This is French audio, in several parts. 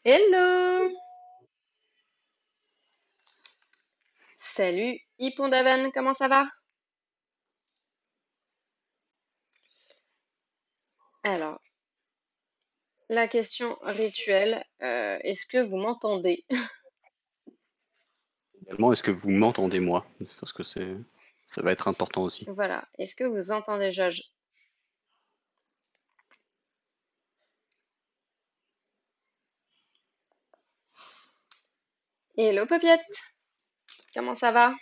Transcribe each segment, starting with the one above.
Hello! Salut, Ipondavan, comment ça va? Alors, la question rituelle, est-ce que vous m'entendez? Également, est-ce que vous m'entendez moi? Parce que ça va être important aussi. Voilà, est-ce que vous entendez Jage? Hello, Popiette, comment ça va?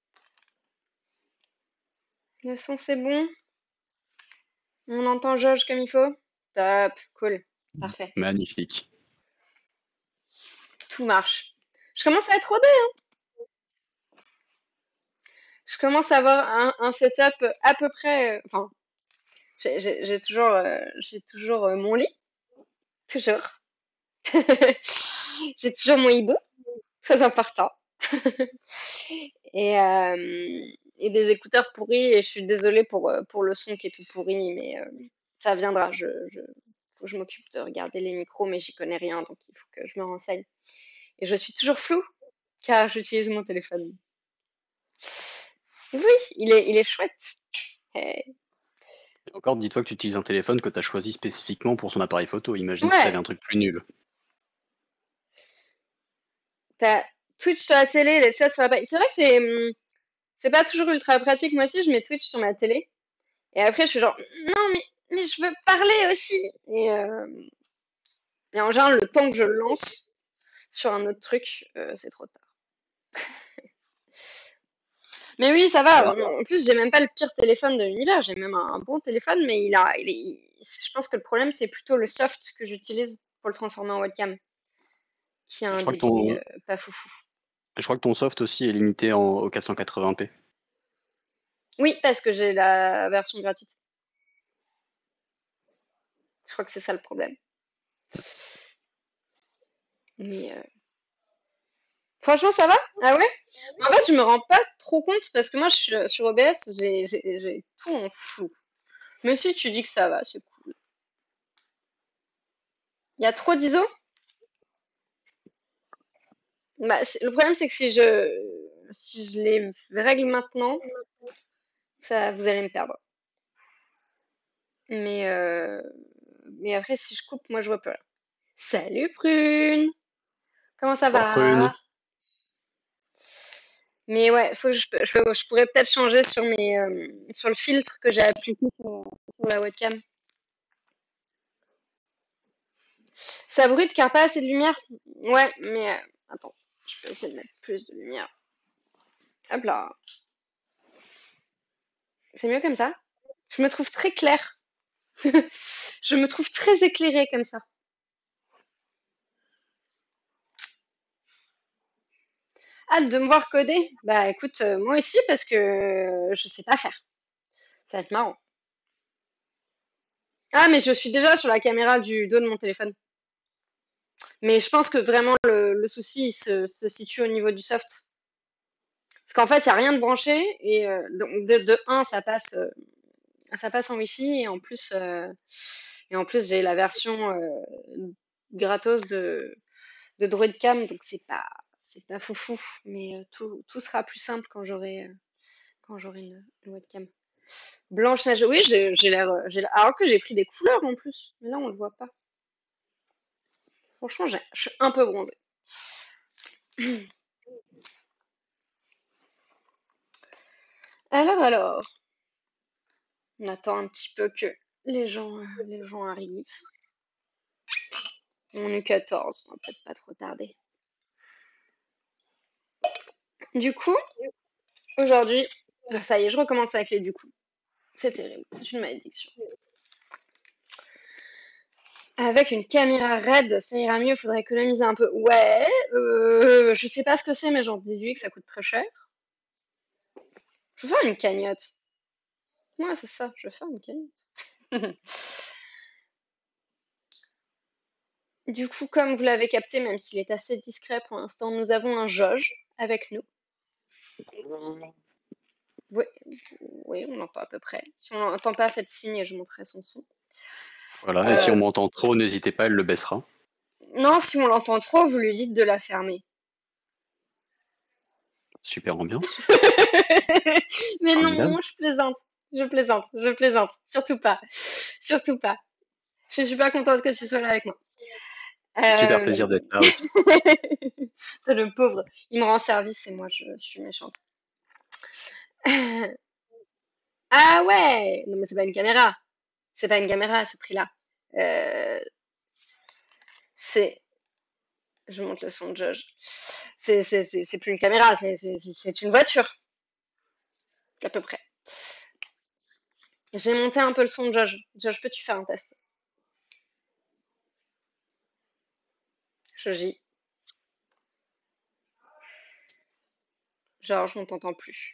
Le son c'est bon? On entend Jage comme il faut? Top, cool, parfait, Magnifique. tout marche. Je commence à être rodée, hein. Je commence à avoir un setup à peu près. Enfin, j'ai toujours mon lit, toujours. J'ai toujours mon hibou, très important. Et des écouteurs pourris, et je suis désolée pour le son qui est tout pourri, mais ça viendra. Faut que je m'occupe de regarder les micros, mais j'y connais rien, donc il faut que je me renseigne. Et je suis toujours floue, car j'utilise mon téléphone. Oui, il est chouette. Eh, Et encore, dis-toi que tu utilises un téléphone que tu as choisi spécifiquement pour son appareil photo. Imagine si tu avais ouais, un truc plus nul. t'as Twitch sur la télé, les chats sur la page. C'est vrai que c'est pas toujours ultra pratique. Moi aussi, je mets Twitch sur ma télé. Et après, je suis genre, non, mais je veux parler aussi. Et en général, le temps que je le lance sur un autre truc, c'est trop tard. Mais oui, ça va. Alors, En plus, j'ai même pas le pire téléphone de l'univers. J'ai même un bon téléphone, mais je pense que le problème, c'est plutôt le soft que j'utilise pour le transformer en webcam, qui a je un crois que débit ton, pas foufou. je crois que ton soft aussi est limité au 480p. Oui, parce que j'ai la version gratuite. Je crois que c'est ça le problème. Mais franchement, ça va? Ah ouais? En fait, je me rends pas trop compte parce que moi, sur OBS, j'ai tout en flou. Mais si tu dis que ça va, c'est cool. Il y a trop d'ISO? Bah, le problème, c'est que si je les règle maintenant, ça, vous allez me perdre. Mais, euh, mais après, si je coupe, moi, je vois plus rien. Salut Prune! Comment ça Bonsoir Prune. va? Mais ouais, faut que je pourrais peut-être changer sur le filtre que j'ai appliqué sur la webcam. Ça brûle car pas assez de lumière? Ouais, mais attends, je peux essayer de mettre plus de lumière. Hop là. C'est mieux comme ça? Je me trouve très claire. Je me trouve très éclairée comme ça. Hâte de me voir coder? Bah écoute, moi aussi parce que je sais pas faire. Ça va être marrant. Ah, mais je suis déjà sur la caméra du dos de mon téléphone. Mais je pense que vraiment le souci il se situe au niveau du soft. Parce qu'en fait, il n'y a rien de branché et donc de un, ça passe en Wi-Fi et en plus j'ai la version gratos de Droidcam, donc c'est pas foufou, mais tout sera plus simple quand j'aurai une webcam. Blanche neige, oui, alors que j'ai pris des couleurs en plus, mais là on le voit pas. Franchement, je suis un peu bronzée. Alors, on attend un petit peu que les gens arrivent. On est 14, on va peut-être pas trop tarder. Du coup, aujourd'hui, ça y est, je recommence avec les du coup. C'est terrible, c'est une malédiction. Avec une caméra RED, ça ira mieux, faudrait économiser un peu. Ouais, je sais pas ce que c'est, mais j'en déduis que ça coûte très cher. Je vais faire une cagnotte. Ouais, c'est ça, je vais faire une cagnotte. Du coup, comme vous l'avez capté, même s'il est assez discret pour l'instant, nous avons un jauge avec nous. Oui, oui, on l'entend à peu près. Si on l'entend pas, faites signe et je monterai son son. Voilà, et si on Euh, m'entend trop, n'hésitez pas, elle le baissera. Non, si on l'entend trop, vous lui dites de la fermer. Super ambiance, Mais formidable. non, je plaisante. Je plaisante, je plaisante. Surtout pas. Surtout pas. Je suis pas contente que tu sois là avec moi. Super Euh... plaisir d'être là aussi. C'est le pauvre. Il me rend service et moi, je suis méchante. Ah ouais! Non, mais c'est pas une caméra. C'est pas une caméra à ce prix-là. Euh, c'est, je monte le son de Judge. C'est plus une caméra, c'est une voiture, à peu près. J'ai monté un peu le son de Judge. Judge, peux-tu faire un test? Joji, Georges, on t'entend plus.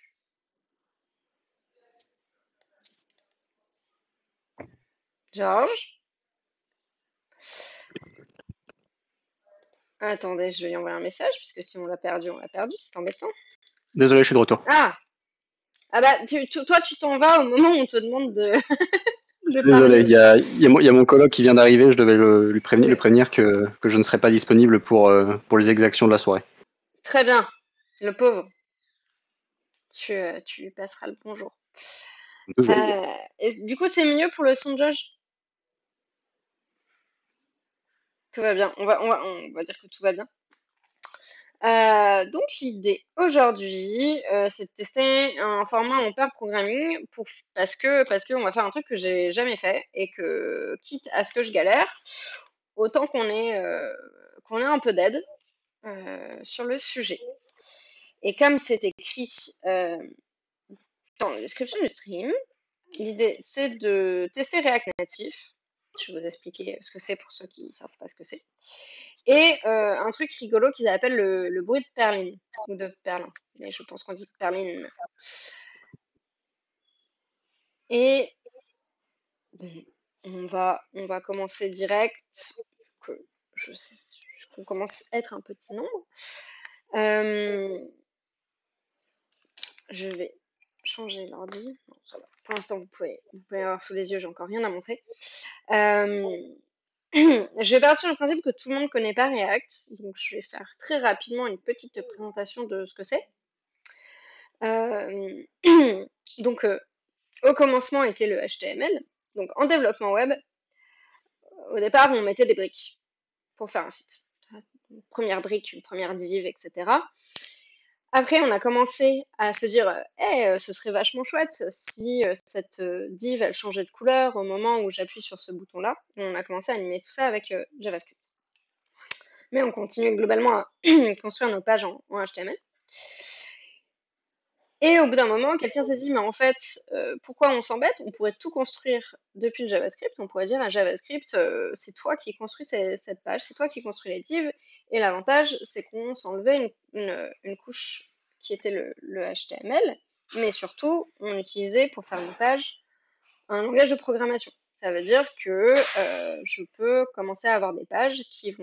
Georges? Attendez, je vais lui envoyer un message, puisque si on l'a perdu, c'est embêtant. Désolé, je suis de retour. Ah! Ah bah, toi, tu t'en vas au moment où on te demande de, de Désolé, parler. il y a mon coloc qui vient d'arriver, je devais lui Oui, prévenir que je ne serais pas disponible pour les exactions de la soirée. très bien. Le pauvre, tu lui passeras le bonjour. Toujours. Et du coup, c'est mieux pour le son de Josh? Tout va bien. On va dire que tout va bien. Donc l'idée aujourd'hui, c'est de tester un format en pair programming parce que on va faire un truc que j'ai jamais fait et que quitte à ce que je galère, autant qu'on ait un peu d'aide sur le sujet. Et comme c'est écrit dans la description du stream, l'idée c'est de tester React Native. Je vais vous expliquer ce que c'est pour ceux qui ne savent pas ce que c'est. Et un truc rigolo qu'ils appellent le bruit de perline, ou de perlin. Mais je pense qu'on dit perline. Et bon, on va commencer direct, que je sais qu'on commence à être un petit nombre. Euh, je vais changer l'ordi. Non, ça va. Pour l'instant, vous pouvez avoir sous les yeux, j'ai encore rien à montrer. Euh, je vais partir du principe que tout le monde connaît pas React, donc je vais faire très rapidement une petite présentation de ce que c'est. Euh, donc, au commencement était le HTML. Donc, en développement web, au départ, on mettait des briques pour faire un site. Une première brique, une première div, etc. Après, on a commencé à se dire, ce serait vachement chouette si cette div, elle changeait de couleur au moment où j'appuie sur ce bouton-là. Et on a commencé à animer tout ça avec JavaScript. Mais on continue globalement à construire nos pages en HTML. Et au bout d'un moment, quelqu'un s'est dit, mais en fait, pourquoi on s'embête? On pourrait tout construire depuis le JavaScript. On pourrait dire à JavaScript, c'est toi qui construis cette page, c'est toi qui construis les divs. Et l'avantage, c'est qu'on s'enlevait une couche qui était le HTML, mais surtout, on utilisait pour faire nos pages un langage de programmation. Ça veut dire que je peux commencer à avoir des pages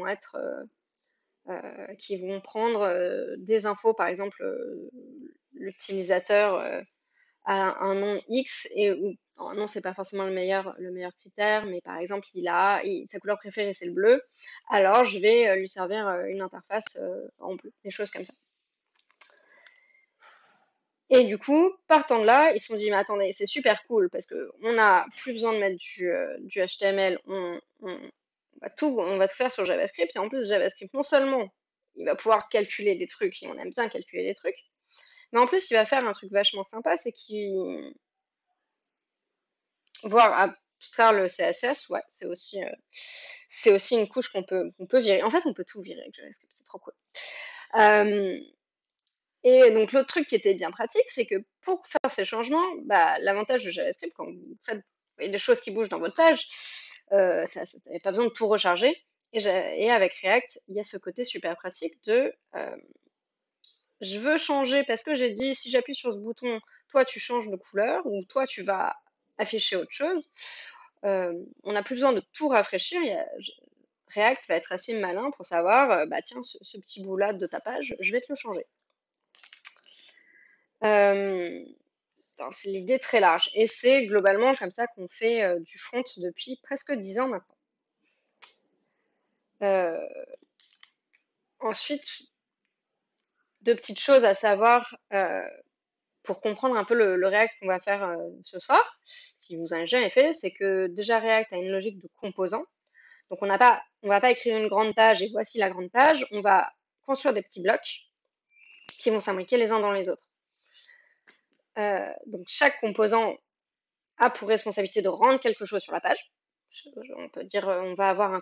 qui vont prendre des infos, par exemple, l'utilisateur a un nom X un nom c'est pas forcément le meilleur critère, mais par exemple sa couleur préférée c'est le bleu, alors je vais lui servir une interface en bleu, des choses comme ça. Et du coup, partant de là, ils se sont dit mais attendez, c'est super cool parce que on a plus besoin de mettre du HTML, on va tout faire sur JavaScript et en plus JavaScript non seulement il va pouvoir calculer des trucs, et on aime bien calculer des trucs, mais en plus il va faire un truc vachement sympa, c'est qu'il voir abstraire le CSS, ouais, c'est aussi une couche qu'on peut virer. En fait, on peut tout virer avec JavaScript, c'est trop cool. Euh, et donc l'autre truc qui était bien pratique, c'est que pour faire ces changements, bah, l'avantage de JavaScript, quand vous faites des choses qui bougent dans votre page, vous n'avez pas besoin de tout recharger. Et avec React, il y a ce côté super pratique de je veux changer parce que j'ai dit si j'appuie sur ce bouton, toi tu changes de couleur ou toi tu vas afficher autre chose. On n'a plus besoin de tout rafraîchir. React va être assez malin pour savoir, bah tiens, ce petit bout-là de ta page, je vais te le changer. Euh, c'est l'idée très large. Et c'est globalement comme ça qu'on fait du front depuis presque 10 ans maintenant. Euh, Ensuite, deux petites choses à savoir pour comprendre un peu le React qu'on va faire ce soir, si vous en avez jamais fait, c'est que déjà React a une logique de composants. Donc on va pas écrire une grande page et voici la grande page. On va construire des petits blocs qui vont s'imbriquer les uns dans les autres. Donc chaque composant a pour responsabilité de rendre quelque chose sur la page. On peut dire, on va avoir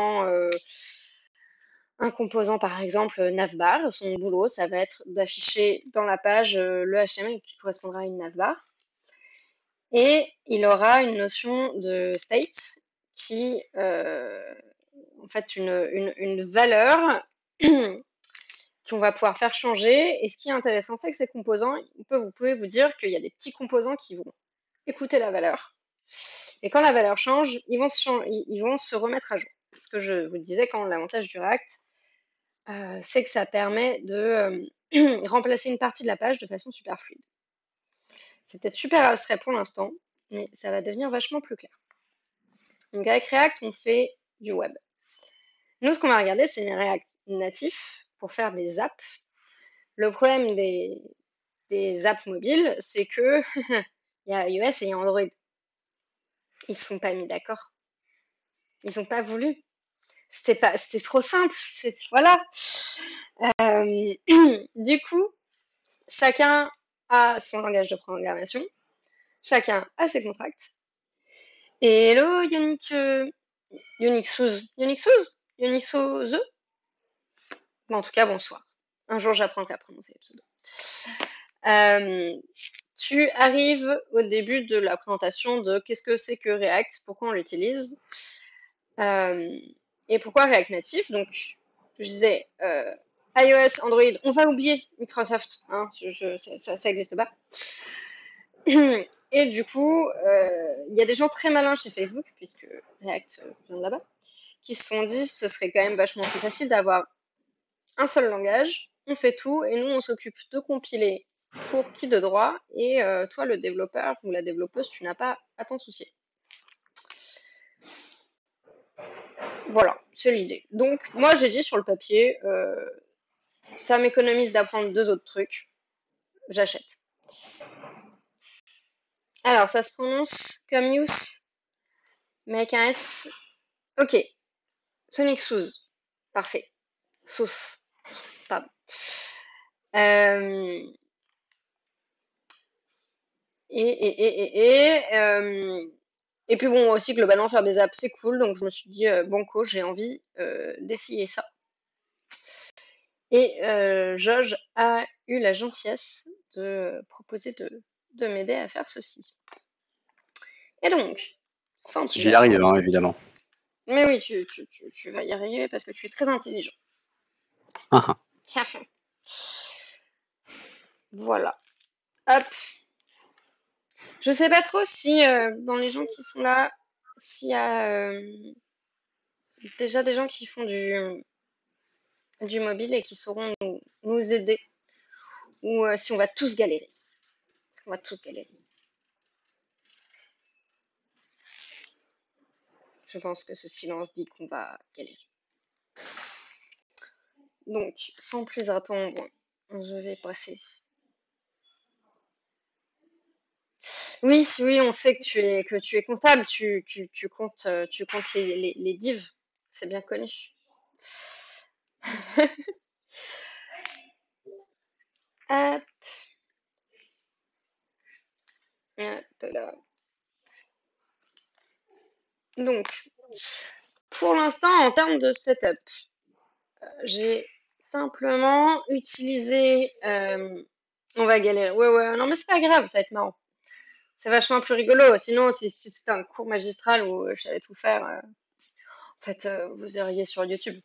un composant par exemple navbar. Son boulot, ça va être d'afficher dans la page le HTML qui correspondra à une navbar. Et il aura une notion de state qui, en fait, une valeur qu'on va pouvoir faire changer. Et ce qui est intéressant, c'est que ces composants, vous pouvez vous dire qu'il y a des petits composants qui vont écouter la valeur. Et quand la valeur change, ils vont se remettre à jour. Ce que je vous disais, quand l'avantage du React, c'est que ça permet de remplacer une partie de la page de façon super fluide. C'est peut-être super abstrait pour l'instant, mais ça va devenir vachement plus clair. Donc avec React, on fait du web. Nous, ce qu'on va regarder, c'est les React natifs pour faire des apps. Le problème des apps mobiles, c'est que il y a iOS et il y a Android. Ils ne sont pas mis d'accord. Ils n'ont pas voulu. C'était trop simple. Voilà. Du coup, chacun a son langage de programmation. Chacun a ses contracts. Et hello, Unixouz. Bon, en tout cas, bonsoir. Un jour, j'apprendrai à prononcer les pseudos. Tu arrives au début de la présentation de qu'est-ce que c'est que React, pourquoi on l'utilise, et pourquoi React Native. Donc, je disais, iOS, Android, on va oublier Microsoft, hein, ça n'existe pas. Et du coup, il y a des gens très malins chez Facebook, puisque React vient de là-bas, qui se sont dit ce serait quand même vachement plus facile d'avoir un seul langage, on fait tout, et nous on s'occupe de compiler pour qui de droit, et toi le développeur ou la développeuse, tu n'as pas à t'en soucier. Voilà, c'est l'idée. Donc moi j'ai dit sur le papier, ça m'économise d'apprendre deux autres trucs, j'achète. Alors ça se prononce comme use, mais avec un S. Ok, Sonic Souz, parfait. Sauce, pardon. Euh, et puis bon, moi aussi, globalement, faire des apps, c'est cool. Donc je me suis dit, banco, j'ai envie d'essayer ça. Et Jauge a eu la gentillesse de proposer de m'aider à faire ceci. Et donc, sans Si plus j'y arrive, attendre. hein, évidemment. Mais oui, tu vas y arriver parce que tu es très intelligent. Ah, Voilà. Hop. Je sais pas trop si dans les gens qui sont là, s'il y a déjà des gens qui font du mobile et qui sauront nous aider, ou si on va tous galérer. Parce qu'on va tous galérer. Je pense que ce silence dit qu'on va galérer. Donc, sans plus attendre, je vais passer. Oui, oui, on sait que tu es comptable, tu comptes les divs. C'est bien connu. Hop, hop là. Donc, pour l'instant, en termes de setup, j'ai simplement utilisé. On va galérer. Ouais, ouais, non, mais c'est pas grave, ça va être marrant. C'est vachement plus rigolo. Sinon, si c'était un cours magistral où je savais tout faire, en fait, vous iriez sur YouTube.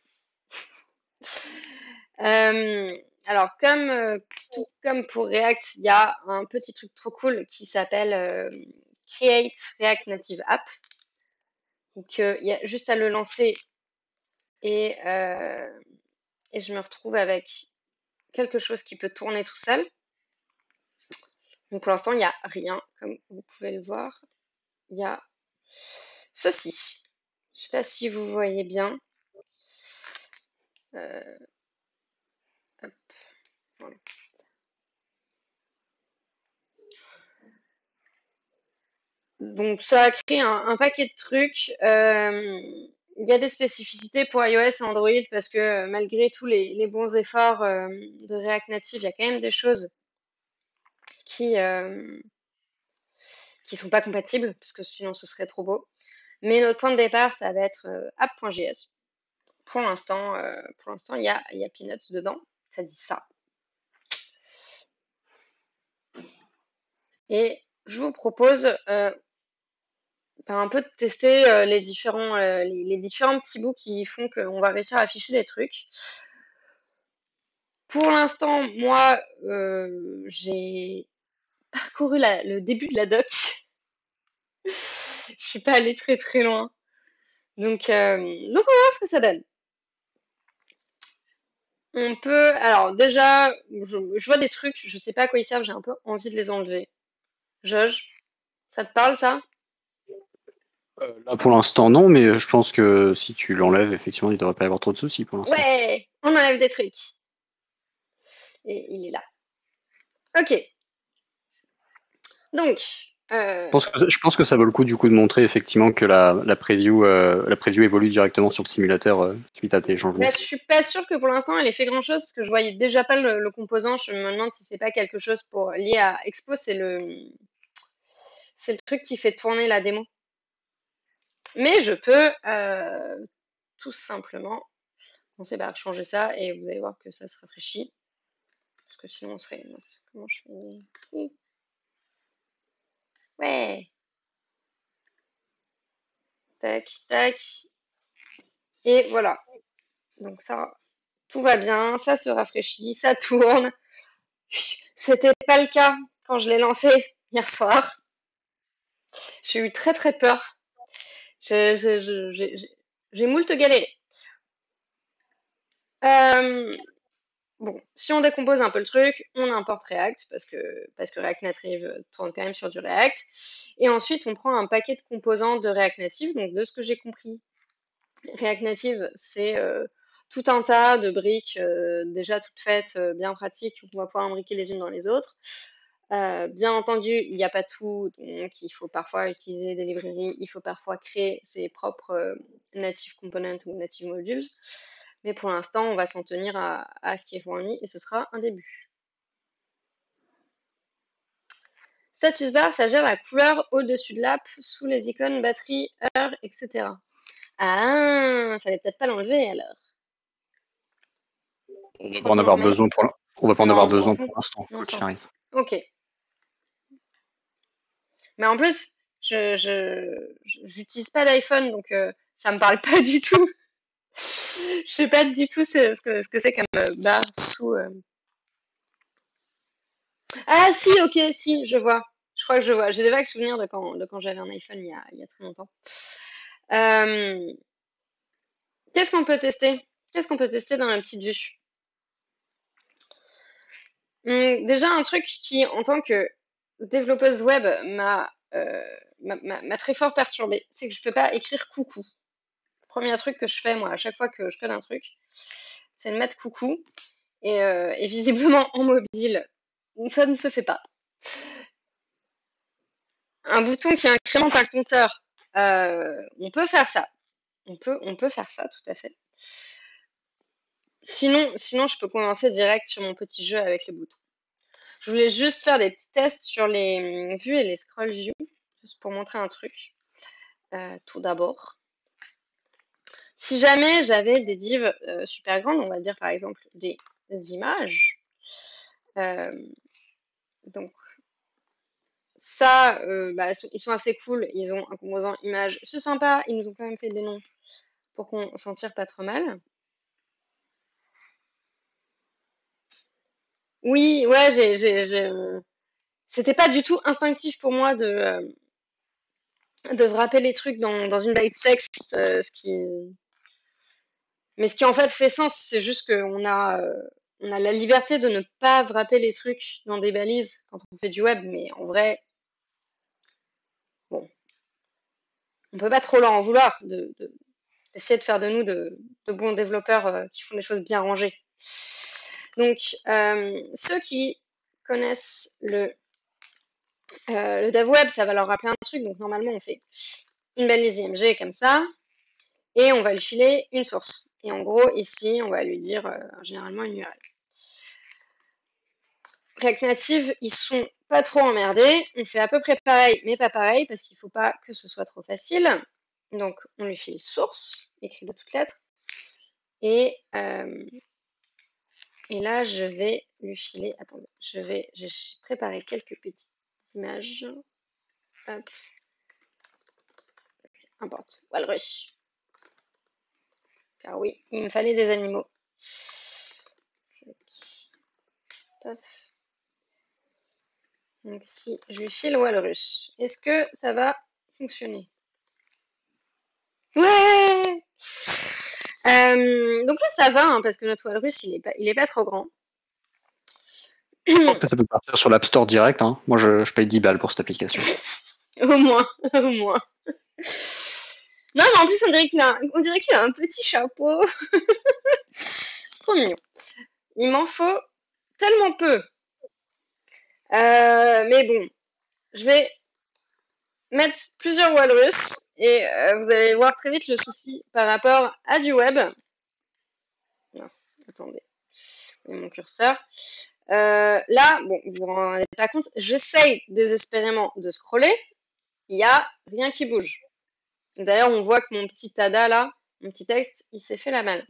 Euh, alors, tout comme pour React, il y a un petit truc trop cool qui s'appelle Create React Native App. Donc, il y a juste à le lancer et, euh, et je me retrouve avec quelque chose qui peut tourner tout seul. Donc, pour l'instant, il n'y a rien, comme vous pouvez le voir. Il y a ceci. Je ne sais pas si vous voyez bien. Euh, hop, voilà. Donc ça a créé un paquet de trucs. Il y a des spécificités pour iOS et Android parce que malgré tous les bons efforts de React Native, il y a quand même des choses qui qui sont pas compatibles parce que sinon ce serait trop beau. Mais notre point de départ, ça va être app.js. Pour l'instant, il y a Peanuts dedans. Ça dit ça. Et je vous propose un peu de tester les différents petits bouts qui font qu'on va réussir à afficher des trucs. Pour l'instant, moi, j'ai parcouru le début de la doc. Je suis pas allée très très loin. Donc on va voir ce que ça donne. On peut, alors déjà, je vois des trucs, je sais pas à quoi ils servent, j'ai un peu envie de les enlever. Jauge, ça te parle ça? Là, pour l'instant, non, mais je pense que si tu l'enlèves, effectivement, il devrait pas y avoir trop de soucis pour l'instant. Ouais, on enlève des trucs. Et il est là. Ok, donc, Je pense que ça vaut le coup du coup de montrer effectivement que la preview évolue directement sur le simulateur suite à tes bah, changements. je suis pas sûre que pour l'instant elle ait fait grand chose parce que je voyais déjà pas le composant. Je me demande si c'est pas quelque chose pour lié à Expo, c'est le truc qui fait tourner la démo. Mais je peux tout simplement commencer par changer ça et vous allez voir que ça se rafraîchit. Parce que sinon on serait. Mince, comment je fais? Ouais, tac, tac. Et voilà. Donc ça, tout va bien, ça se rafraîchit, ça tourne. C'était pas le cas quand je l'ai lancé hier soir. J'ai eu très très peur. J'ai moult galéré. Euh, bon, si on décompose un peu le truc, on importe React parce que React Native tourne quand même sur du React. Et ensuite, on prend un paquet de composants de React Native. Donc, de ce que j'ai compris, React Native, c'est tout un tas de briques déjà toutes faites, bien pratiques, qu'on va pouvoir imbriquer les unes dans les autres. Bien entendu, il n'y a pas tout, donc il faut parfois utiliser des librairies, il faut parfois créer ses propres native components ou native modules. Mais pour l'instant, on va s'en tenir à ce qui est fourni et ce sera un début. Status bar, ça gère la couleur au-dessus de l'app, sous les icônes, batterie, heure, etc. Ah, fallait peut-être pas l'enlever alors. On Je va pas crois en qu'on le avoir remet. besoin on va pas en Non, avoir on s'en besoin fout. pour l'instant, On quoi s'en qu'il fout. arrive. Ok. Mais en plus, j'utilise pas d'iPhone, donc ça me parle pas du tout. Je sais pas du tout ce que c'est comme barre sous. Ah si, ok, si, je vois. Je crois que je vois. J'ai des vagues souvenirs de quand j'avais un iPhone il y a très longtemps. Euh, Qu'est-ce qu'on peut tester? Qu'est-ce qu'on peut tester dans la petite vue? Déjà un truc qui, en tant que développeuse web, m'a très fort perturbée, c'est que je peux pas écrire coucou. Premier truc que je fais moi à chaque fois que je code un truc, c'est de mettre coucou. Et visiblement en mobile, ça ne se fait pas. Un bouton qui incrémente un compteur, on peut faire ça. On peut faire ça tout à fait. Sinon, je peux commencer direct sur mon petit jeu avec les boutons. Je voulais juste faire des petits tests sur les vues et les scroll views, juste pour montrer un truc. Tout d'abord, si jamais j'avais des divs super grandes, on va dire par exemple des images, euh, donc ça, bah, ils sont assez cool. Ils ont un composant image, c'est sympa. Ils nous ont quand même fait des noms pour qu'on s'en tire pas trop mal. Oui, ouais, c'était pas du tout instinctif pour moi de wrapper les trucs dans une base text, mais ce qui en fait fait sens, c'est juste on a la liberté de ne pas wrapper les trucs dans des balises quand on fait du web, mais en vrai, bon, on peut pas trop leur en vouloir d'essayer de faire de nous de bons développeurs qui font des choses bien rangées. Donc, ceux qui connaissent le dev web, ça va leur rappeler un truc. Donc, normalement, on fait une balise IMG comme ça, et on va lui filer une source. Et en gros, ici, on va lui dire généralement une URL. React Native, ils sont pas trop emmerdés. On fait à peu près pareil, mais pas pareil, parce qu'il faut pas que ce soit trop facile. Donc, on lui file source, écrit de toutes lettres. Et là, je vais lui filer. Attendez, j'ai préparé quelques petites images. Hop. Importe. Walrus. Car oui, il me fallait des animaux. Paf. Donc si je lui file Walrus, est-ce que ça va fonctionner? Ouais. Donc là ça va, hein, parce que notre Walrus il est pas trop grand. Je pense que ça peut partir sur l'App Store direct. Hein. Moi, je paye 10 balles pour cette application. Au moins, au moins. Non, mais en plus, on dirait qu'il a un petit chapeau. Trop mignon. Il m'en faut tellement peu. Mais bon, je vais mettre plusieurs walrus et vous allez voir très vite le souci par rapport à du web. Mince, attendez. Mon curseur. Là, bon, vous vous rendez pas compte, j'essaye désespérément de scroller. Il n'y a rien qui bouge. D'ailleurs, on voit que mon petit tada là, mon petit texte, il s'est fait la malle.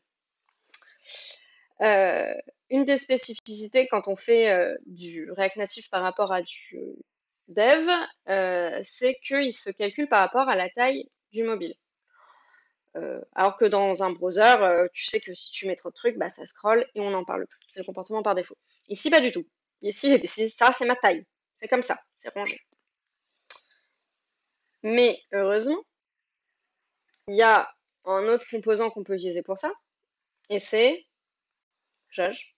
Une des spécificités quand on fait du React Native par rapport à du dev, c'est qu'il se calcule par rapport à la taille du mobile. Alors que dans un browser, tu sais que si tu mets trop de trucs, bah, ça scrolle et on n'en parle plus. C'est le comportement par défaut. Ici, pas du tout. Ici, j'ai décidé, ça, c'est ma taille. C'est comme ça, c'est rangé. Mais heureusement, il y a un autre composant qu'on peut utiliser pour ça, et c'est Jauge.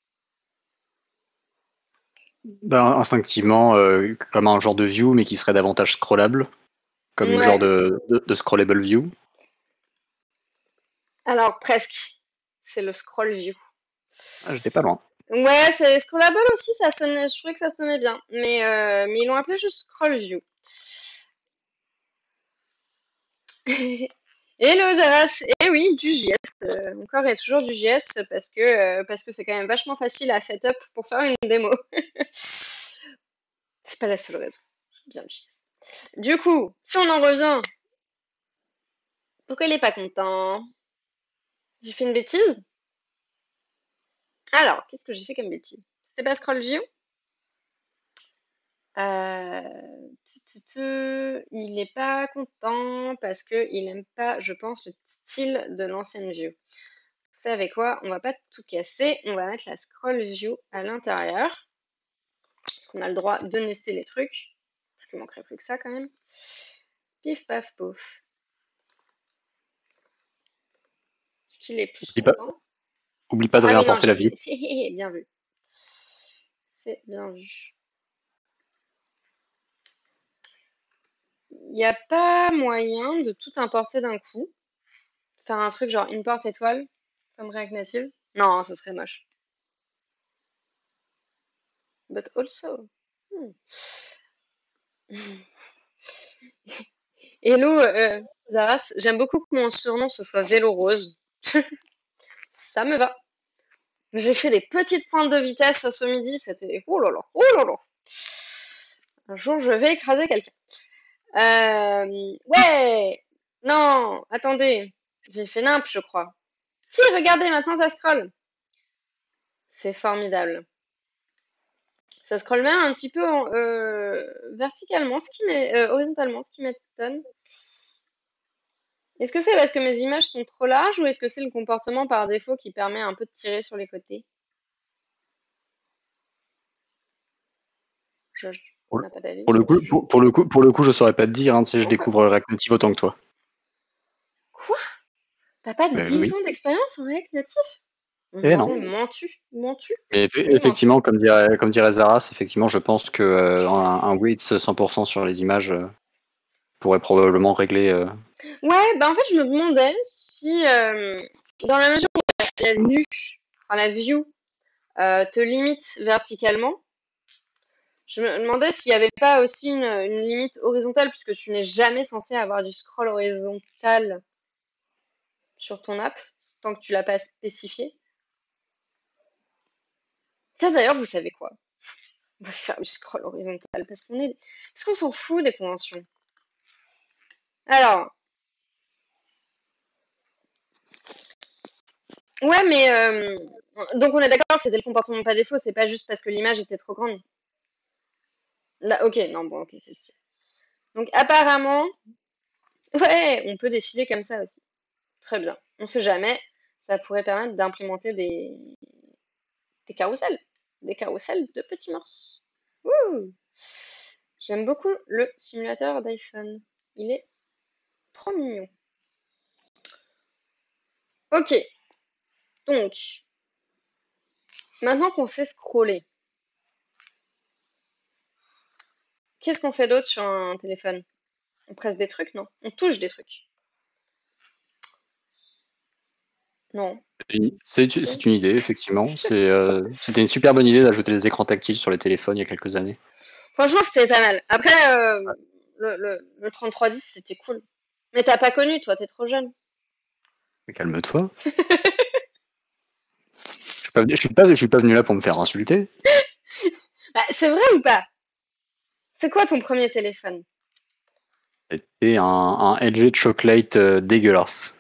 Ben, instinctivement, comme un genre de view, mais qui serait davantage scrollable, comme une Ouais. genre de scrollable view. Alors, presque. C'est le scroll view. Ah, j'étais pas loin. Ouais, c'est scrollable aussi, ça sonnait, je trouvais que ça sonnait bien. Mais ils l'ont appelé juste scroll view. Hello Zaras, eh oui, du JS, encore et toujours du JS parce que c'est quand même vachement facile à setup pour faire une démo. C'est pas la seule raison, j'aime bien le JS. Du coup, si on en revient, pourquoi il est pas content? J'ai fait une bêtise? Alors, qu'est-ce que j'ai fait comme bêtise? C'était pas scroll view? Il est pas content parce que il aime pas, je pense, le style de l'ancienne view. Vous savez quoi? On va pas tout casser, on va mettre la scroll view à l'intérieur. Parce qu'on a le droit de nester les trucs. Parce qu'il manquerait plus que ça quand même. Pif paf pouf. Qu'il est plus content. Oublie pas de Ah oui, non, réimporter la view. bien vu. C'est bien vu. Il n'y a pas moyen de tout importer d'un coup. Faire un truc genre import étoile, comme React Native. Non, ce serait moche. But also. Hello, Zaras. J'aime beaucoup que mon surnom ce soit Vélo Rose. Ça me va. J'ai fait des petites pointes de vitesse ce midi. C'était oh là là, oh là là. Un jour, je vais écraser quelqu'un. Ouais. Non, attendez. J'ai fait nimp, je crois. Si, regardez, maintenant ça scrolle. C'est formidable. Ça scrolle même un petit peu verticalement, horizontalement, ce qui m'étonne. Est-ce que c'est parce que mes images sont trop larges ou est-ce que c'est le comportement par défaut qui permet un peu de tirer sur les côtés? On n'a pas d'avis. Pour le coup, je saurais pas te dire, hein, si je découvre React Native autant que toi. Quoi? T'as pas 10 ans d'expérience en React Native? Eh non. Mens-tu? Mais effectivement, comme dirait Zaras, effectivement, je pense que un weight 100% sur les images pourrait probablement régler. Ouais, bah en fait, je me demandais si, dans la mesure où la vue, enfin la view, te limite verticalement, je me demandais s'il n'y avait pas aussi une limite horizontale, puisque tu n'es jamais censé avoir du scroll horizontal sur ton app, tant que tu l'as pas spécifié. Tiens, d'ailleurs, vous savez quoi? On va faire du scroll horizontal, parce qu'on s'en fout des conventions. Alors, ouais, mais donc on est d'accord que c'était le comportement pas défaut, c'est pas juste parce que l'image était trop grande. Là, ok, non, bon, ok, c'est le style. Donc apparemment, ouais, on peut décider comme ça aussi. Très bien. On sait jamais, ça pourrait permettre d'implémenter des carousels de petits morses. Wouh! J'aime beaucoup le simulateur d'iPhone. Il est trop mignon. Ok, donc maintenant qu'on sait scroller, qu'est-ce qu'on fait d'autre sur un téléphone? On presse des trucs, non? On touche des trucs. Non. Si? C'est une idée, effectivement. C'était une super bonne idée d'ajouter les écrans tactiles sur les téléphones il y a quelques années. Franchement, c'était pas mal. Après, le 3310, c'était cool. Mais t'as pas connu, toi, t'es trop jeune. Mais calme-toi. Je suis pas venu là pour me faire insulter. Bah, c'est vrai ou pas? C'est quoi ton premier téléphone? C'était un LG Chocolate dégueulasse.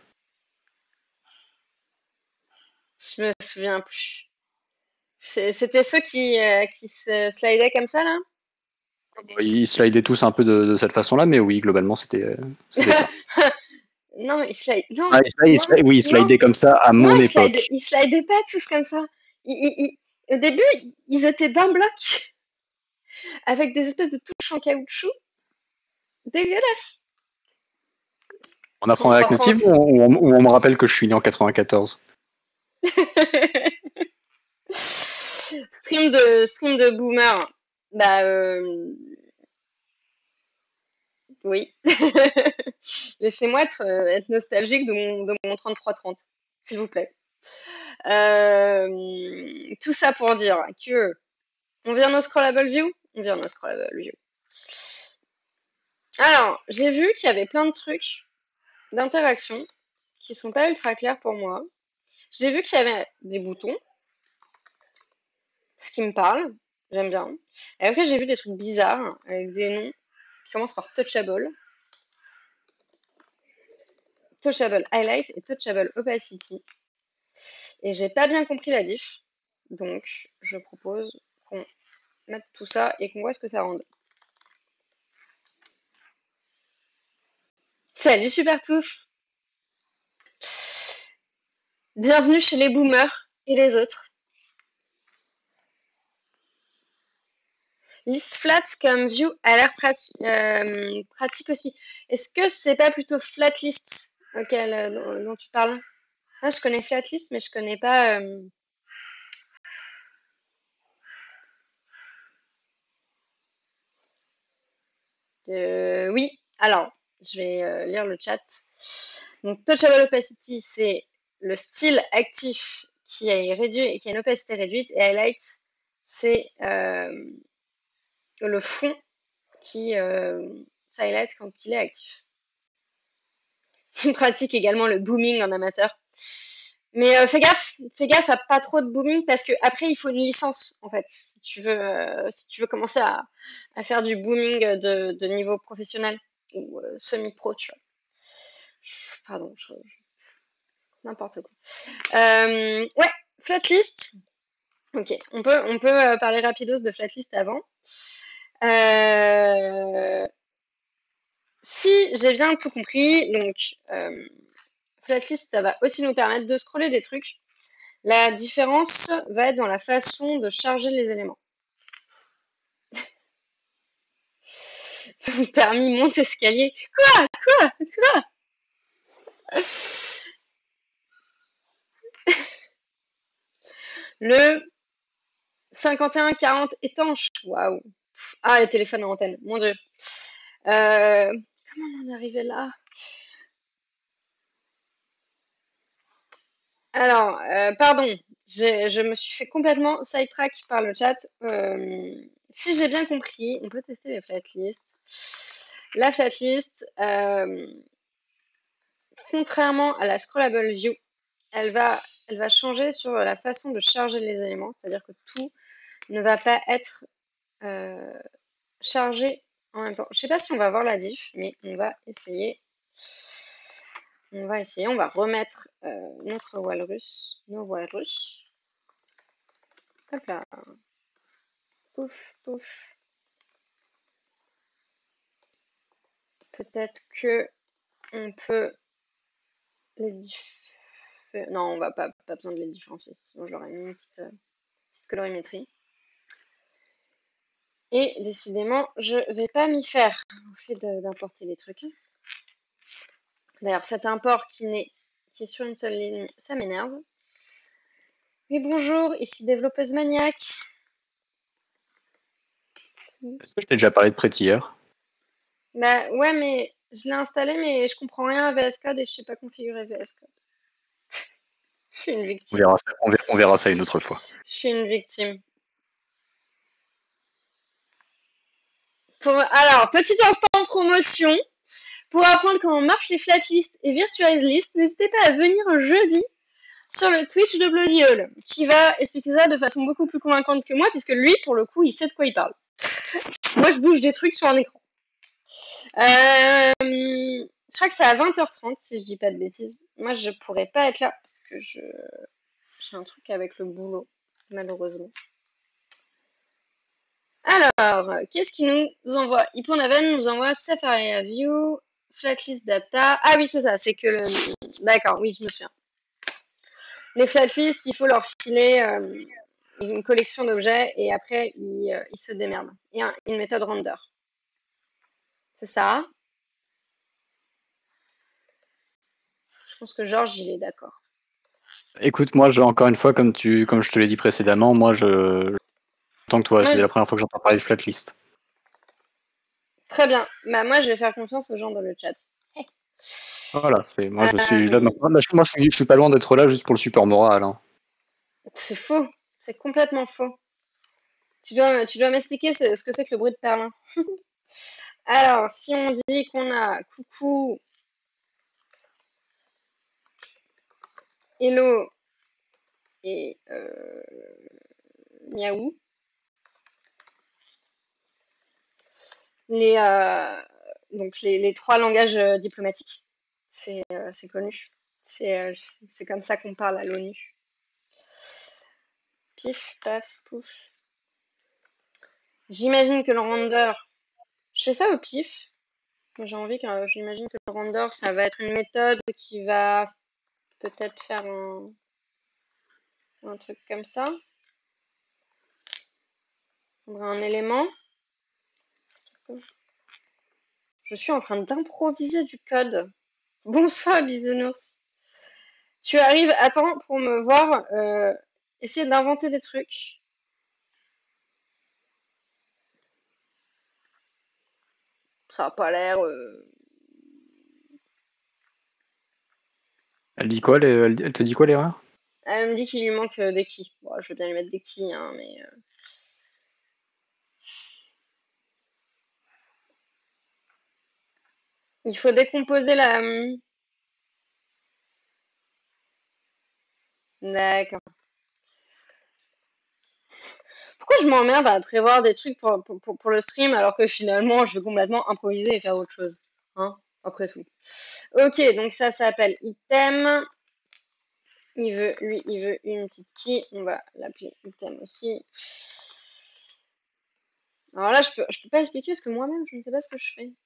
Je me souviens plus. C'était ceux qui se slidaient comme ça, là? Ils slidaient tous un peu de cette façon-là, mais oui, globalement, c'était ça. Non, non, Ah, non, oui, ils non, slidaient comme ça à non, mon époque. ils slidaient pas tous comme ça. Au début, ils étaient d'un bloc, avec des espèces de touches en caoutchouc. Dégueulasse. On apprend à la cultive 3330. ou on me rappelle que je suis né en 94? Stream de boomer. Bah, oui. Laissez-moi être nostalgique de mon 3330, s'il vous plaît. Tout ça pour dire que on vient no scrollable view. On vient no scrollable view. Alors, j'ai vu qu'il y avait plein de trucs d'interaction qui sont pas ultra clairs pour moi. J'ai vu qu'il y avait des boutons, ce qui me parle, j'aime bien. Et après, j'ai vu des trucs bizarres avec des noms qui commencent par touchable, touchable highlight et touchable opacity. Et j'ai pas bien compris la diff. Donc, je propose qu'on mette tout ça et qu'on voit ce que ça rend. Salut Super Touffe! Bienvenue chez les boomers et les autres. List flat comme view a l'air pratique aussi. Est-ce que c'est pas plutôt flat list dont tu parles? Ah, je connais flat list, mais je connais pas. Oui, alors, je vais lire le chat. Donc, touchable opacity, c'est le style actif qui est réduit et qui a une opacité réduite. Et highlight, c'est le fond qui s'highlight quand il est actif. Je pratique également le booming en amateur. Mais fais gaffe à pas trop de booming parce que après il faut une licence en fait si tu veux commencer à faire du booming de niveau professionnel ou semi-pro, tu vois. Pardon, n'importe quoi. Ouais, flatlist. Ok, on peut parler rapidos de flatlist avant. Euh, Si j'ai bien tout compris, donc flatlist, ça va aussi nous permettre de scroller des trucs. La différence va être dans la façon de charger les éléments. Permis monte escalier. Quoi? Quoi? Le 5140 étanche. Waouh. Ah, les téléphones en antenne. Mon Dieu. Comment on en est arrivé là? Alors, pardon, je me suis fait complètement sidetrack par le chat. Si j'ai bien compris, on peut tester les flatlists. La flatlist, contrairement à la scrollable view, elle va changer sur la façon de charger les éléments, c'est-à-dire que tout ne va pas être chargé en même temps. Je sais pas si on va voir la diff, mais on va essayer. On va remettre notre walrus, nos walrus. Hop là, pouf, pouf. Peut-être que on peut les différencier. Non, on va pas besoin de les différencier, sinon j'aurais mis une petite colorimétrie. Et décidément, je vais pas m'y faire au fait d'importer les trucs. D'ailleurs, cet import qui est sur une seule ligne, ça m'énerve. Mais bonjour, ici développeuse maniaque. Est-ce que je t'ai déjà parlé de Prettier? Bah ouais, mais je l'ai installé, mais je comprends rien à VS Code et je sais pas configurer VS Code. Je suis une On victime. verra ça, on verra ça une autre fois. Je suis une victime. Alors, petit instant promotion. Pour apprendre comment marchent les flatlists et virtualize list, n'hésitez pas à venir jeudi sur le Twitch de Bloody Hall, qui va expliquer ça de façon beaucoup plus convaincante que moi, puisque lui, pour le coup, il sait de quoi il parle. Moi, je bouge des trucs sur un écran. Je crois que c'est à 20h30, si je dis pas de bêtises. Moi, je pourrais pas être là, parce que j'ai un truc avec le boulot, malheureusement. Alors, qu'est-ce qu'il nous envoie? Iponaven nous envoie Safari View, Flatlist Data. Ah oui, c'est ça, c'est que le... D'accord, oui, je me souviens. Les flatlists, il faut leur filer une collection d'objets et après, ils se démerdent. Et une méthode render. C'est ça. Je pense que Georges, il est d'accord. Écoute, moi, encore une fois, comme je te l'ai dit précédemment, moi, tant que toi, Moi, c'est la première fois que j'entends parler de flatlist. très bien. Bah, moi, je vais faire confiance aux gens dans le chat. Voilà, moi, je suis là, moi, je suis pas loin d'être là juste pour le support moral. Hein. C'est faux. C'est complètement faux. Tu dois m'expliquer ce que c'est que le bruit de perlin. Alors, si on dit qu'on a coucou, hello et miaou, les, euh, donc les trois langages diplomatiques, c'est connu. C'est comme ça qu'on parle à l'ONU. Pif, paf, pouf. J'imagine que le render, je fais ça au pif. J'ai envie que j'imagine que le render, ça va être une méthode qui va peut-être faire un truc comme ça. Prendre un élément. Je suis en train d'improviser du code. Bonsoir, bisounours. Tu arrives à temps pour me voir essayer d'inventer des trucs. Ça n'a pas l'air. Elle dit quoi, elle te dit quoi, l'erreur? Elle me dit qu'il lui manque des keys. Bon, je veux bien lui mettre des keys, hein, mais. Il faut décomposer la. D'accord. Pourquoi je m'emmerde à prévoir des trucs pour le stream alors que finalement je vais complètement improviser et faire autre chose, hein, après tout. Ok, donc ça s'appelle item. Il veut une petite key. On va l'appeler item aussi. Alors là, je peux pas expliquer parce que moi-même, je ne sais pas ce que je fais.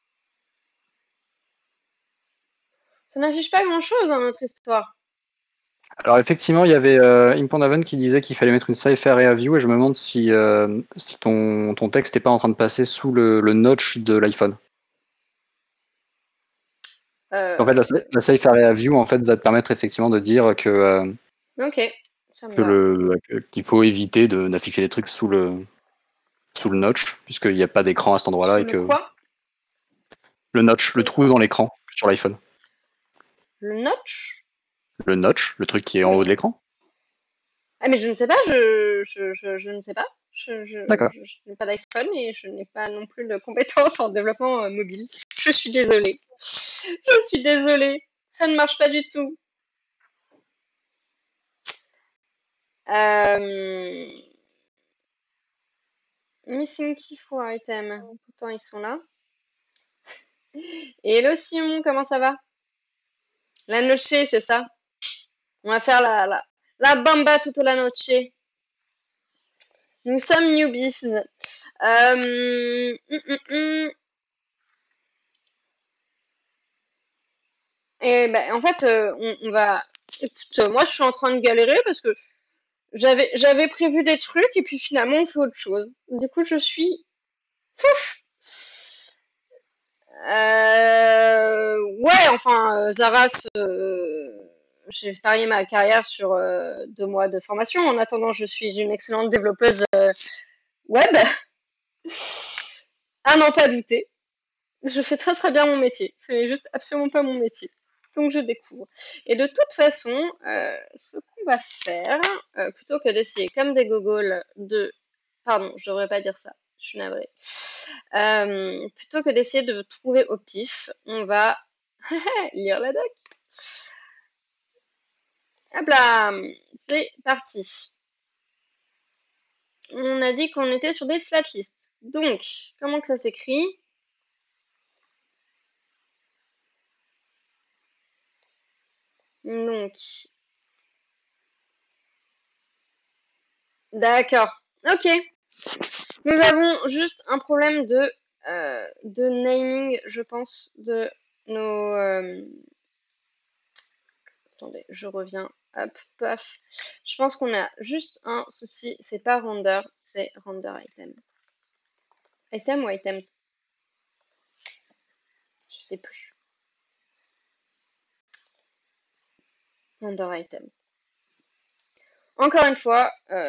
Ça n'affiche pas grand-chose dans notre histoire. Alors effectivement, il y avait Impondaven qui disait qu'il fallait mettre une safe area view et je me demande si ton texte n'est pas en train de passer sous le notch de l'iPhone. En fait, Euh, la safe area view en fait va te permettre effectivement de dire ok, ça me va. qu'il faut éviter d'afficher les trucs sous le notch puisqu'il n'y a pas d'écran à cet endroit-là Sous et le que quoi? le notch, Sous le le trou quoi? dans l'écran sur l'iPhone. Le notch? Le notch, le truc qui est en haut Oui. de l'écran? Ah, mais je ne sais pas, je ne sais pas. D'accord. Je n'ai pas d'iPhone et je n'ai pas non plus de compétences en développement mobile. Je suis désolée. Je suis désolée. Ça ne marche pas du tout. Euh, Missing key for item. Pourtant, ils sont là. Et hello Simon, comment ça va? La noche, c'est ça? On va faire la bamba toute la noche. Nous sommes newbies. Hum. Et ben, en fait, on va. Écoute, moi, je suis en train de galérer parce que j'avais prévu des trucs et puis finalement, on fait autre chose. Du coup, je suis. Ouais, enfin, Zaras, j'ai parié ma carrière sur 2 mois de formation. En attendant, je suis une excellente développeuse web. À n'en pas douter. Je fais très très bien mon métier. Ce n'est juste absolument pas mon métier. Donc je découvre. Et de toute façon, ce qu'on va faire, plutôt que d'essayer comme des gogoles de... Pardon, je devrais pas dire ça. Je suis navrée. Plutôt que d'essayer de trouver au pif, on va lire la doc. Hop là, c'est parti. On a dit qu'on était sur des flatlists. Donc, comment que ça s'écrit? Donc, d'accord. Ok. Nous avons juste un problème de naming, je pense, de nos... attendez, je reviens. Hop, paf. Je pense qu'on a juste un souci. C'est pas render, c'est render item. Item ou items? Je sais plus. Render item. Encore une fois,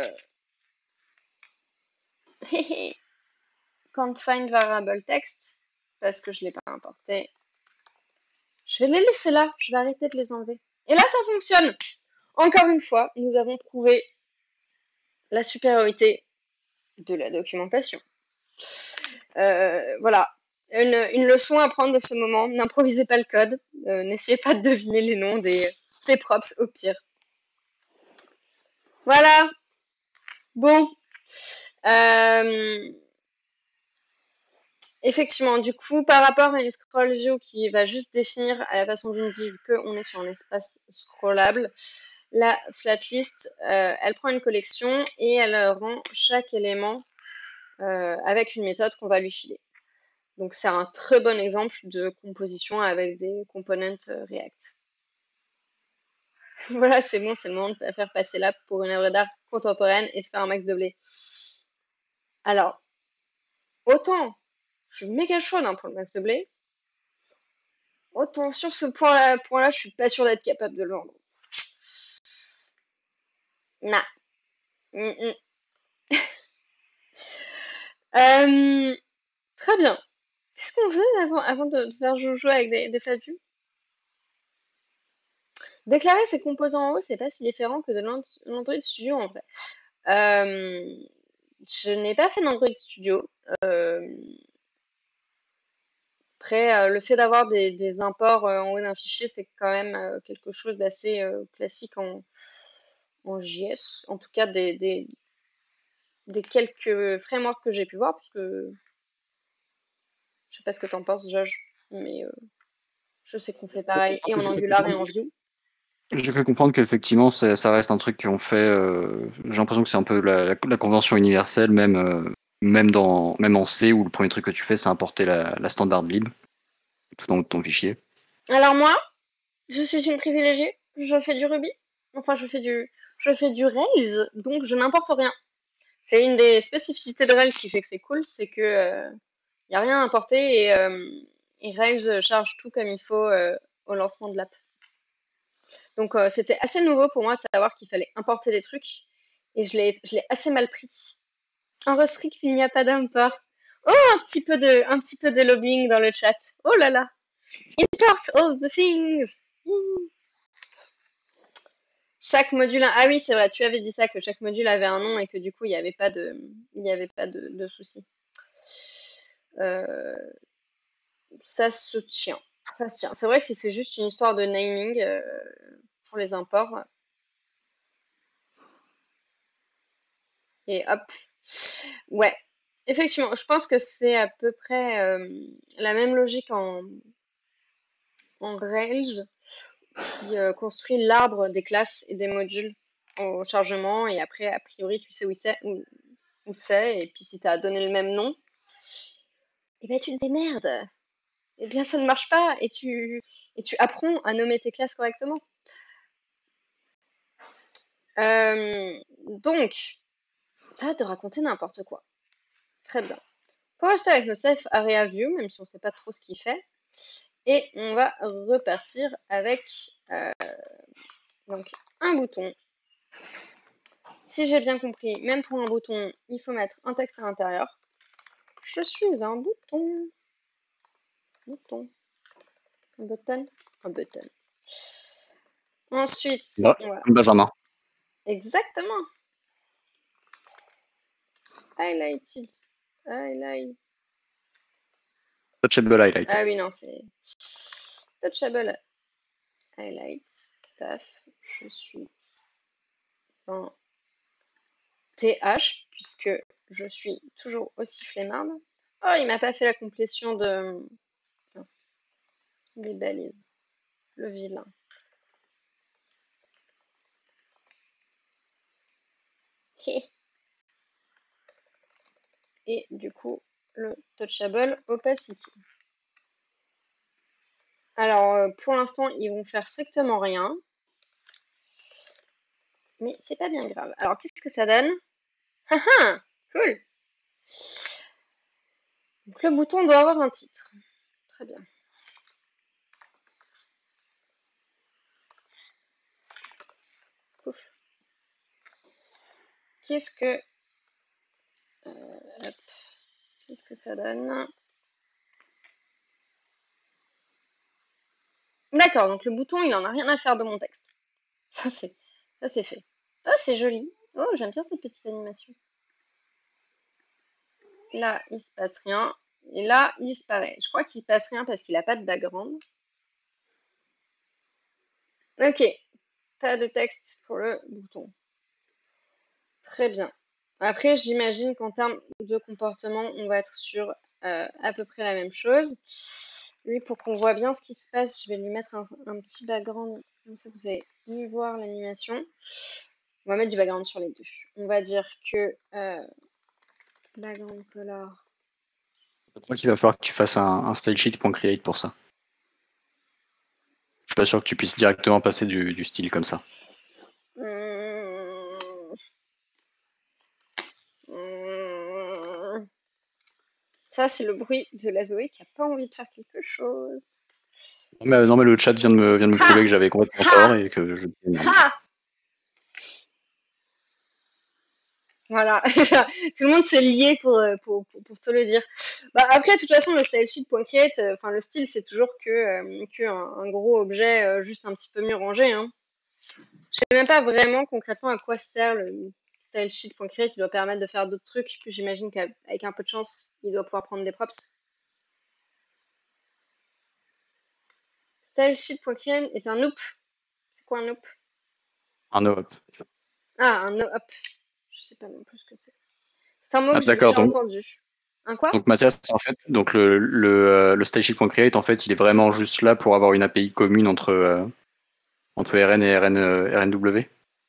can't find variable text parce que je l'ai pas importé. Je vais les laisser là. Je vais arrêter de les enlever. Et là, ça fonctionne. Encore une fois, nous avons prouvé la supériorité de la documentation. Voilà. Une leçon à prendre de ce moment. N'improvisez pas le code. N'essayez pas de deviner les noms des props au pire. Voilà. Bon. Euh, Effectivement, du coup, par rapport à une scroll view qui va juste définir à la façon d'une div qu'on est sur un espace scrollable, la flatlist, elle prend une collection et elle rend chaque élément avec une méthode qu'on va lui filer. Donc c'est un très bon exemple de composition avec des components React. Voilà, c'est bon, c'est le moment de faire passer l'app pour une œuvre d'art contemporaine et se faire un max de blé. Alors, autant je suis méga chaude hein, pour le max de blé, autant sur ce point-là, je suis pas sûre d'être capable de le vendre. Nah. Mm, mm. Euh, Très bien. Qu'est-ce qu'on faisait avant de faire jouer avec des flatus? Déclarer ses composants en haut, c'est pas si différent que de l'Android Studio en vrai. Euh, je n'ai pas fait d'Android Studio. Euh, Après, le fait d'avoir des imports en haut d'un fichier, c'est quand même quelque chose d'assez classique en JS. En tout cas, des quelques frameworks que j'ai pu voir, parce que je sais pas ce que t'en penses, Josh, mais je sais qu'on fait pareil et en Angular et en Vue. J'ai cru comprendre qu'effectivement, ça reste un truc qu'on fait. J'ai l'impression que c'est un peu la convention universelle, même en C, où le premier truc que tu fais, c'est importer la standard lib tout dans ton fichier. Alors moi, je suis une privilégiée. Je fais du Ruby. Enfin, je fais du Rails, donc je n'importe rien. C'est une des spécificités de Rails qui fait que c'est cool, c'est que y a rien à importer et Rails charge tout comme il faut au lancement de l'app. Donc c'était assez nouveau pour moi de savoir qu'il fallait importer des trucs et je l'ai assez mal pris. En restrict, il n'y a pas d'import. Oh, un petit peu de lobbying dans le chat. Oh là là. Import all the things. Chaque module, ah oui, c'est vrai, tu avais dit ça, que chaque module avait un nom et que du coup, il n'y avait pas de souci. Euh, ça se tient. Ça se tient. C'est vrai que si c'est juste une histoire de naming pour les imports, et hop. Ouais, effectivement, je pense que c'est à peu près la même logique en Rails qui construit l'arbre des classes et des modules au chargement et après, a priori, tu sais où c'est et puis si tu as donné le même nom, eh ben tu te démerdes. Eh bien, ça ne marche pas et tu apprends à nommer tes classes correctement. Donc, ça va te raconter n'importe quoi. Très bien. Pour rester avec le Safe Area View, même si on ne sait pas trop ce qu'il fait, et on va repartir avec donc un bouton. Si j'ai bien compris, même pour un bouton, il faut mettre un texte à l'intérieur. Je suis un bouton. Bouton. Un button. Un button. Ensuite, Là, on va... Benjamin. Exactement. Highlighted. Highlight. Touchable highlight. Ah oui, non, c'est touchable highlight. Taf. Je suis en TH, puisque je suis toujours aussi flemmarde. Oh, il m'a pas fait la complétion de mince, des balises. Le vilain. Et du coup, le touchable opacity. Alors, pour l'instant, ils vont faire strictement rien, mais c'est pas bien grave. Alors, qu'est-ce que ça donne? Ah ah, cool. Donc, le bouton doit avoir un titre. Très bien. Pouf. Qu'est-ce que, hop, qu'est-ce que ça donne? D'accord, donc le bouton, il en a rien à faire de mon texte. Ça, c'est, ça, c'est fait. Oh, c'est joli. Oh, j'aime bien cette petite animation. Là, il se passe rien. Et là, il disparaît. Je crois qu'il se passe rien parce qu'il n'a pas de background. Ok, pas de texte pour le bouton. Très bien. Après, j'imagine qu'en termes de comportement, on va être sur à peu près la même chose. Lui, pour qu'on voit bien ce qui se passe, je vais lui mettre un petit background. Comme ça, vous allez mieux voir l'animation. On va mettre du background sur les deux. On va dire que background color. Je crois qu'il va falloir que tu fasses un stylesheet.create pour ça. Je suis pas sûr que tu puisses directement passer du style comme ça. Hum, hum. Ça, c'est le bruit de la Zoé qui a pas envie de faire quelque chose. Non, mais le chat vient de me Ha! prouver que j'avais complètement Ha! tort et que je disais merde. Ha! Voilà, tout le monde s'est lié pour te le dire. Bah, après, de toute façon, le stylesheet.create, enfin, le style, c'est toujours que un gros objet juste un petit peu mieux rangé, hein. Je sais même pas vraiment concrètement à quoi sert le stylesheet.create. Il doit permettre de faire d'autres trucs. Puis j'imagine qu'avec un peu de chance, il doit pouvoir prendre des props. Stylesheet.create est un noop. C'est quoi un noop? Un no-up. Ah, un no-up. Je sais pas non plus ce que c'est. C'est un mot Ah, que j'ai d'accord, déjà entendu. Un quoi? donc Mathias, en fait, donc le stylesheet.create, en fait, il est vraiment juste là pour avoir une API commune entre RN et RNW.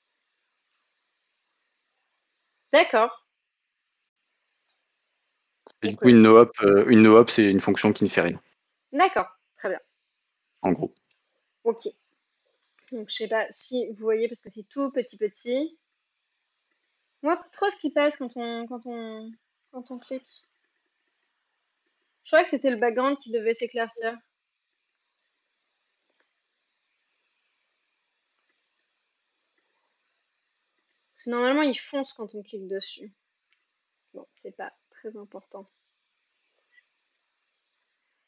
D'accord. Et du Ok. coup, une no-op, c'est une fonction qui ne fait rien, D'accord. Très bien. en gros. Ok. Donc, je sais pas si vous voyez parce que c'est tout petit petit. Moi, pas trop ce qui passe quand on clique. Je crois que c'était le background qui devait s'éclaircir. Parce que normalement, il fonce quand on clique dessus. Bon, c'est pas très important.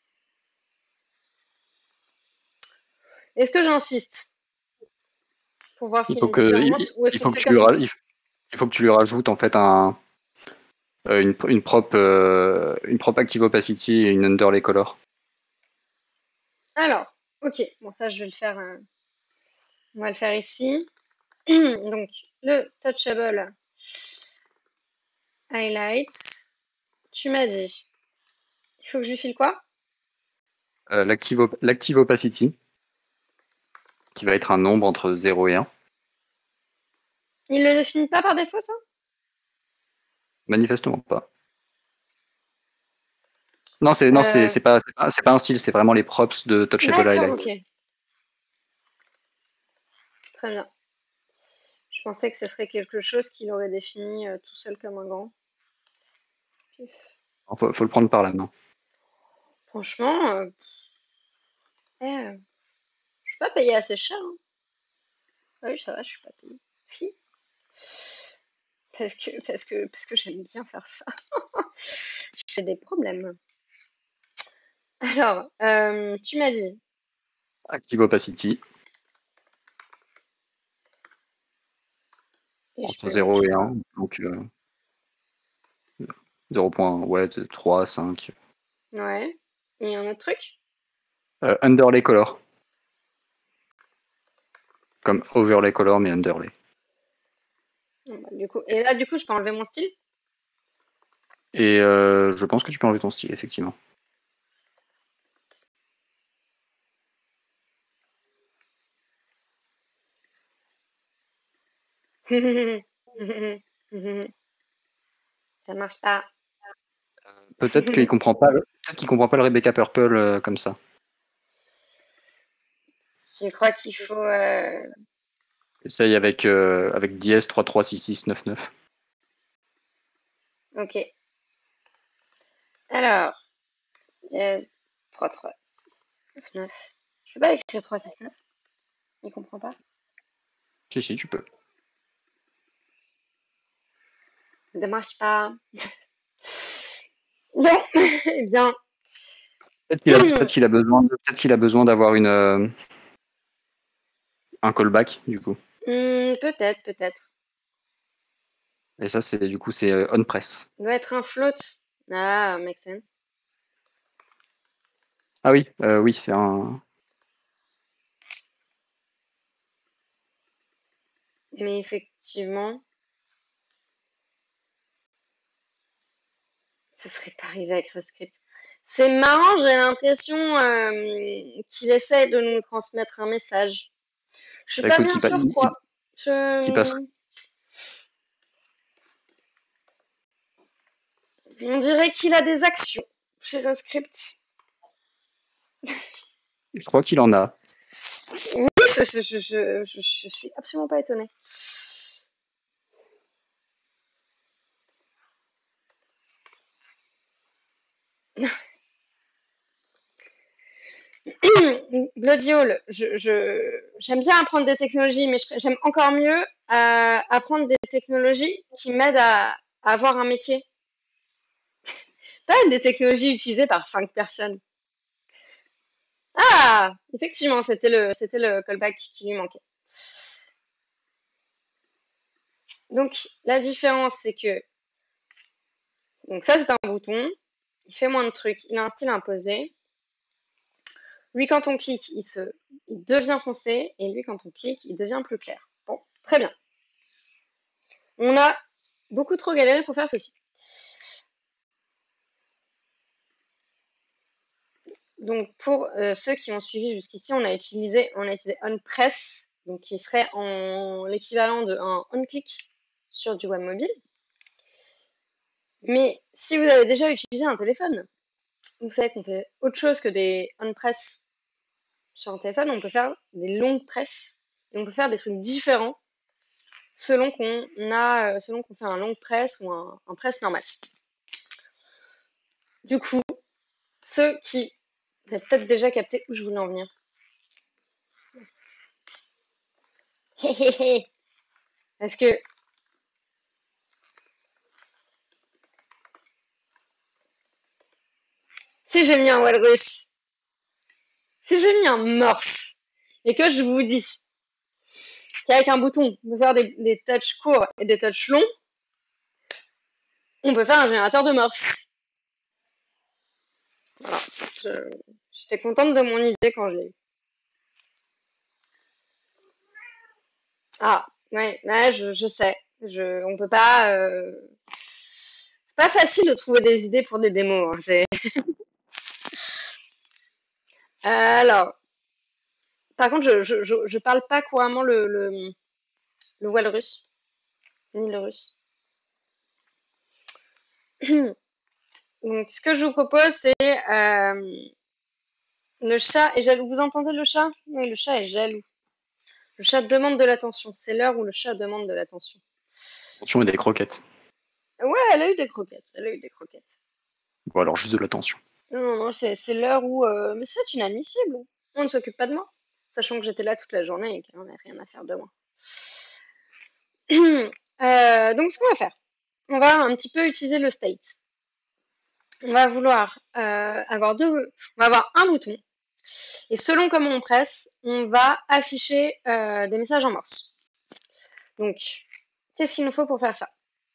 Est-ce que j'insiste? pour voir Il s'il y a faut une que, différence ou est-ce il qu'on faut que fait tu lui, comme... il faut que tu lui rajoutes en fait une prop Active Opacity et une Underlay Color. Alors, ok, bon ça je vais le faire, on va le faire ici. Donc le touchable highlights, tu m'as dit, il faut que je lui file quoi? L'Active Opacity, qui va être un nombre entre 0 et 1. Il le définit pas par défaut ça? Manifestement pas. Non, c'est non, Euh, c'est pas un style, c'est vraiment les props de Touchable d'accord, Highlight. ok, très bien. Je pensais que ce serait quelque chose qu'il aurait défini tout seul comme un grand. Faut le prendre par la main. Franchement, je suis pas payée assez cher, hein. Ah oui, ça va, je suis pas payée. Fi. Parce que j'aime bien faire ça. J'ai des problèmes. Alors, tu m'as dit, Active Opacity, et je entre peux le 0 mettre et quoi? 1. Donc 0. Ouais, 3, 5. Ouais. Et un autre truc? Underlay Color. Comme Overlay Color, mais Underlay. Bon, bah, du coup, et là, du coup, je peux enlever mon style? Et je pense que tu peux enlever ton style, effectivement. Ça marche pas. Peut-être qu'il comprend pas le Rebecca Purple comme ça. Je crois qu'il faut. Essaye avec dièse 336699. Ok. Alors, dièse 3, 3, 6, 9, 9. Je peux pas écrire 3, 6, 9. Il comprend pas. Si, tu peux. Ça marche pas. Bon, eh bien. Peut-être qu'il a besoin d'avoir un callback, du coup. Peut-être, peut-être. Et ça, c'est on press. Ça doit être un float. Ah, make sense. Ah oui, oui, c'est un. Mais effectivement, ce serait pas arrivé avec le script. C'est marrant, j'ai l'impression qu'il essaie de nous transmettre un message. Je suis Bah, pas écoute, bien sûre quoi. il passe. Je... On dirait qu'il a des actions chez le script. Je crois qu'il en a. Oui, je suis absolument pas étonnée. Bloody Hell, j'aime bien apprendre des technologies, mais j'aime encore mieux apprendre des technologies qui m'aident à avoir un métier. Pas des technologies utilisées par 5 personnes. Ah, effectivement, c'était le callback qui lui manquait. Donc, la différence, c'est que, donc ça, c'est un bouton. Il fait moins de trucs. Il a un style imposé. Lui, quand on clique, il devient foncé. Et lui, quand on clique, il devient plus clair. Bon, très bien. On a beaucoup trop galéré pour faire ceci. Donc, pour ceux qui ont suivi jusqu'ici, on a utilisé onPress, donc qui serait en l'équivalent de un onClick sur du web mobile. Mais si vous avez déjà utilisé un téléphone, vous savez qu'on fait autre chose que des on-press sur un téléphone, on peut faire des longues presses et on peut faire des trucs différents selon qu'on fait un long press ou un press normal. Du coup, ceux qui vous avez peut-être déjà capté où je voulais en venir. Parce que si j'ai mis un walrus, si j'ai mis un morse et que je vous dis qu'avec un bouton, on peut faire des touches courts et des touches longs, on peut faire un générateur de morse. Voilà. J'étais contente de mon idée quand je l'ai eu. Ah, ouais, je sais. On peut pas. C'est pas facile de trouver des idées pour des démos, hein. Alors, par contre, je parle pas couramment le walrus, ni le russe. Donc, ce que je vous propose, c'est le chat est jaloux. Vous entendez le chat? Oui, le chat est jaloux. Le chat demande de l'attention. C'est l'heure où le chat demande de l'attention. Attention, et des croquettes. Ouais, elle a eu des croquettes. Elle a eu des croquettes. Ou alors juste de l'attention. Non, c'est l'heure où. Mais c'est inadmissible. On ne s'occupe pas de moi. Sachant que j'étais là toute la journée et qu'on n'a rien à faire de moi. Donc, ce qu'on va faire, on va un petit peu utiliser le state. On va vouloir on va avoir un bouton. Et selon comment on presse, on va afficher des messages en morse. Donc, qu'est-ce qu'il nous faut pour faire ça?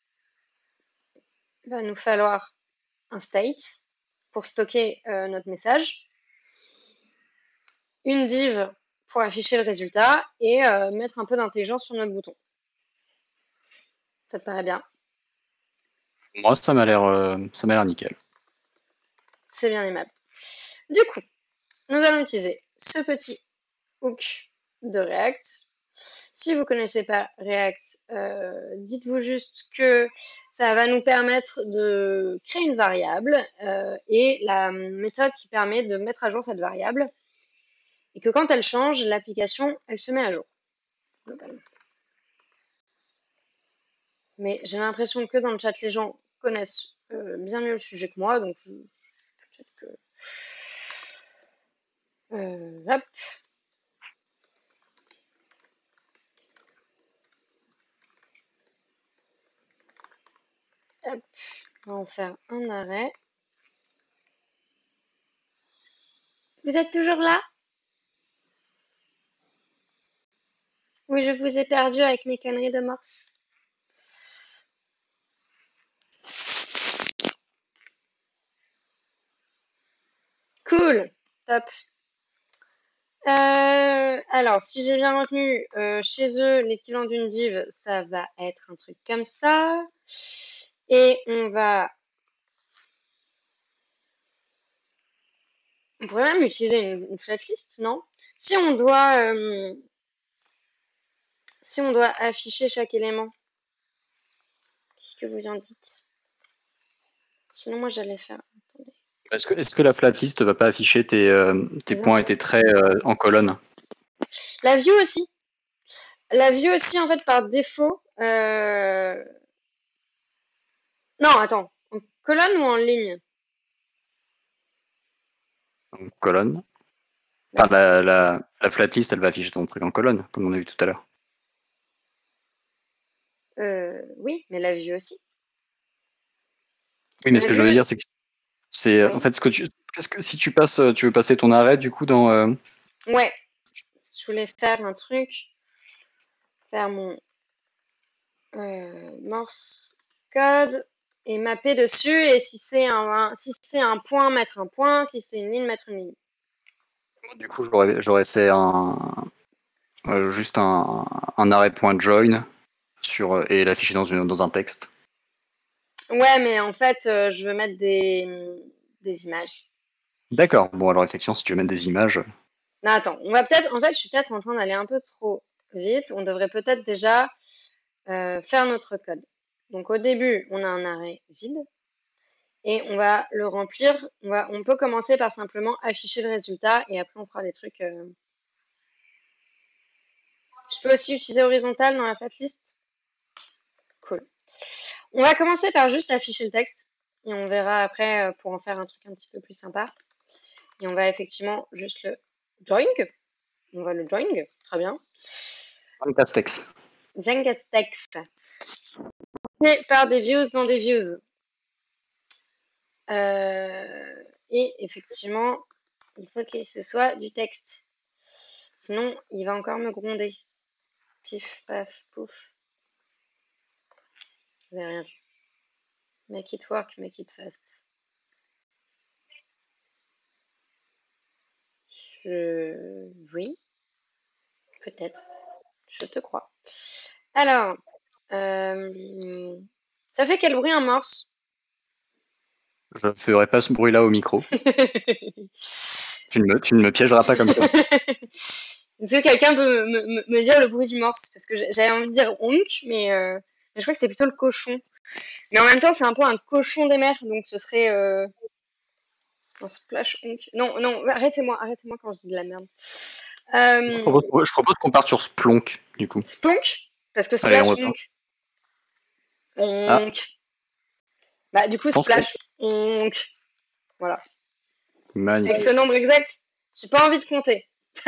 Il va nous falloir un state pour stocker notre message, une div pour afficher le résultat et mettre un peu d'intelligence sur notre bouton. Ça te paraît bien? Moi, ça m'a l'air nickel. C'est bien aimable. Du coup, nous allons utiliser ce petit hook de React. Si vous ne connaissez pas React, dites-vous juste que ça va nous permettre de créer une variable et la méthode qui permet de mettre à jour cette variable et que quand elle change, l'application, elle se met à jour. Mais j'ai l'impression que dans le chat, les gens connaissent bien mieux le sujet que moi, donc peut-être que... hop. Hop. On va en faire un arrêt. Vous êtes toujours là? Oui, je vous ai perdu avec mes conneries de morse. Cool, top. Alors, si j'ai bien retenu, chez eux, l'équivalent d'une div, ça va être un truc comme ça. Et on pourrait même utiliser une flatlist, non? Si on doit, si on doit afficher chaque élément, qu'est-ce que vous en dites? Sinon, moi, j'allais faire. Attendez. Est-ce que la flatlist va pas afficher tes Bien points et sûr. tes traits en colonne? La view aussi. La view aussi, en fait, par défaut. Non, attends. En colonne ou en ligne? En colonne. Enfin, D'accord. la flatlist, elle va afficher ton truc en colonne, comme on a vu tout à l'heure. Oui, mais la view aussi. Oui, mais ce La que je veux view, dire, c'est que en oui. fait, si tu veux passer ton arrêt, du coup, dans. Ouais, je voulais faire un truc, faire mon Morse code et mapper dessus. Et si c'est si c'est un point, mettre un point. Si c'est une ligne, mettre une ligne. Du coup, j'aurais fait juste un arrêt point join et l'afficher dans un texte. Ouais, mais en fait, je veux mettre des images. D'accord. Bon, alors effectivement, si tu veux mettre des images. Non, attends, on va peut-être, en fait, je suis peut-être en train d'aller un peu trop vite. On devrait peut-être déjà faire notre code. Donc au début, on a un arrêt vide et on va le remplir. On peut commencer par simplement afficher le résultat et après on fera des trucs. Je peux aussi utiliser horizontal dans la flatlist. Cool. On va commencer par juste afficher le texte et on verra après pour en faire un truc un petit peu plus sympa. Et on va effectivement juste le join. On va le join, très bien. Un castex. Jenga text. Et par des views dans des views. Et effectivement, il faut que ce soit du texte. Sinon, il va encore me gronder. Pif, paf, pouf. Vous n'avez rien vu. Make it work, make it fast. Oui, peut-être. Je te crois. Alors, ça fait quel bruit un morse? Je ne ferai pas ce bruit-là au micro. Tu ne me piégeras pas comme ça. Est-ce que quelqu'un peut me dire le bruit du morse? Parce que j'avais envie de dire onk, mais je crois que c'est plutôt le cochon. Mais en même temps, c'est un peu un cochon des mers, donc ce serait un splash onk. Non, non, arrêtez-moi quand je dis de la merde. Je propose qu'on parte sur Splonk, du coup. Splonk? Parce que Allez, on splash le part. onk. Ah, Onk. Bah, du coup, je pense que... splash onk. Voilà. Avec ce Magnifique. nombre exact, j'ai pas envie de compter.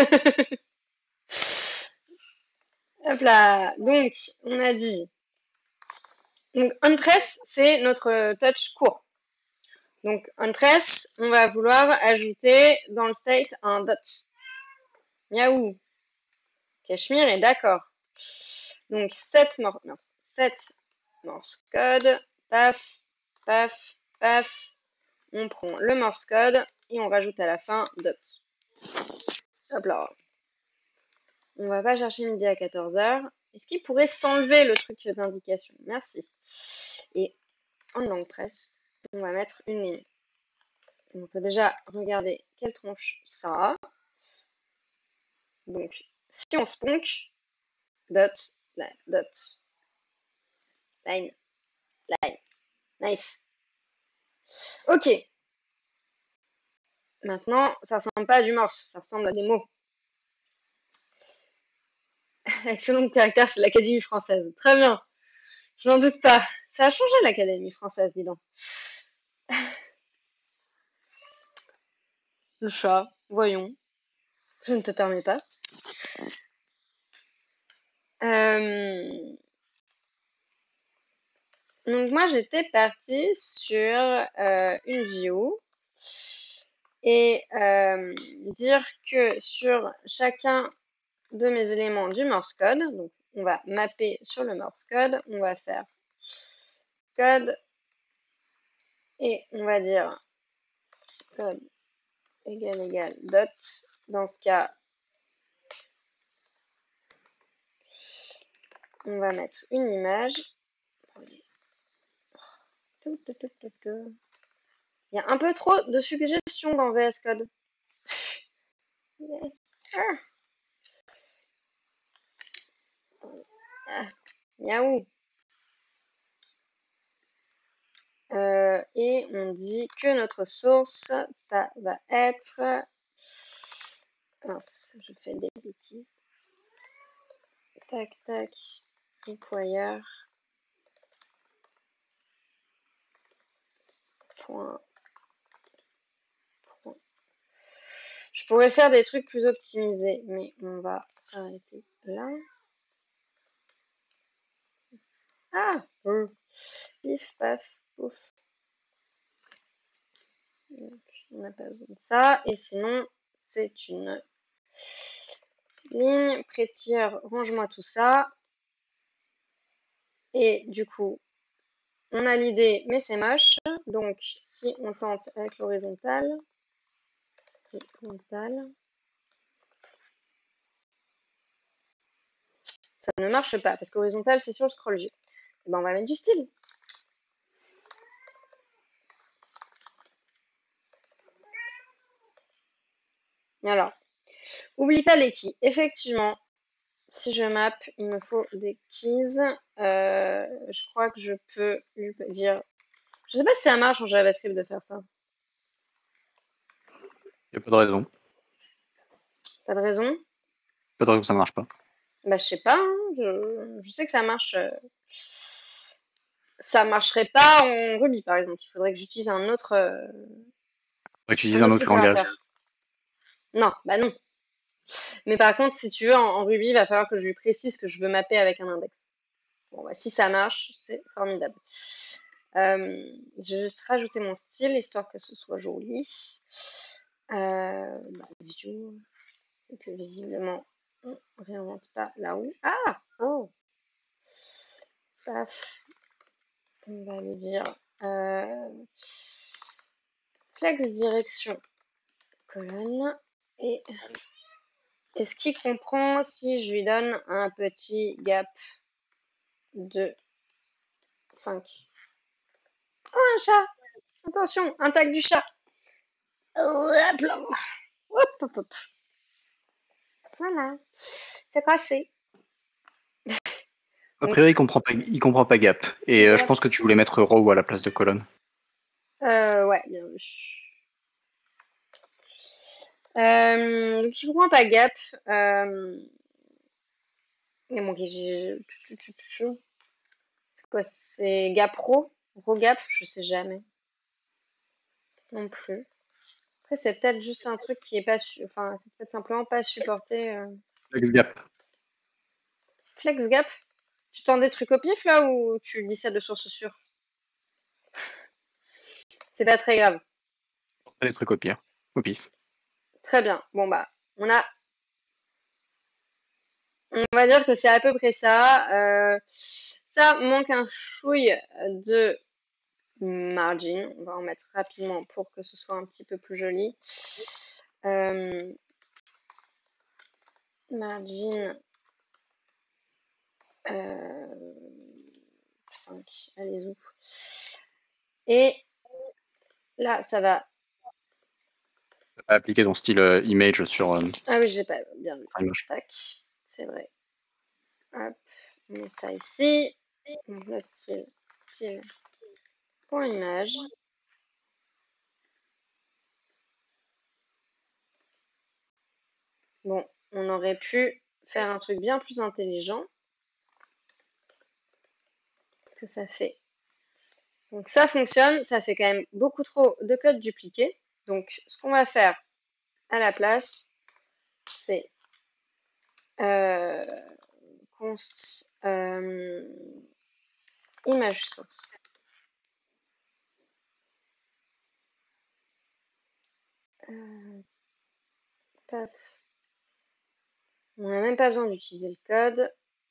Hop là. Donc, on a dit. Donc, on-press, c'est notre touch court. Donc, on-press, on va vouloir ajouter dans le state un dot. Miaou. Cachemire est d'accord. Donc, 7 morse code. Paf, paf, paf. On prend le morse code et on rajoute à la fin dot. Hop là. On va pas chercher midi à 14h. Est-ce qu'il pourrait s'enlever le truc d'indication? Merci. Et en langue presse, on va mettre une ligne. On peut déjà regarder quelle tronche ça a. Donc, si on sponk, dot, dot, line, line. Nice. Ok. Maintenant, ça ressemble pas à du morse, ça ressemble à des mots. Excellent caractère, c'est l'Académie française. Très bien. Je n'en doute pas. Ça a changé l'Académie française, dis donc. Le chat, voyons. Je ne te permets pas. Euh, donc moi j'étais partie sur une view et dire que sur chacun de mes éléments du Morse code, donc on va mapper sur le Morse code, on va faire code et on va dire code égal dot. Dans ce cas, on va mettre une image. Il y a un peu trop de suggestions dans VS Code. Ah, ah, miaou. Et on dit que notre source, ça va être... Mince, je fais des bêtises. Tac, tac, employeur. Point, point. Je pourrais faire des trucs plus optimisés, mais on va s'arrêter là. Ah, pif, paf, pouf. Donc, on n'a pas besoin de ça. Et sinon, c'est une ligne. Prettier, range-moi tout ça. Et du coup, on a l'idée, mais c'est moche. Donc, si on tente avec l'horizontale, ça ne marche pas. Parce qu'horizontale, c'est sur le scroll view. Et ben, on va mettre du style. Alors, oublie pas les keys. Effectivement, si je map, il me faut des keys. Je crois que je peux lui dire... Je sais pas si ça marche en JavaScript de faire ça. Il n'y a pas de raison. Pas de raison. Pas de raison que ça marche pas. Bah, je sais pas. Hein. Je sais que ça marche. Ça marcherait pas en Ruby, par exemple. Il faudrait que j'utilise Faut utiliser un un autre autre langage. itérateur. Non, bah non. Mais par contre, si tu veux, en Ruby, il va falloir que je lui précise que je veux mapper avec un index. Bon, bah, si ça marche, c'est formidable. Je vais juste rajouter mon style, histoire que ce soit joli. View. Et que visiblement, On réinvente pas la roue. Ah! Oh! Paf. On va lui dire flex direction colonne. Et est-ce qu'il comprend si je lui donne un petit gap de 5? Oh, un chat! Attention, un tag du chat. Hop là. Hop, hop, hop. Voilà. C'est passé. A Donc, priori, il comprend pas Gap. Et je gap. pense que tu voulais mettre Row à la place de colonne. Ouais, bien vu. Donc, je comprends pas gap. Il manqué, c'est quoi? C'est gap pro? Ro gap? Je sais jamais. Non plus. Après, c'est peut-être juste un truc qui est pas, enfin, c'est peut-être simplement pas supporté. Flex Gap. Flex gap? Tu tends des trucs au pif là ou tu dis ça de source sûre? C'est pas très grave. Pas des trucs au pire. Au pif. Très bien. Bon bah, on va dire que c'est à peu près ça. Ça manque un chouille de margin. On va en mettre rapidement pour que ce soit un petit peu plus joli. Margin 5. Allez-y. Et là, ça va. Appliquer ton style image sur Ah oui, j'ai pas bien vu. image. Tac, c'est vrai. Hop, on met ça ici. Donc là, style point image. Bon, on aurait pu faire un truc bien plus intelligent que ça fait. Donc ça fonctionne, ça fait quand même beaucoup trop de code dupliqué. Donc ce qu'on va faire à la place, c'est euh, const image source. Paf. On n'a même pas besoin d'utiliser le code.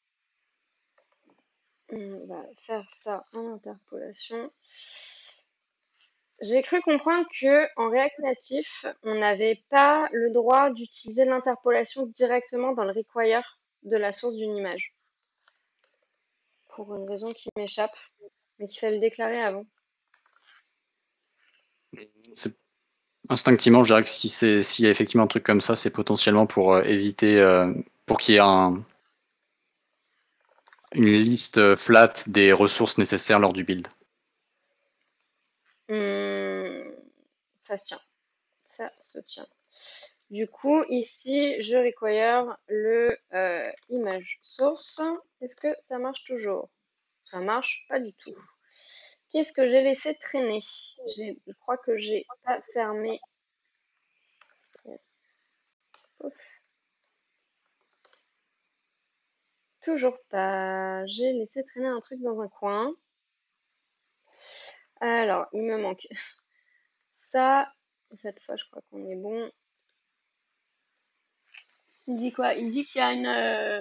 On va faire ça en interpolation. J'ai cru comprendre que en React Natif, on n'avait pas le droit d'utiliser l'interpolation directement dans le require de la source d'une image. Pour une raison qui m'échappe, mais qu'il fallait le déclarer avant. Instinctivement, je dirais que s'il y a effectivement un truc comme ça, c'est potentiellement pour éviter, pour qu'il y ait une liste flat des ressources nécessaires lors du build. Ça se tient. Ça se tient. Du coup, ici, je require le image source. Est-ce que ça marche toujours? Ça marche pas du tout. Qu'est-ce que j'ai laissé traîner? Je crois que j'ai pas fermé. Yes. Ouf. Toujours pas. J'ai laissé traîner un truc dans un coin. Alors, il me manque ça. Cette fois, je crois qu'on est bon. Il dit quoi? Il dit qu'il y a une.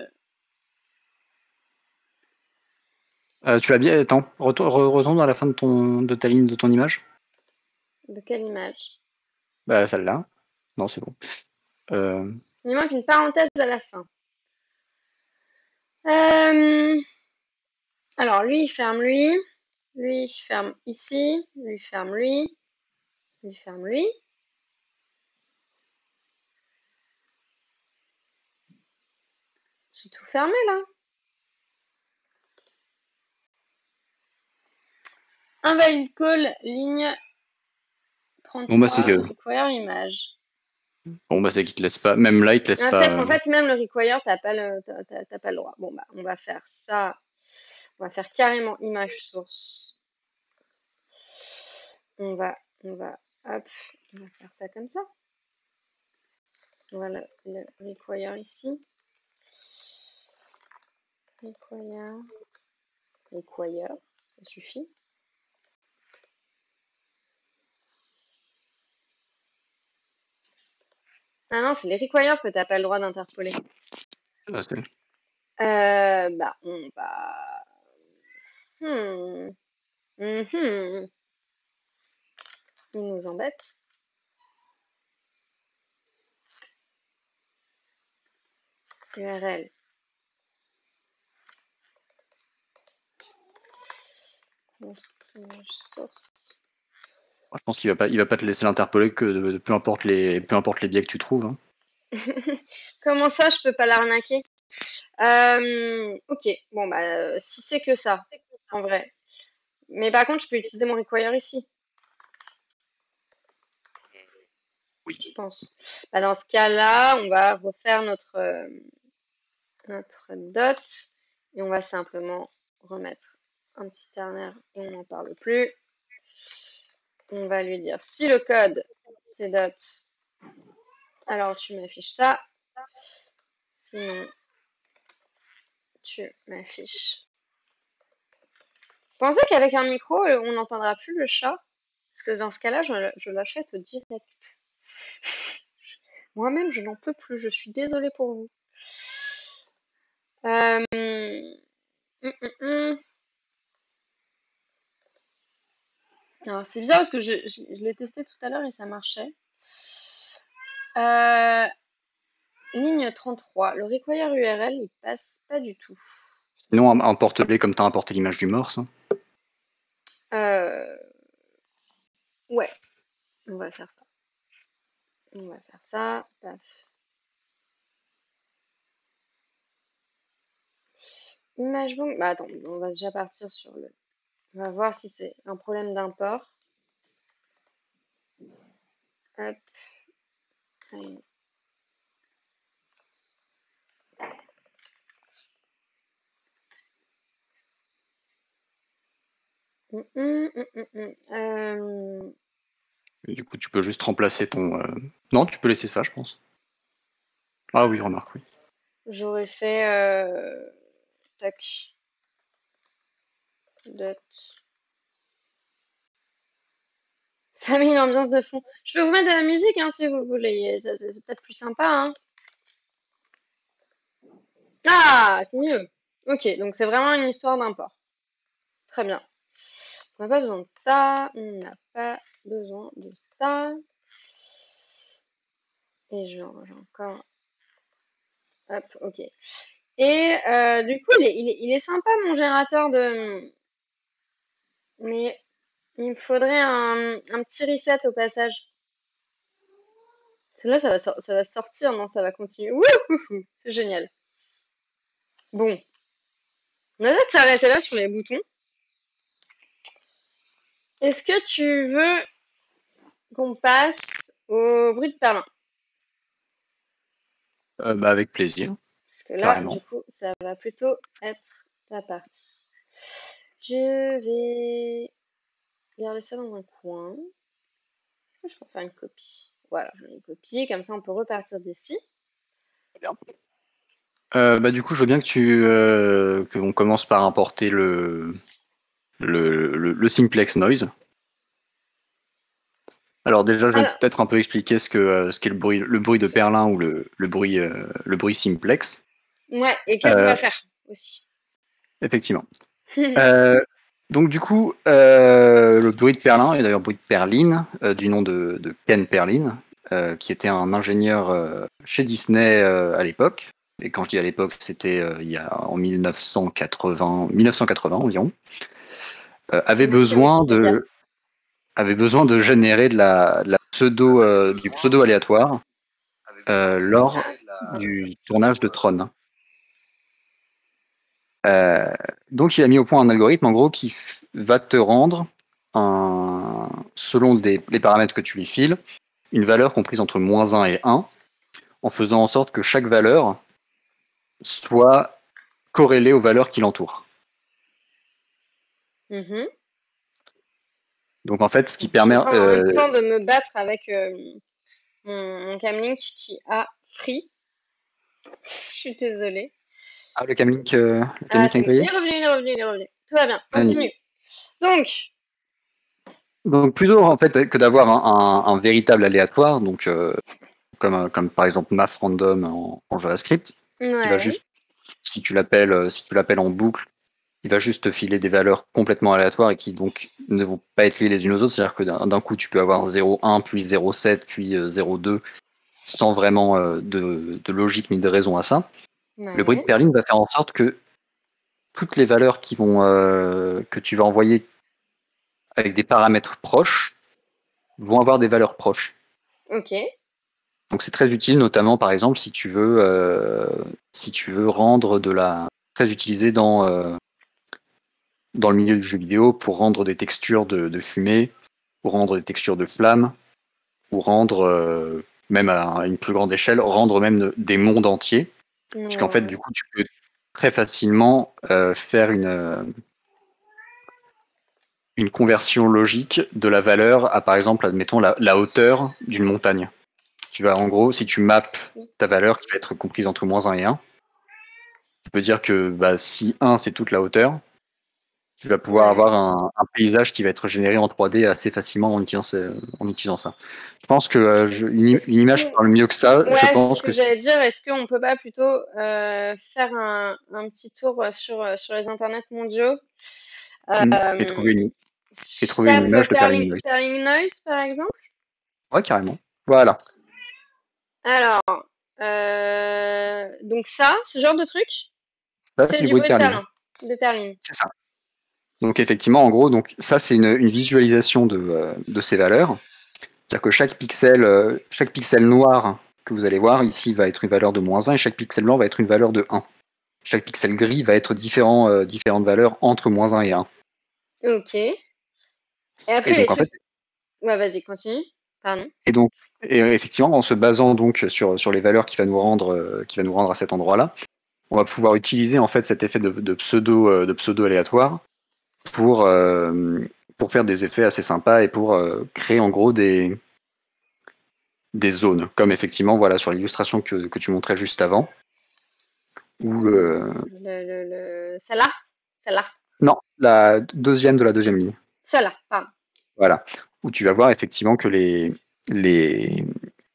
Tu as bien. Attends, retourne à la fin de ta ligne de ton image. De quelle image? Bah, celle-là. Non, c'est bon. Il manque une parenthèse à la fin. Euh, alors, lui, il ferme lui. Lui, il ferme ici. Lui, ferme lui. Lui, ferme lui. J'ai tout fermé là. Invalid call, ligne Bon, bah, c'est 33, que. require image. Bon, bah, c'est qu'il te laisse pas. Même là, il te laisse Ah, peut-être pas. en fait, même le require, t'as pas le droit. Bon, bah, on va faire ça. On va faire carrément image source. On va, hop, on va faire ça comme ça. Voilà le require ici. Require, ça suffit. Ah non, c'est les requires que t'as pas le droit d'interpoler. Ah, Bah, on va. Hmm, mhm, il nous embête. URL. Source. je pense il va pas te laisser l'interpeller que peu importe les biais que tu trouves, hein. Comment ça, je peux pas l'arnaquer? Ok, bon bah si c'est que ça, en vrai. Mais par contre, je peux utiliser mon require ici, je Oui. pense. Bah, dans ce cas-là, on va refaire notre dot et on va simplement remettre un petit ternaire et on n'en parle plus. On va lui dire si le code c'est dot, alors tu m'affiches ça. Sinon, tu m'affiches. Vous pensez qu'avec un micro, on n'entendra plus le chat? Parce que dans ce cas-là, je l'achète direct. Moi-même, je n'en peux plus. Je suis désolée pour vous. Euh, hum, hum, hum. Alors, c'est bizarre parce que je l'ai testé tout à l'heure et ça marchait. Euh, ligne 33. Le require URL, il passe pas du tout. Sinon, importe-les comme tu as importé l'image du morse, hein. Euh, ouais, on va faire ça. On va faire ça. Paf. Image bank. Bah attends, on va déjà partir sur le. On va voir si c'est un problème d'import. Hop. Allez. Et du coup, tu peux juste remplacer ton. Non, tu peux laisser ça, je pense. Ah oui, remarque, oui. J'aurais fait tac dot. Ça met une ambiance de fond. Je peux vous mettre de la musique hein, si vous voulez. C'est peut-être plus sympa. Hein. Ah, c'est mieux. Ok, donc c'est vraiment une histoire d'import. Très bien. On n'a pas besoin de ça. On n'a pas besoin de ça. Et j'ai encore. Hop, ok. Et du coup, il est sympa mon générateur de. Mais il me faudrait un petit reset au passage. Celle-là, ça va sortir, non, ça va continuer. Wouhou, c'est génial. Bon, on va peut-être s'arrêter là sur les boutons. Est-ce que tu veux qu'on passe au bruit de perlin? Bah, avec plaisir, Parce que là, du carrément. coup, ça va plutôt être ta partie. Je vais garder ça dans un coin. Je peux faire une copie. Voilà, je mets une copie, comme ça on peut repartir d'ici. Très bien. Bah, du coup, je veux bien que on commence par importer le simplex noise. Alors déjà, je vais Alors, peut-être un peu expliquer ce qu'est le bruit de Perlin ou le bruit simplex. ouais, et qu'est-ce qu'on Euh, va faire aussi? effectivement. Euh, donc du coup, le bruit de Perlin, et d'ailleurs bruit de Perline, du nom de Ken Perlin, qui était un ingénieur chez Disney à l'époque. Et quand je dis à l'époque, c'était il y a en 1980 environ. C'est monsieur Wikipédia. Avait besoin de générer du pseudo aléatoire lors du tournage de Tron. Euh, donc il a mis au point un algorithme en gros va te rendre selon les paramètres que tu lui files, une valeur comprise entre -1 et 1, en faisant en sorte que chaque valeur soit corrélée aux valeurs qui l'entourent. Mhm. Donc en fait, ce qui Donc, je suis permet, en train en même temps de me battre avec mon Camlink qui a free. Je suis désolée. ah, le Ah, Camlink c'est bon. Il grillé. est revenu, il est revenu, il est revenu. Tout va bien. Magnifique. Continue. Donc, Donc plutôt en fait que d'avoir un véritable aléatoire, donc comme par exemple math random en JavaScript. qui va Ouais. juste, si tu l'appelles en boucle, il va juste te filer des valeurs complètement aléatoires et qui donc ne vont pas être liées les unes aux autres. C'est-à-dire que d'un coup, tu peux avoir 0,1, puis 0,7, puis 0,2, sans vraiment de logique ni de raison à ça. Le bruit de Ouais. Perlin va faire en sorte que toutes les valeurs que tu vas envoyer avec des paramètres proches vont avoir des valeurs proches. Ok. Donc c'est très utile, notamment par exemple si tu veux rendre très utilisé dans le milieu du jeu vidéo pour rendre des textures de fumée, pour rendre des textures de flammes, pour rendre même à une plus grande échelle, rendre même des mondes entiers. Parce qu'en fait, du Ouais. coup, tu peux très facilement faire une conversion logique de la valeur à, par exemple, admettons, la hauteur d'une montagne. Tu vas, en gros, si tu mappes ta valeur qui va être comprise entre -1 et 1, tu peux dire que bah, si 1 c'est toute la hauteur, tu vas pouvoir Ouais. avoir un paysage qui va être généré en 3D assez facilement en utilisant ça. Je pense que Est-ce une image que parle mieux que ça. Je Ouais, c'est ce pense que que c'est j'allais dire. Est-ce qu'on peut pas plutôt faire un petit tour sur les internets mondiaux? et Euh, et je trouver une tape image de Perlin Noise. Perling Noise, par exemple. Ouais, carrément. Voilà. Alors, donc ça, ce genre de truc, Ça, c'est c'est du du bruit de bruit de Perlin. Perlin, de Perline. C'est ça. Donc effectivement, en gros, donc ça c'est une visualisation de ces valeurs. C'est-à-dire que chaque pixel noir que vous allez voir ici va être une valeur de -1 et chaque pixel blanc va être une valeur de 1. Chaque pixel gris va être différentes valeurs entre -1 et 1. Ok. Et Et après, les donc en fait, trucs... Ouais, vas-y, continue. Pardon. et donc et effectivement, en se basant donc sur les valeurs qui va nous rendre à cet endroit-là, on va pouvoir utiliser en fait cet effet de pseudo aléatoire pour euh, pour faire des effets assez sympas et pour créer en gros des zones, comme effectivement voilà sur l'illustration que tu montrais juste avant, où Celle-là? Celle-là. non, la deuxième de la deuxième ligne, Celle-là, pardon. voilà, où tu vas voir effectivement que les,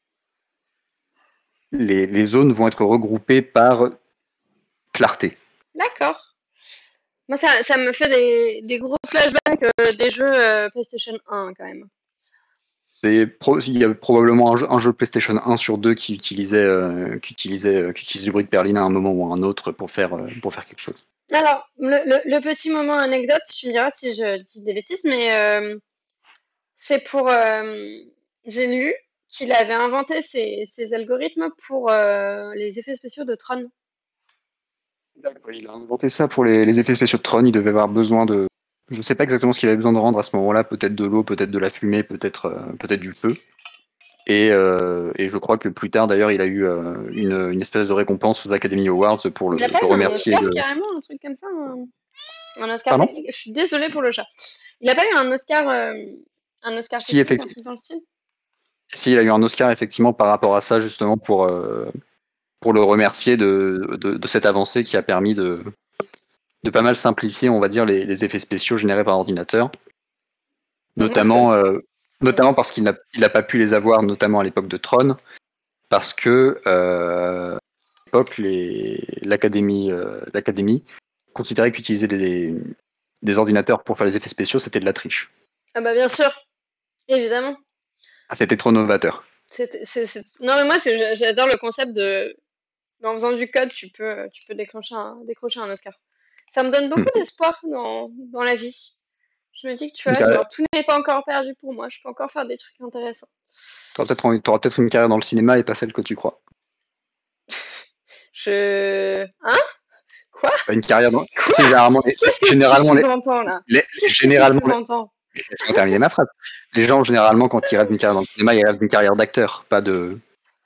les zones vont être regroupées par clarté. D'accord. Moi, ça me fait des gros flashbacks des jeux PlayStation 1, quand même. Il y a probablement un jeu PlayStation 1 sur 2 qui utilise du bruit de Perline à un moment ou à un autre pour faire quelque chose. Alors, le petit moment anecdote, tu me diras si je dis des bêtises, mais c'est pour... j'ai lu qu'il avait inventé ces algorithmes pour les effets spéciaux de Tron. D'accord, il a inventé ça pour les effets spéciaux de Tron. Il devait avoir besoin de. Je ne sais pas exactement ce qu'il avait besoin de rendre à ce moment-là. Peut-être de l'eau, peut-être de la fumée, peut-être du feu. Et je crois que plus tard, d'ailleurs, il a eu une espèce de récompense aux Academy Awards pour Il a pas le eu un remercier Oscar de. carrément, un truc comme ça, un Oscar Pardon? technique. Je suis désolée pour le chat. Il a pas eu un Oscar Si, technique, un effectivement. truc dans le style? Si, il a eu un Oscar, effectivement, par rapport à ça, justement, pour le remercier de cette avancée qui a permis de pas mal simplifier, on va dire, les effets spéciaux générés par ordinateur. Donc moi, ce que... Notamment, Vas-y. notamment parce il n'a pas pu les avoir, notamment à l'époque de Tron, parce que à l'époque, l'Académie considérait qu'utiliser des ordinateurs pour faire les effets spéciaux, c'était de la triche. Ah bah bien sûr, évidemment. Ah, c'était trop novateur. Non mais moi, j'adore le concept de... En faisant du code, tu peux décrocher un Oscar. Ça me donne beaucoup d'espoir dans la vie. Je me dis que tu vois, Tu genre, tout n'est pas encore perdu pour moi. Je peux encore faire des trucs intéressants. auras peut-être une carrière dans le cinéma et pas celle que tu crois. Hein? Quoi? Une carrière dans. Tu sais, Quoi? Qu'est-ce que tu sous-entends là? Qu'est-ce que tu généralement, sous-entends? laisse-moi terminer ma phrase. Les gens, généralement, quand ils rêvent d'une carrière dans le cinéma, ils rêvent d'une carrière d'acteur, pas de.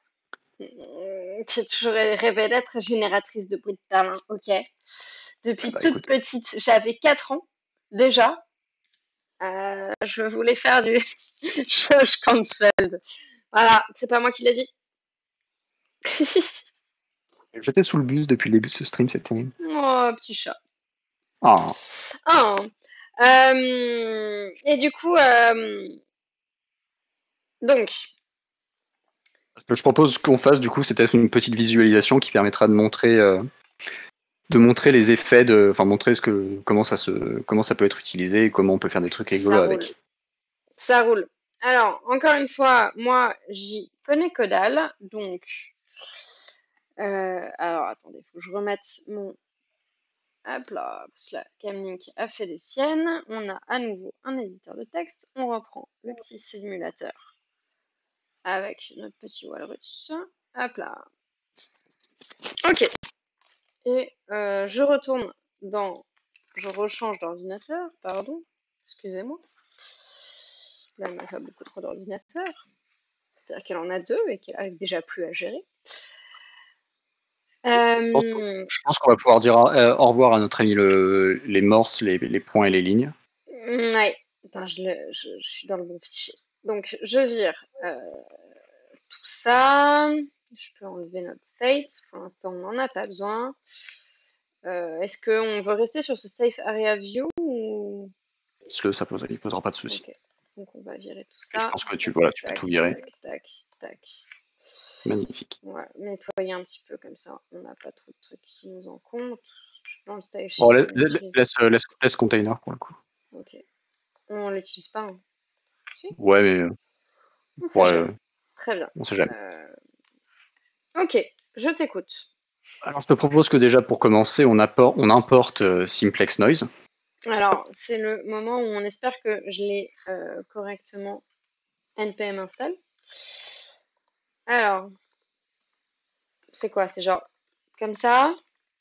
J'ai toujours rêvé d'être génératrice de bruit de perlin, ok? Ah Depuis bah toute écoute, petite, j'avais 4 ans déjà. Je voulais faire du je cancelled. Voilà, c'est pas moi qui l'ai dit. j'étais sous le bus depuis le début de ce stream, c'est terrible. Oh, petit chat. Ah, Ah. Et du coup, donc, que je propose qu'on fasse, du coup, c'est peut-être une petite visualisation qui permettra de montrer les effets, enfin montrer comment ça peut être utilisé et comment on peut faire des trucs rigolos Ça roule. avec. Ça roule. Alors, encore une fois, moi, j'y connais que dalle. Donc, alors, attendez, il faut que je remette mon... Hop là, parce que la Camlink a fait des siennes. On a à nouveau un éditeur de texte. On reprend le petit simulateur avec notre petit walrus. Hop là. Ok. Et je retourne dans... Je rechange d'ordinateur, pardon. Excusez-moi. Là, elle n'a pas beaucoup trop d'ordinateurs. C'est-à-dire qu'elle en a deux et qu'elle arrive déjà plus à gérer. Je pense qu'on va pouvoir dire au revoir à notre ami les morses, les points et les lignes. Ouais. Attends, je suis dans le bon fichier. Donc, je vire tout ça. Je peux enlever notre state. Pour l'instant, on n'en a pas besoin. Est-ce qu'on veut rester sur ce safe area view ou... Parce que il posera pas de soucis. Ok. Donc, on va virer tout Et je ça. pense que tu Tac, peux tac, tout virer. tac, tac, tac. Magnifique. On va nettoyer un petit peu comme ça. On n'a pas trop de trucs qui nous en comptent. Dans le style Bon, sheet, on l'utilise. laisse container pour le coup. Ok. On l'utilise pas, hein. Si, Ouais, mais on sait ouais, jamais. Très bien. on sait jamais. Ok, je t'écoute. Alors, je te propose que déjà, pour commencer, on importe Simplex Noise. Alors, c'est le moment où on espère que je l'ai correctement npm install. Alors, c'est quoi? C'est genre comme ça?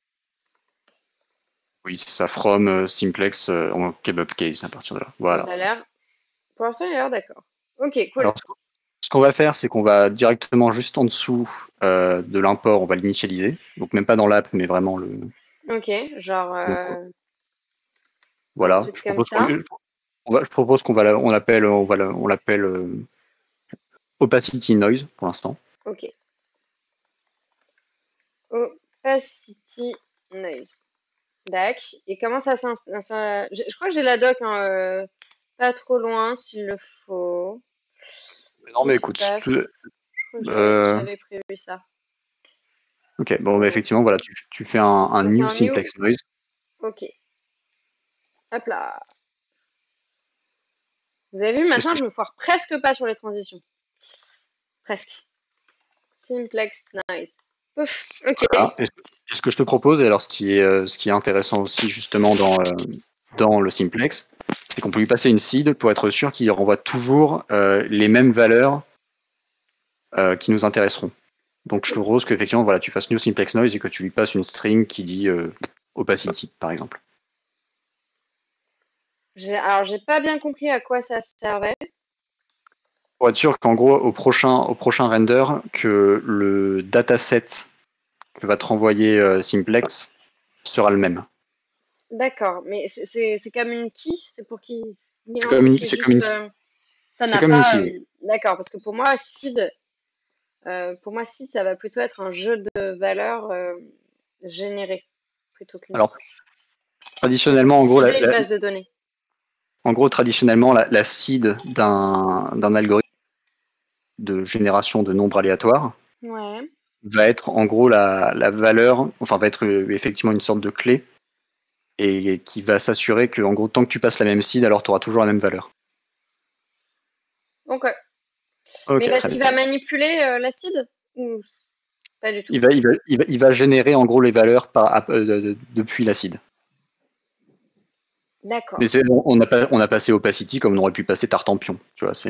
Oui, c'est ça, from Simplex en kebab case à partir de là. Il Voilà. a l'air. Pour l'instant, il a l'air d'accord. Ok, cool. Alors, ce qu'on va faire, c'est qu'on va directement juste en dessous de l'import, on va l'initialiser. Donc, même pas dans l'app, mais vraiment le. Ok, genre Donc, un voilà. truc comme ça. Je propose on l'appelle Opacity Noise pour l'instant. Ok. Opacity noise. Dac. Et comment ça s'installe je crois que j'ai la doc, hein, pas trop loin s'il le faut. Non, mais If écoute, paf. Je crois que euh, j'avais prévu ça. ok, bon, bah, Ok. effectivement, voilà, tu fais un Donc new un new. Simplex Noise. Ok. Hop là. Vous avez vu, Est-ce maintenant que je me foire presque pas sur les transitions. Presque. Simplex nice. Pouf. Ok. Voilà. Et ce que je te propose, et alors ce qui est intéressant aussi justement dans le simplex, c'est qu'on peut lui passer une seed pour être sûr qu'il renvoie toujours les mêmes valeurs qui nous intéresseront. Donc je te propose qu'effectivement, voilà, tu fasses new simplex noise et que tu lui passes une string qui dit opacity, par exemple. Alors j'ai pas bien compris à quoi ça servait. Pour être sûr qu'en gros, au prochain render, que le dataset que va te renvoyer simplex sera le même. D'accord, mais c'est comme une key, c'est pour qu'il C'est comme une, identifie juste. Ça c'est n'a comme une pas. key. Oui. D'accord, parce que pour moi, seed, ça va plutôt être un jeu de valeurs généré plutôt qu'une Alors key. C'est pour traditionnellement, cibler une base de données. traditionnellement, la seed d'un algorithme de génération de nombres aléatoires Ouais, va être en gros la valeur, enfin va être effectivement une sorte de clé et qui va s'assurer que en gros tant que tu passes la même seed, alors tu auras toujours la même valeur. ok. Mais Ok, est-ce très qu'il bien. va manipuler l'acide ou pas du tout? Il va générer en gros les valeurs depuis la seed. Mais D'accord. on a passé opacity comme on aurait pu passer tartempion. Tu vois,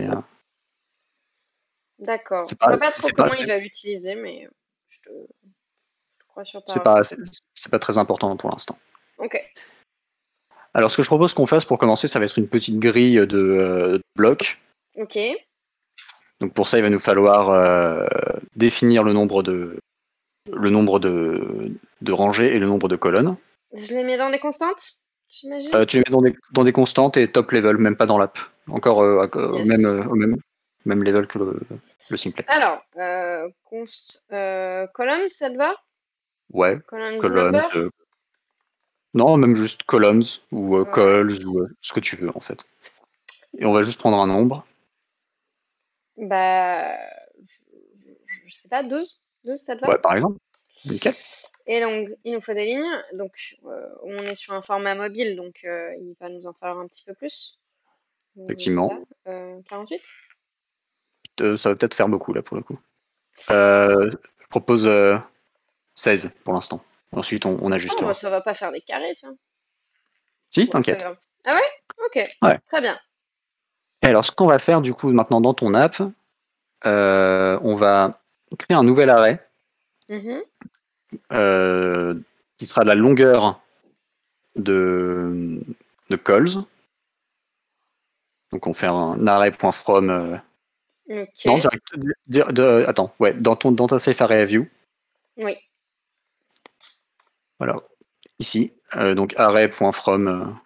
D'accord. c'est Je pas, vois pas trop comment il va l'utiliser, mais je te crois sur parole. c'est pas très important pour l'instant. Ok. Alors, ce que je propose qu'on fasse pour commencer, ça va être une petite grille de blocs. Ok. Donc, pour ça, il va nous falloir définir le nombre de rangées et le nombre de colonnes. Je les mets dans des constantes, j'imagine? Tu les mets dans des constantes et top level, même pas dans l'app. Encore même, Yes. même level que le simplex. Alors, columns, ça te va? Ouais, Columns colonnes. number? Non, même juste columns ou Ouais. calls ou ce que tu veux en fait. Et on va juste prendre un nombre. Bah, je sais pas, 12? 12, ça te va? Ouais, par exemple. Nickel. Et donc, il nous faut des lignes. Donc, on est sur un format mobile, donc il va nous en falloir un petit peu plus. Donc, je sais Effectivement. pas, 48? Ça va peut-être faire beaucoup, là, pour le coup. Je propose 16 pour l'instant. Ensuite, on Oh, bah, ajustera. ça va pas faire des carrés, ça. Si, Bon, c'est pas t'inquiète. grave. Ah ouais? Ok, Ouais. très bien. Et alors, ce qu'on va faire, du coup, maintenant dans ton app, on va créer un nouvel arrêt Mhm. euh, qui sera la longueur de, de calls. Donc, on fait un arrêt.from. Non, Ok, direct. Attends, ouais, dans ta safe area view. oui. Voilà, ici. Donc, arrêt.from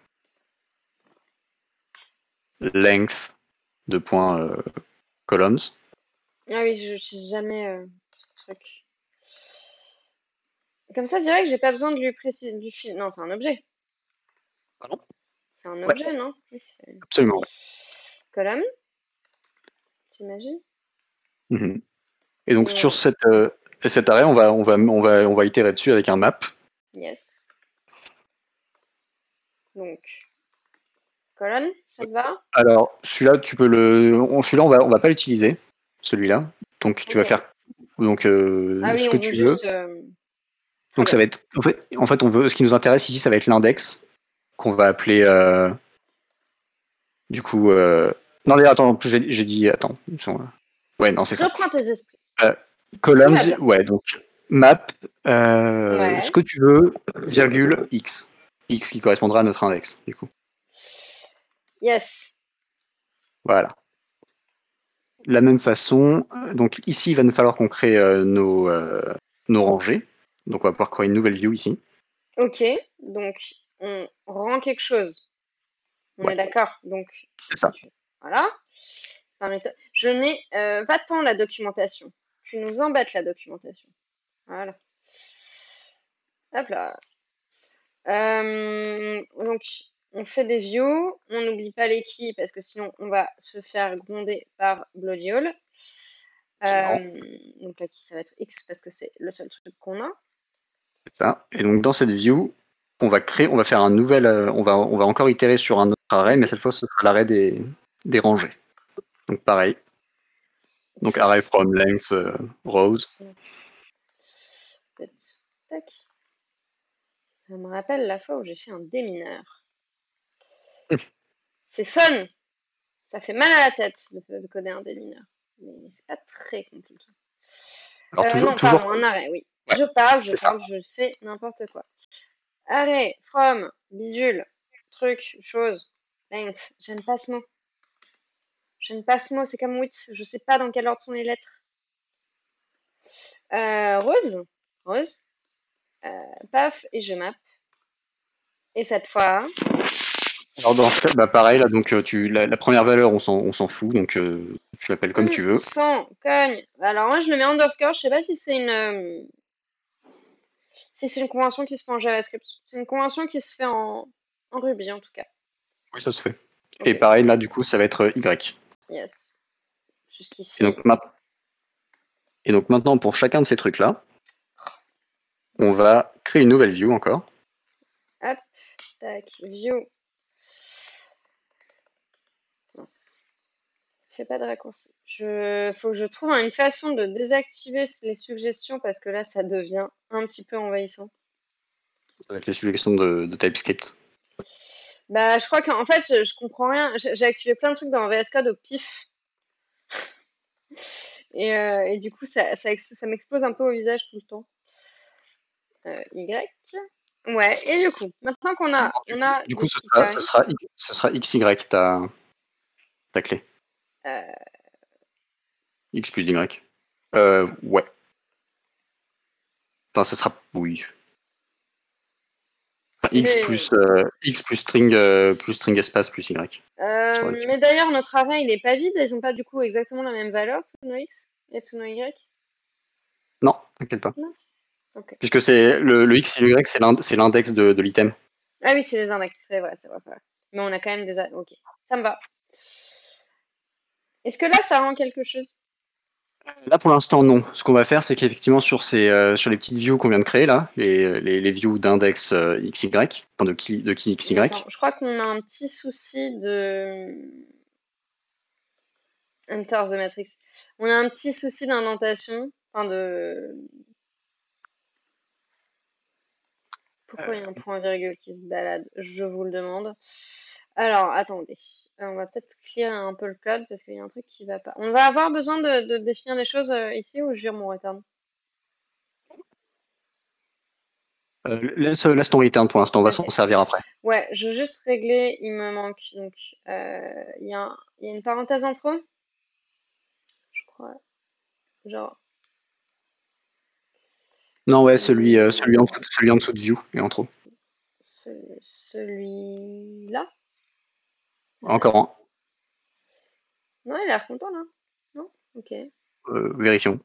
length de points columns. Ah oui, je n'utilise jamais ce truc. Comme ça, je dirais que j'ai pas besoin de lui préciser du fil. Non, c'est un objet. Pardon. C'est un Ouais, objet, non? Oui, c'est- absolument. Ouais. Colonne, t'imagines? Mhm. Et donc, sur Et cet arrêt, on va itérer dessus avec un map. yes. Donc, colonne, ça te va? Alors, celui-là, celui-là, on va pas l'utiliser, celui-là. Donc, tu vas Ok. faire donc Ah oui, ce que on veut tu veux. juste. Très Donc, ça bien. va être, en fait, on veut, ce qui nous intéresse ici, ça va être l'index qu'on va appeler, du coup, non, d'ailleurs, attends, en plus, j'ai dit, attends, ouais, non, c'est ça. Reprends tes esprits. Euh, Tout columns, va bien. ouais, donc map, ce Ouais. que tu veux, virgule x, x qui correspondra à notre index, du coup. Yes. Voilà. De la même façon, donc ici, il va nous falloir qu'on crée nos rangées. Donc on va pouvoir créer une nouvelle view ici. Ok. Donc, on rend quelque chose. On Ouais, est d'accord. Donc, c'est ça. voilà. C'est pas méthode. Je n'ai pas tant la documentation. Tu nous embêtes la documentation. Voilà. Hop là. Donc, on fait des views. On n'oublie pas les keys parce que sinon, on va se faire gronder par Bloody Hole. Effectivement, Donc là, ça va être X parce que c'est le seul truc qu'on a. c'est ça. Et donc dans cette view, on va faire un nouvel, on va encore itérer sur un autre array, mais Mhm. cette fois ce sera l'array des rangées. Donc pareil. Donc array from length rows. Yes. Tac. Ça me rappelle la fois où j'ai fait un démineur. C'est fun! Ça fait mal à la tête de coder un démineur. Mais c'est pas très compliqué. Alors Non, toujours, pardon, un arrêt, oui. ouais, c'est ça. Je fais n'importe quoi. Arrêt, from, bidule, truc, chose, length. J'aime pas ce mot. J'aime pas ce mot, c'est comme with. Je sais pas dans quel ordre sont les lettres. Rose, rose, paf, et je map. Et cette fois, Alors dans ce cas, bah pareil là, donc la première valeur, on s'en fout, donc tu l'appelles comme tu veux. sans cogne. Alors moi je le mets underscore, je sais pas si c'est une convention qui se fait en JavaScript. C'est une convention qui se fait en Ruby en tout cas. Oui, ça se fait. Ok, Et pareil là, du coup, ça va être Y. yes. Et Jusqu'ici. donc, maintenant, pour chacun de ces trucs-là, on va créer une nouvelle view encore. Hop, tac, view. Mince. Fais pas de raccourci. Faut que je trouve une façon de désactiver les suggestions parce que là ça devient un petit peu envahissant. Ça va être les suggestions de TypeScript. Bah je crois qu'en fait je comprends rien. J'ai activé plein de trucs dans VS Code au pif. Et du coup, ça m'explose un peu au visage tout le temps. Y. Ouais, et du coup, maintenant Du on coup, a du des coup, ce petits sera, ce carrés. sera, ce sera XY ta clé. Euh, X plus Y. Ouais. Enfin, ce sera. Oui. Enfin, si les, X plus string espace plus Y. Sur la- mais d'ailleurs, notre array, il est pas vide. Ils ont pas du coup exactement la même valeur, tous nos X et tous nos Y? Non, t'inquiète pas. Non? Ok. Puisque c'est le X et le Y, c'est l'index de l'item. Ah oui, c'est les index. C'est vrai. Mais on a quand même Ok, ça me va. Est-ce que là, ça rend quelque chose? Là, pour l'instant, non. Ce qu'on va faire, c'est qu'effectivement, sur les petites views qu'on vient de créer, là, les views d'index XY, enfin de key Attends, XY, je crois qu'on a un petit souci de Enter the Matrix. On a un petit souci d'indentation. Enfin de. Pourquoi il y a un point virgule qui se balade? Je vous le demande. Alors, attendez. On va peut-être clear un peu le code parce qu'il y a un truc qui va pas. On va avoir besoin de définir des choses ici ou je vire mon return? laisse ton return pour l'instant, on va s'en Ok. servir après. Ouais, je veux juste régler. Il me manque. Donc, il y a une parenthèse entre eux, je crois. Genre. Non, ouais, hum, celui en dessous de view et en trop. celui-là? C'est ça? Encore un. Non, il a l'air content là. Non? Ok. Vérifions.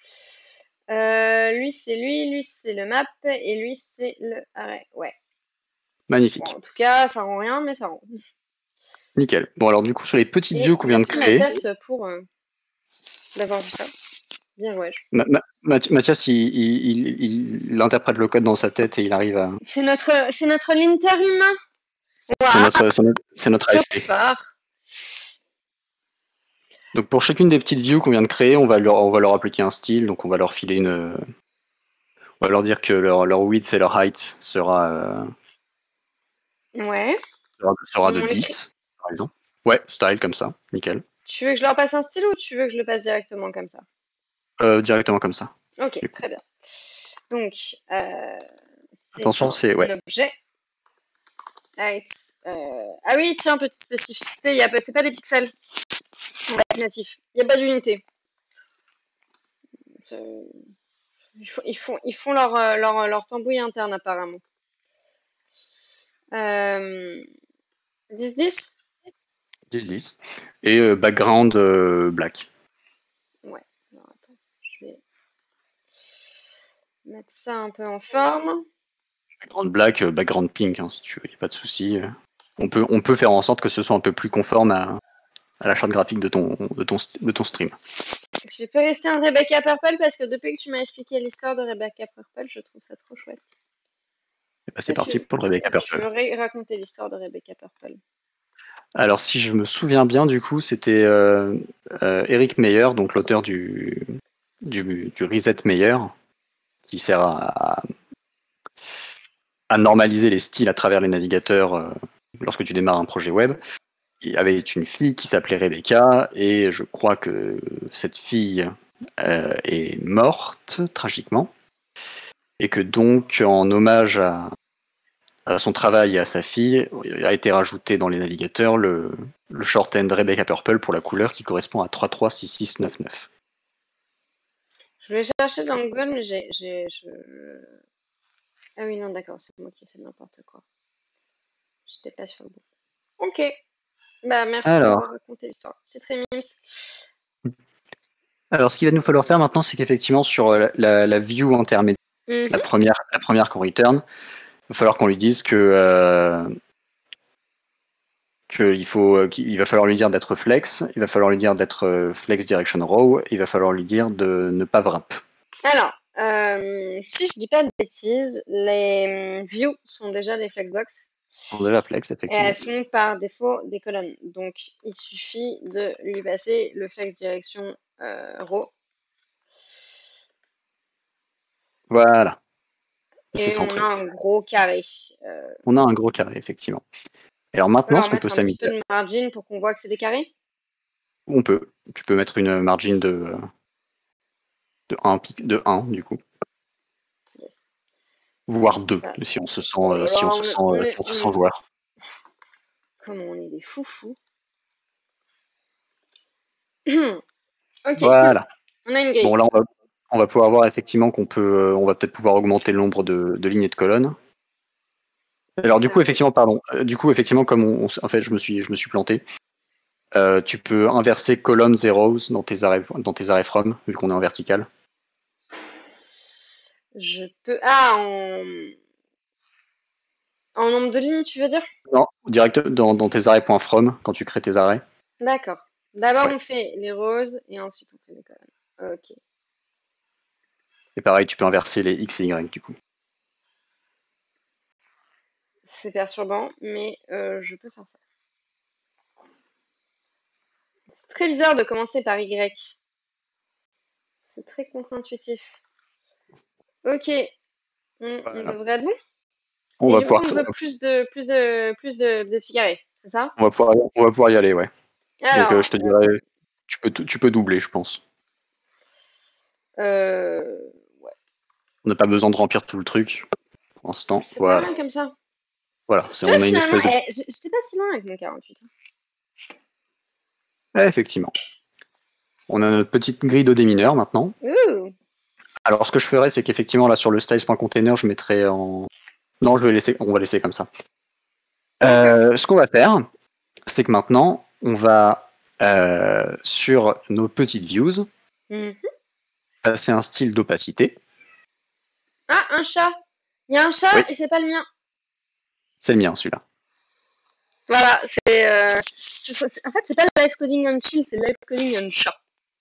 Lui c'est le map et lui c'est le arrêt. Ouais. Bon, Magnifique. en tout cas, ça rend rien, mais ça rend. Nickel. Bon, alors du coup, sur les petites Et views qu'on vient de merci créer, Mathias pour d'avoir vu ça. Bien joué. Mathias, il interprète le code dans sa tête et il arrive à. C'est notre l'interhumain. C'est Waouh, notre trop AST. fort. Donc pour chacune des petites views qu'on vient de créer, on va leur appliquer un style. Donc on va leur filer on va leur dire que leur width et leur height Ouais. sera de On l'écrit. 10, par exemple. Ouais, style comme ça, nickel. Tu veux que je leur passe un style ou tu veux que je le passe directement comme ça? Directement comme ça. Ok, Du coup. très bien. Donc, c'est Attention, un c'est ouais. objet. Height. Ah oui, tiens, petite spécificité, c'est pas des pixels. Ouais, natif. Il n'y a pas d'unité. Ils font leur tambouille interne apparemment. 10-10. 10-10. Et background black. Ouais. Alors, attends, je vais mettre ça un peu en forme. Background black, background pink, hein, si tu veux, y a pas de souci. On peut faire en sorte que ce soit un peu plus conforme à la charte graphique de ton stream. Je peux rester un Rebecca Purple parce que depuis que tu m'as expliqué l'histoire de Rebecca Purple, je trouve ça trop chouette. Et bah, Est-ce c'est que parti tu, pour le est-ce Rebecca que tu Purple. veux raconter l'histoire de Rebecca Purple? Alors, si je me souviens bien, du coup, c'était Eric Meyer, donc l'auteur du Reset Meyer, qui sert à normaliser les styles à travers les navigateurs lorsque tu démarres un projet web. Il y avait une fille qui s'appelait Rebecca, et je crois que cette fille est morte tragiquement, et que donc, en hommage à son travail et à sa fille, a été rajouté dans les navigateurs le shorthand Rebecca Purple pour la couleur qui correspond à 336699. Je vais chercher dans Google, mais Ah oui, non, d'accord, c'est moi qui ai fait n'importe quoi. J'étais pas sur le bon. Ok, bah merci Alors, d'avoir raconté l'histoire. C'est très mimes. alors, ce qu'il va nous falloir faire maintenant, c'est qu'effectivement, sur la view intermédiaire, Mhm. la première qu'on return, il va falloir qu'on lui dise qu'il va falloir lui dire d'être flex, il va falloir lui dire d'être flex direction row, il va falloir lui dire de ne pas wrap. Alors, si je dis pas de bêtises, les views sont déjà des flexbox On déjà flex, et elles effectivement. sont par défaut des colonnes. Donc, il suffit de lui passer le flex direction row Voilà, c'est et on a centré. un gros carré. On a un gros carré, effectivement. Et alors On peut maintenant, leur ce qu'on peut mettre un petit peu s'amuser, de margin pour qu'on voit que c'est des carrés. tu peux mettre une margin de 1 du coup, Yes. Comme voire 2 ça. si on se sent, Oh là si on là, se sent, si on se sent joueur. comme on est des foufous. Ok, cool. Voilà. On a une Bon, grille. là, on va pouvoir voir effectivement on va peut-être pouvoir augmenter le nombre de lignes et de colonnes. Alors, du Ça coup, roule. effectivement, pardon. Du coup, effectivement, en fait, je me suis planté. Tu peux inverser columns et rows dans tes arrêts from, vu qu'on est en vertical. Je peux. Ah, en nombre de lignes, tu veux dire? Non, direct dans tes arrêts.from, quand tu crées tes arrêts. D'accord. D'abord, Ouais. on fait les roses et ensuite on fait les colonnes. Ok. Et pareil, tu peux inverser les X et Y du coup. C'est perturbant, mais je peux faire ça. C'est très bizarre de commencer par Y. C'est très contre-intuitif. Ok, on Voilà. devrait être bon. On Et va du coup, pouvoir, on veut plus de petits carrés, c'est ça? on va pouvoir y aller, ouais. Donc je Alors, te dirais, tu peux doubler, je pense. ouais, On n'a pas besoin de remplir tout le truc pour l'instant. c'est pas Voilà. mal comme ça. Voilà, Tu vois, on a une finalement, espèce de. j'étais pas si loin avec mon 48. Ouais, effectivement. On a notre petite grille de démineurs maintenant. Ouh, Alors ce que je ferais, c'est qu'effectivement là sur le styles.container, je mettrais en. Non, on va laisser comme ça. d'accord. Ce qu'on va faire, c'est que maintenant, on va sur nos petites views Mhm. passer un style d'opacité. Ah, un chat. Il y a un chat Oui, et c'est pas le mien. c'est le mien celui-là. Voilà, en fait, c'est pas le live coding on chill, c'est le live coding on chat.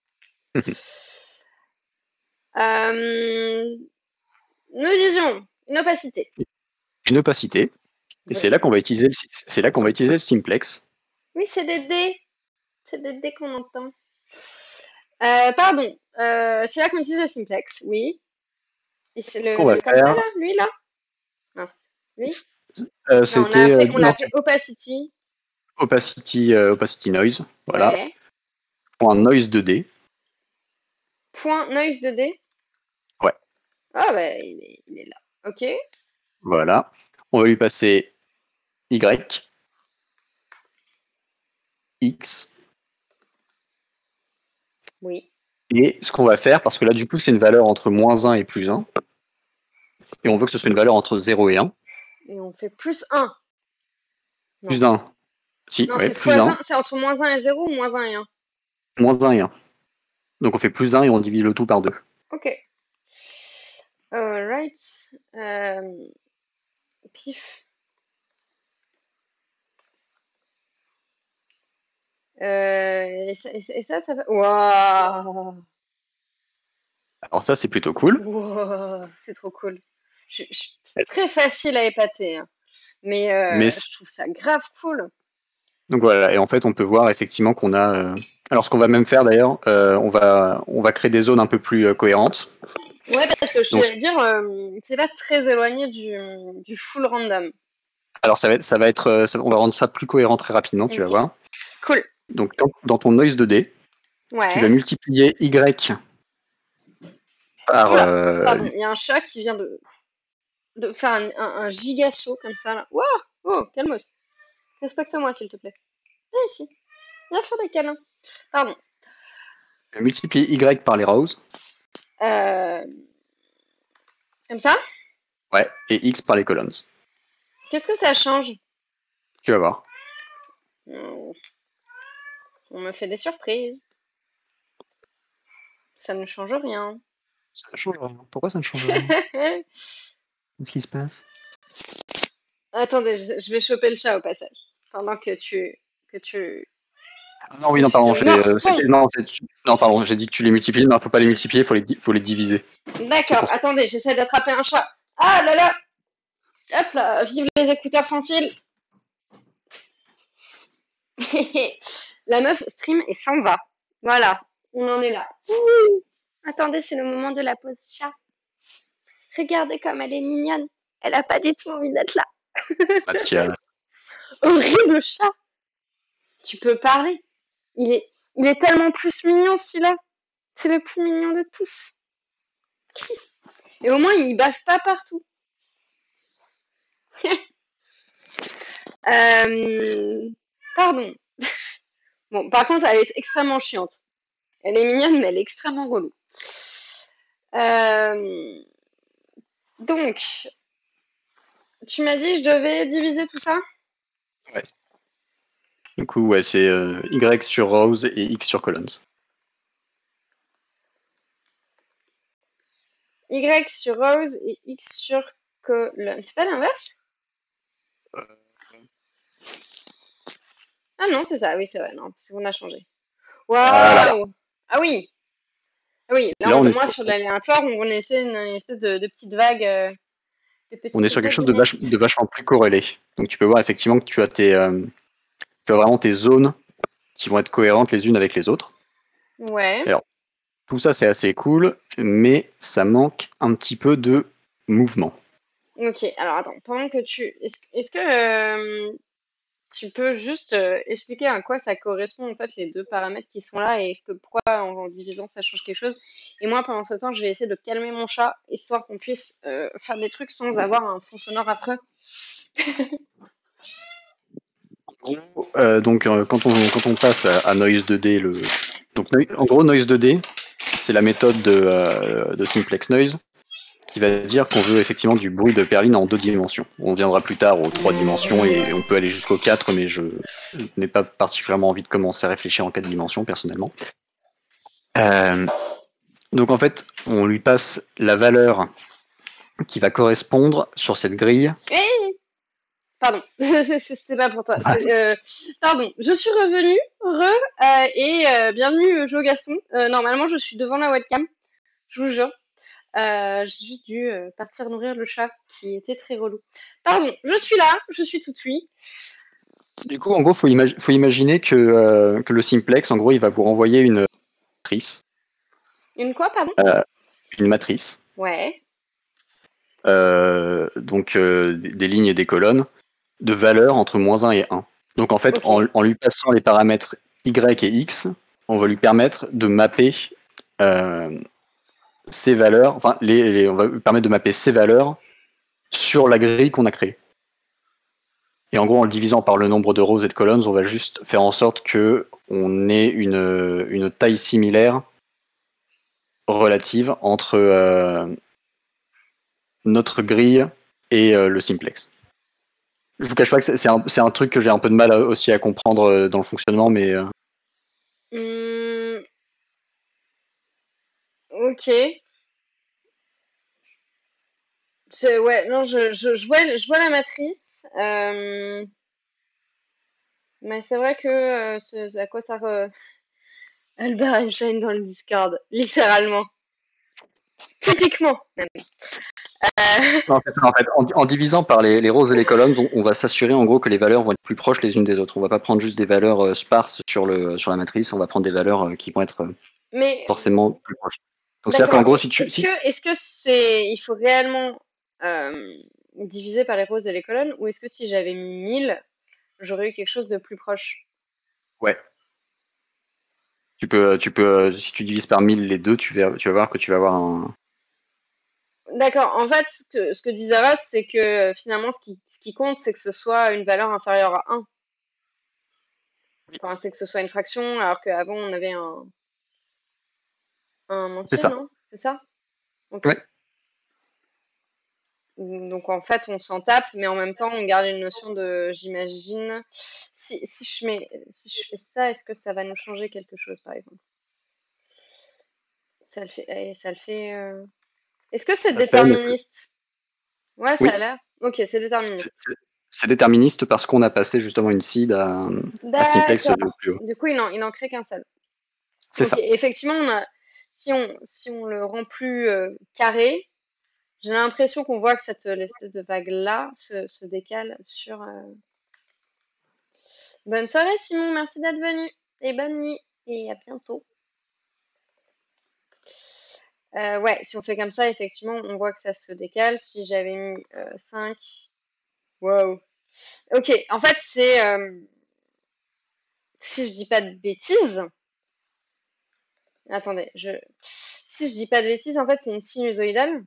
Euh, nous disions une opacité. Une opacité. Et Oui, c'est là qu'on va utiliser le simplex. oui, c'est des dés. C'est des dés qu'on entend. Pardon, c'est là qu'on utilise le simplex, oui. Et c'est Ce qu'on va le comme ça faire, là, lui là. Mince, lui. Non, c'était on l'a non, appelé opacity. opacity noise. Voilà. Ouais. Pour un noise 2D. Point noise de dés. Ouais. Ah bah il est là. Ok. Voilà. On va lui passer Y, X. Oui. Et ce qu'on va faire, parce que là, du coup, c'est une valeur entre -1 et +1. Et on veut que ce soit une valeur entre 0 et 1. Et on fait plus un. Non. +1. Si, Non, ouais, c'est fois +1, un. C'est entre -1 et 0 ou -1 et 1. -1 et 1. Donc on fait +1 et on divise le tout par 2. Ok. Alright. Pif. Ça fait. Waouh! Alors ça, c'est plutôt cool. Wow, c'est trop cool. C'est très facile à épater, hein. Mais Mais je trouve ça grave cool. donc voilà, et en fait, on peut voir effectivement qu'on a. Alors, ce qu'on va même faire d'ailleurs, on va créer des zones un peu plus cohérentes. Ouais, parce que je Donc, voulais dire, c'est pas très éloigné du full random. alors ça va être, on va rendre ça plus cohérent très rapidement, tu vas Ok, voir. cool. Donc, dans ton noise 2D, tu vas Ouais. multiplier Y par. Oula, pardon, il y a un chat qui vient de faire un giga saut comme ça là. Waouh! Oh, calmos. Respecte-moi, s'il te plaît. Viens ici. Viens faire des câlins. Pardon. Tu vas multiplier Y par les rows. Euh, Comme ça? Ouais. Et X par les columns. Qu'est-ce que ça change? Tu vas voir. On on me fait des surprises. Ça ne change rien. Ça ne change rien. Pourquoi ça ne change rien? Qu'est-ce qui se passe? Attendez, je vais choper le chat au passage. Pendant que tu, Ah non, oui, que non, tu te pardon, morfonds. non, pardon, j'ai dit que tu les multiplies. Non, faut pas les multiplier, faut les diviser. C'est D'accord, pour ça. attendez, j'essaie d'attraper un chat. Ah là là! Hop là, vive les écouteurs sans fil. La meuf stream et s'en va. Voilà, on en est là. Ouh. Attendez, c'est le moment de la pause chat. Regardez comme elle est mignonne. Elle a pas du tout envie d'être là. Mathias. Horrible chat. Tu peux parler. Il est tellement plus mignon celui-là. C'est le plus mignon de tous. Et au moins, il baffe pas partout. Euh, Pardon. Bon, par contre, elle est extrêmement chiante. Elle est mignonne, mais elle est extrêmement relou. Euh, donc, tu m'as dit je devais diviser tout ça? Ouais. Du coup, ouais, c'est Y sur rows et X sur columns. Y sur rose et X sur colonne. C'est pas l'inverse? Ah non, c'est ça. Oui, c'est vrai. Non, c'est qu'on a changé. Voilà. Waouh! Ah oui! Oui, là, Là, on est moi, sur, sur de l'aléatoire, on essaie une espèce de petite vague, de on est petite sur quelque vague chose de mer. de vachement plus corrélé. Donc, tu peux voir effectivement que tu as vraiment tes zones qui vont être cohérentes les unes avec les autres. Ouais. Alors, tout ça, c'est assez cool, mais ça manque un petit peu de mouvement. Ok. Alors, attends. Pendant que est-ce que tu peux juste expliquer à quoi ça correspond en fait les deux paramètres qui sont là et est-ce que pourquoi en divisant ça change quelque chose? Et moi, pendant ce temps, je vais essayer de calmer mon chat histoire qu'on puisse faire des trucs sans avoir un fond sonore affreux. Quand on passe à Noise 2D, en gros, Noise 2D, c'est la méthode de Simplex Noise qui va dire qu'on veut effectivement du bruit de perline en 2 dimensions. On viendra plus tard aux 3 dimensions et on peut aller jusqu'aux 4, mais je n'ai pas particulièrement envie de commencer à réfléchir en 4 dimensions personnellement. Euh, donc en fait, on lui passe la valeur qui va correspondre sur cette grille. Eh, pardon, c'était pas pour toi. Pardon, je suis revenue, et bienvenue Jo Gaston. Normalement, je suis devant la webcam, je vous jure. J'ai juste dû partir nourrir le chat qui était très relou. Pardon, je suis là, je suis toute oui. Du coup, en gros, faut imaginer que le simplex, en gros, il va vous renvoyer matrice, Une quoi, pardon? euh, une matrice, Ouais, des lignes et des colonnes, de valeurs entre -1 et 1. Donc en fait, ok. en lui passant les paramètres y et x, on va lui permettre de mapper euh, ces valeurs, enfin, on va lui permettre de mapper ces valeurs sur la grille qu'on a créée. Et en gros, en le divisant par le nombre de rows et de colonnes, on va juste faire en sorte que on ait une taille similaire relative entre notre grille et le simplex. Je vous cache pas que c'est un truc que j'ai un peu de mal aussi à comprendre dans le fonctionnement, mais Hmm, ok. Ouais, non, je vois la matrice. Mais c'est vrai que à quoi ça Albert Einstein dans le Discord, littéralement. Typiquement, même. non, c'est ça, en fait. En divisant par les rows et les colonnes, on va s'assurer en gros que les valeurs vont être plus proches les unes des autres. On va pas prendre juste des valeurs sparses sur la matrice, on va prendre des valeurs qui vont être Mais forcément plus proches. Donc c'est-à-dire qu'en d'accord. gros, Et si est-ce que c'est il faut réellement diviser par les rows et les colonnes ou est-ce que si j'avais mis 1000, j'aurais eu quelque chose de plus proche? ouais, si tu divises par 1000 les deux, tu vas voir que tu vas avoir un. D'accord. En fait, ce que dit Zara, c'est que finalement, ce qui compte, c'est que ce soit une valeur inférieure à 1. Enfin, c'est que ce soit une fraction, alors qu'avant, on avait un C'est entier, ça. non? C'est ça? Ok. Ouais, Donc, en fait, on s'en tape, mais en même temps, on garde une notion de, j'imagine, si je fais ça, est-ce que ça va nous changer quelque chose, par exemple? Ça le fait, est-ce que c'est ça le fait, mais déterministe? Ouais, ça a oui, l'air. Ok, c'est c'est déterministe. c'est- c'est déterministe parce qu'on a passé justement une seed à simplex de D'accord. plus haut. Du coup, il en crée qu'un seul. C'est Ok, ça. effectivement, si on le rend plus carré, j'ai l'impression qu'on voit que l'espèce de vague-là se décale sur. Bonne soirée, Simon, merci d'être venu. Et bonne nuit. Et à bientôt. Ouais, si on fait comme ça, effectivement, on voit que ça se décale. Si j'avais mis 5. Wow. Ok, en fait, si je dis pas de bêtises. Attendez, si je dis pas de bêtises, en fait, c'est une sinusoïdale.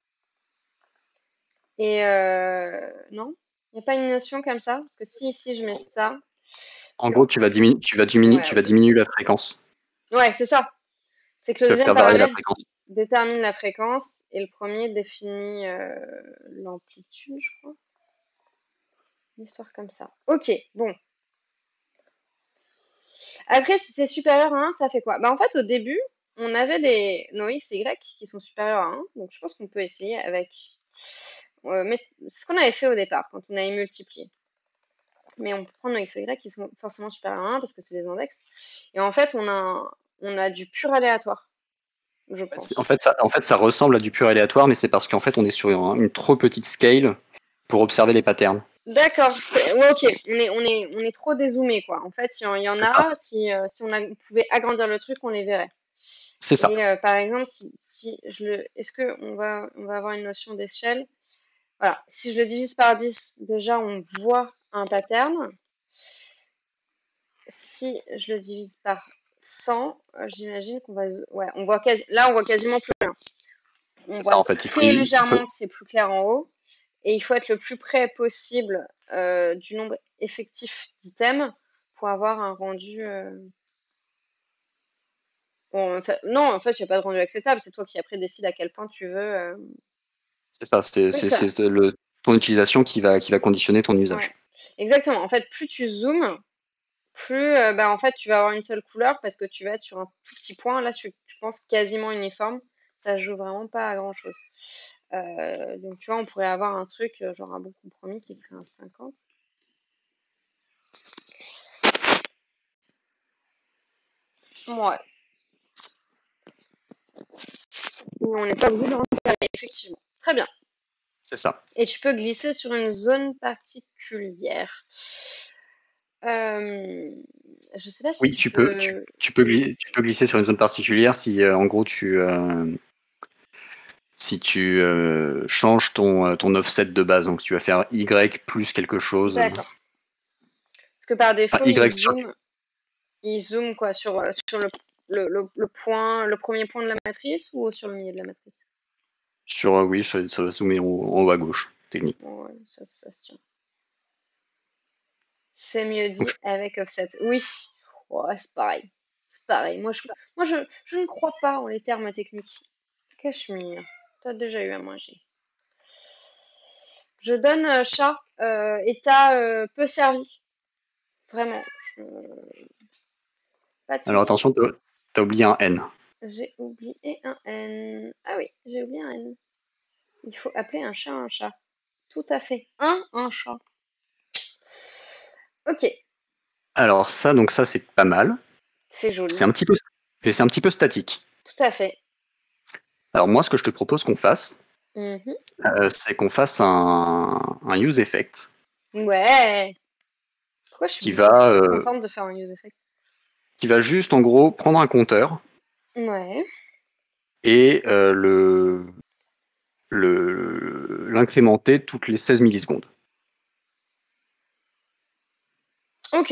Et non? Il n'y a pas une notion comme ça? Parce que si ici je mets ça. En Parce gros, que, tu ouais, vas ok. diminuer la fréquence. Ouais, c'est ça. C'est que le Tu vas deuxième faire varier la paramètre fréquence. détermine la fréquence et le premier définit l'amplitude, je crois. Une histoire comme ça. Ok, bon. Après, si c'est supérieur à 1, ça fait quoi? Bah, en fait, au début, on avait nos x et y qui sont supérieurs à 1. Donc, je pense qu'on peut essayer avec. C'est ce qu'on avait fait au départ, quand on avait multiplié. Mais on peut prendre nos x et y qui sont forcément supérieurs à 1 parce que c'est des index. Et en fait, on a du pur aléatoire. je En pense. fait, ça ressemble à du pur aléatoire, mais c'est parce qu'en fait, on est sur une trop petite scale pour observer les patterns. D'accord, ouais, ok, on est trop dézoomé, quoi. En fait, il y en C'est ça. a, si on pouvait agrandir le truc, on les verrait. C'est ça. Et par exemple, est-ce que on va avoir une notion d'échelle? Voilà, si je le divise par 10, déjà, on voit un pattern. Si je le divise par 100, j'imagine qu'on va, ouais, là, on voit quasiment plus rien. On C'est ça, voit en fait. très légèrement que c'est plus clair en haut. Et il faut être le plus près possible du nombre effectif d'items pour avoir un rendu. Bon, non, en fait, il n'y a pas de rendu acceptable. C'est toi qui après décides à quel point tu veux. c'est ça. Oui, ça. Ton utilisation qui va conditionner ton Ouais. usage. Exactement. En fait, plus tu zoomes, plus bah, en fait, tu vas avoir une seule couleur parce que tu vas être sur un tout petit point. Là, tu penses quasiment uniforme. Ça se joue vraiment pas à grand-chose. Donc, tu vois, on pourrait avoir un truc, genre un bon compromis qui serait un 50. Ouais. On n'est pas obligé de rentrer, effectivement. Très bien. C'est ça. Et tu peux glisser sur une zone particulière. Euh, je sais pas si Oui, tu peux. tu peux glisser sur une zone particulière si, en gros, si tu changes ton offset de base. Donc, si tu vas faire Y plus quelque chose. D'accord. Parce que par Enfin, défaut, Y sur, il zoome quoi sur le point, le premier point de la matrice ou sur le milieu de la matrice? oui, ça va zoomer en haut à gauche, technique. Ouais, ça se tient. C'est mieux Donc, dit avec offset. Oui. Ouais, c'est pareil. C'est pareil. Moi, je ne crois pas en les termes techniques. Cachemire. T'as déjà eu un manger. Je donne chat, état peu servi. Vraiment. je- Pas de alors souci. attention, tu as oublié un N. J'ai oublié un N. Ah oui, j'ai oublié un N. Il faut appeler un chat un chat. Tout à fait. Un chat. Ok, Alors ça, donc ça, c'est pas mal. c'est C'est joli. un petit peu, mais c'est un petit peu statique. Tout à fait. Alors moi, ce que je te propose qu'on fasse, Mhm. c'est qu'on fasse un use effect Ouais. Pourquoi qui va, je suis contente de faire un use effect? juste en gros prendre un compteur Ouais. et l'incrémenter toutes les 16 millisecondes. Ok.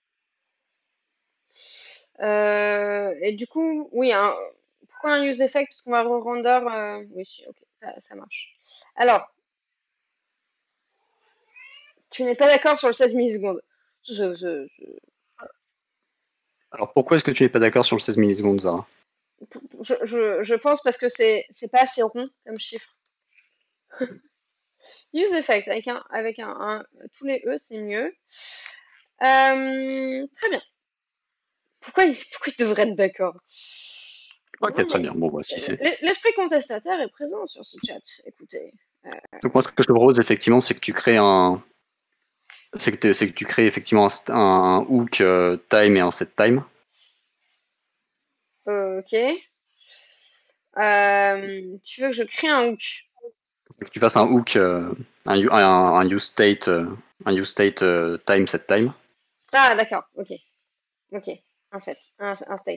Et du coup, oui, pourquoi un use effect? Parce qu'on va re-render. Oui, si, ok, ça marche. Alors, tu n'es pas d'accord sur le 16 millisecondes. Je, je, Alors pourquoi est-ce que tu n'es pas d'accord sur le 16 millisecondes, Zara? je pense parce que c'est pas assez rond comme chiffre. Use effect tous les E, c'est mieux. Très bien. Pourquoi il devrait être d'accord? Ok, Non, très mais bien. Bon, bah si c'est. l'esprit contestataire est présent sur ce chat. Écoutez. Euh, Donc moi, ce que je te propose effectivement, c'est que tu crées c'est que tu crées effectivement un hook time et un set time. ok. Tu veux que je crée un hook? Que tu fasses un hook, un use state time set time. Ah, d'accord. Ok. Ok. Un set. Un state.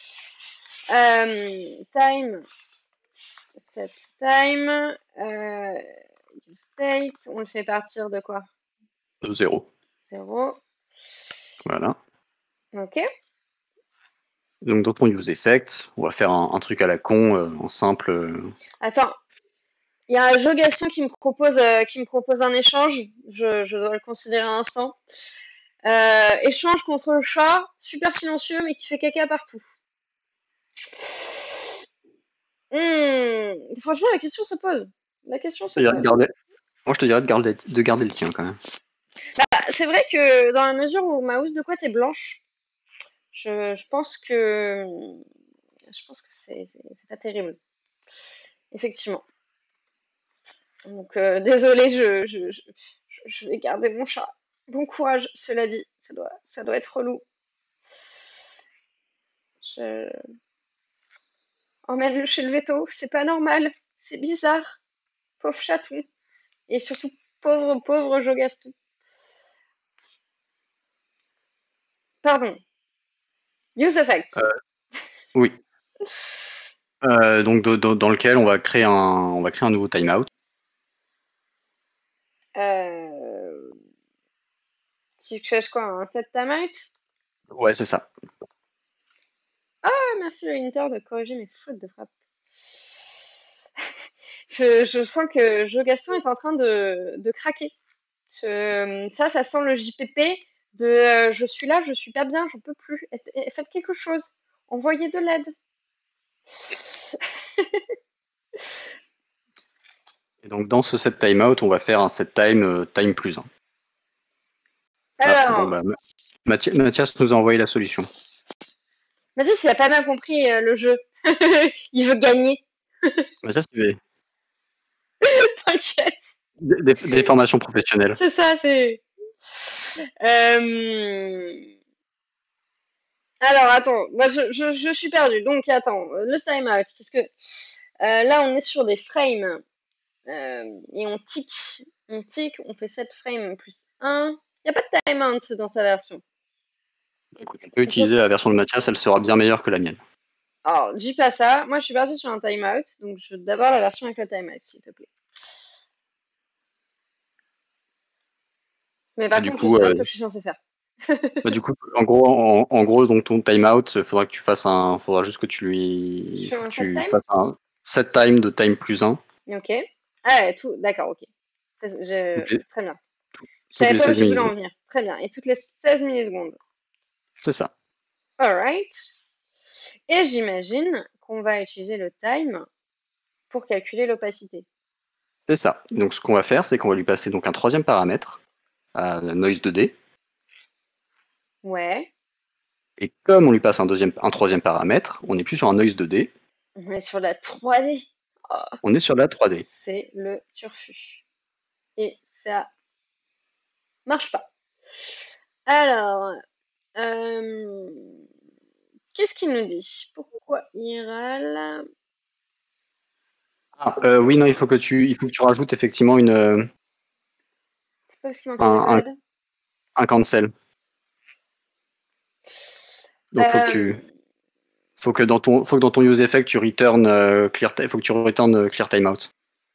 Time. Set time. Use state. On le fait partir de quoi? De 0. 0. Voilà. Ok. Donc dans ton use effect, on va faire un truc à la con, en simple. Attends. Il y a un Jogation qui me propose un échange. Je dois le considérer un instant. Échange contre le chat, super silencieux mais qui fait caca partout. Franchement, la question se pose. La question se Je te dirais de pose. garder- Moi, je te dirais de garder le tien quand même. Bah, c'est vrai que dans la mesure où ma housse de couette est blanche, je pense que c'est pas terrible. Effectivement. Donc, désolé, je vais garder mon chat. Bon courage, cela dit, ça doit être relou. Je... Emmène-le chez le veto, c'est pas normal, c'est bizarre, pauvre chaton. Et surtout, pauvre, pauvre Joe-Gaston. Pardon, use effect. Oui. Donc dans lequel on va créer un nouveau timeout. Euh, tu cherches quoi, un set timeout? Ouais, c'est ça. Ah, merci le Inter de corriger mes fautes de frappe. Je sens que Joe Gaston est en train de craquer. Ça sent le JPP de je suis là, je suis pas bien, j'en peux plus. Faites quelque chose. Envoyez de l'aide. Et donc dans ce set timeout, on va faire un set time time plus 1. Ah, bon Alors, bah Mathias nous a envoyé la solution. Mathis, il a pas bien compris le jeu. Il veut gagner. Mathias, c'est T'inquiète. des formations professionnelles. C'est ça, c'est. Euh, Alors, attends, moi je suis perdue. Donc, attends, le timeout, parce que là, on est sur des frames et on tic, on fait 7 frames plus 1. Il n'y a pas de timeout dans sa version. Écoute, on peut On peut... utiliser la version de Mathias, elle sera bien meilleure que la mienne. Alors, dis pas ça. Moi, je suis partie sur un timeout, donc je veux d'abord la version avec le timeout, s'il te plaît. Mais Bah, par du contre, je coup, sais pas euh, ce que je suis censée faire. en gros, donc ton timeout, faudra juste que Je fais faut que un set tu time? fasses un set time de time plus 1 Ok. Ah ouais, tout, d'accord, ok. toutes les, Très bien. Je toutes savais les pas où 16 tu voulais millisecondes. en venir. Très bien. Et toutes les 16 millisecondes. C'est ça. Alright. Et j'imagine qu'on va utiliser le time pour calculer l'opacité. C'est ça. Donc ce qu'on va faire, c'est qu'on va lui passer donc un troisième paramètre à noise 2D. Ouais. Et comme on lui passe un troisième paramètre, on n'est plus sur un noise 2D, On est sur la 3D. Oh, on est sur la 3D. c'est le turfu. Et ça marche pas. Alors, euh, qu'est-ce qu'il nous dit? Pourquoi il râle? Ah, oui, non, il faut que tu rajoutes effectivement C'est pas parce qu'il manquait des un, un, codes? un cancel. Donc Euh, faut que dans ton use effect tu return faut que tu return clear timeout.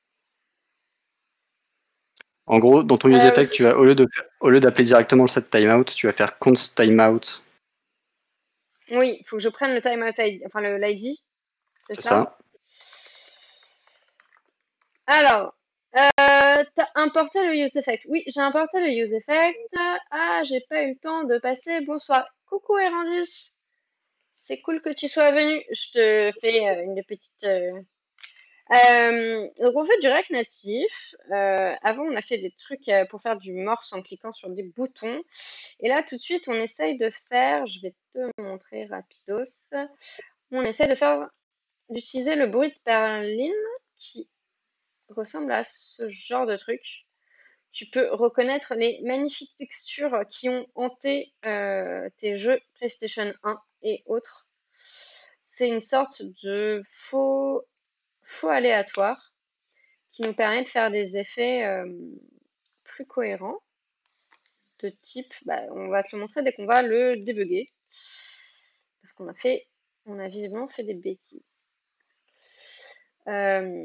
En gros, dans ton use ah oui. effect, au lieu d'appeler directement le set timeout, tu vas faire const timeout. Oui, il faut que je prenne le timeout ID, enfin l'ID, c'est C'est ça? ça. Alors, t'as importé le use effect. Oui, j'ai importé le use effect. Ah, j'ai pas eu le temps de passer. Bonsoir. Coucou Erandis. C'est cool que tu sois venu. Je te fais une petite. Donc on fait du React Natif. Avant, on a fait des trucs pour faire du morse en cliquant sur des boutons. Et là, tout de suite, on essaye de faire. Je vais te montrer rapidos. On essaye de faire d'utiliser le bruit de Perlin qui ressemble à ce genre de truc. Tu peux reconnaître les magnifiques textures qui ont hanté tes jeux PlayStation 1 et autres. C'est une sorte de faux aléatoire qui nous permet de faire des effets plus cohérents de type, bah, on va te le montrer dès qu'on va le débugger. Parce on a visiblement fait des bêtises. Euh,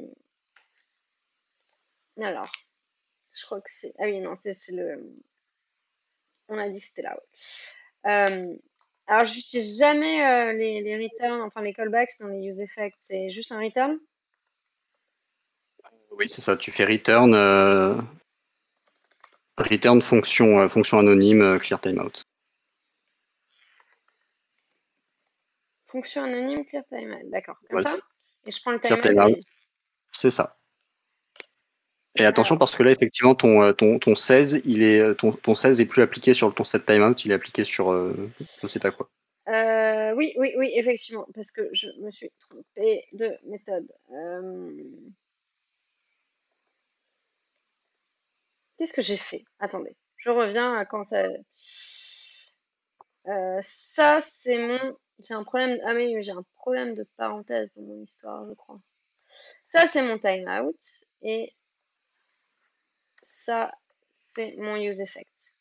alors, je crois que c'est, ah oui, non, c'est le, on a dit que c'était là, ouais. Alors, j'utilise jamais les returns, enfin les callbacks dans les use effects. C'est juste un return. Oui, c'est ça. Tu fais return fonction fonction anonyme clear timeout. Fonction anonyme clear timeout. D'accord, comme Ouais, ça. Et je prends le clear timeout timeout, ID. c'est ça. Et attention Alors, parce que là, effectivement, ton 16, ton 16 est plus appliqué sur ton set timeout, il est appliqué sur je sais pas quoi. oui, oui, oui, effectivement, parce que je me suis trompée de méthode. Qu'est-ce que j'ai fait? Attendez, je reviens à quand ça. Ça, c'est mon J'ai un problème. Ah oui, j'ai un problème de parenthèse dans mon histoire, je crois. Ça, c'est mon timeout. Et ça, c'est mon use effect.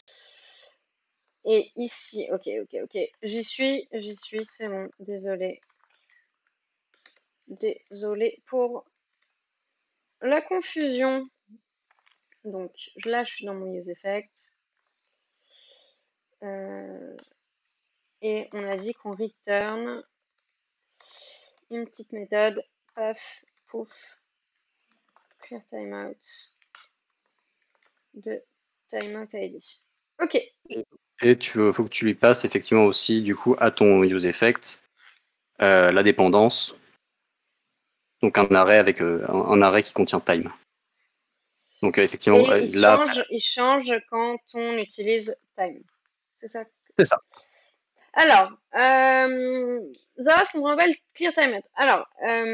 Et ici, ok. J'y suis, c'est bon. Désolé pour la confusion. Donc là, je suis dans mon use effect. Et on a dit qu'on return une petite méthode. Paf, pouf, clear timeout de timeout ID. Ok. Et faut que tu lui passes effectivement aussi, du coup, à ton use effect, la dépendance. Donc un arrêt avec un arrêt qui contient time. Donc effectivement, Et là, il change quand on utilise time. C'est ça. c'est ça. Alors, Zara, ce qu'on rappelle clear timeout. Alors,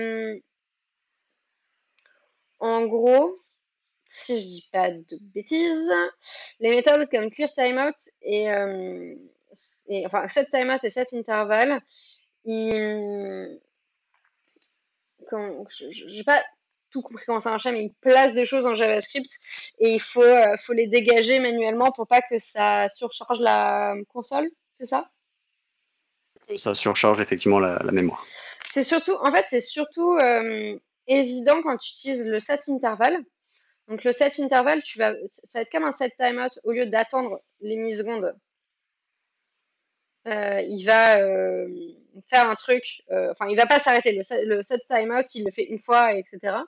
en gros, si je dis pas de bêtises, les méthodes comme clear timeout enfin set timeout et set interval, ils, j'ai pas tout compris comment ça marchait, mais ils placent des choses en JavaScript et faut les dégager manuellement pour pas que ça surcharge la console, c'est ça? Ça surcharge effectivement la mémoire. C'est surtout, en fait, c'est surtout évident quand tu utilises le set interval. Donc le set interval, ça va être comme un set timeout. Au lieu d'attendre les millisecondes, il va faire un truc. Enfin, il va pas s'arrêter. Le set timeout, il le fait une fois, etc.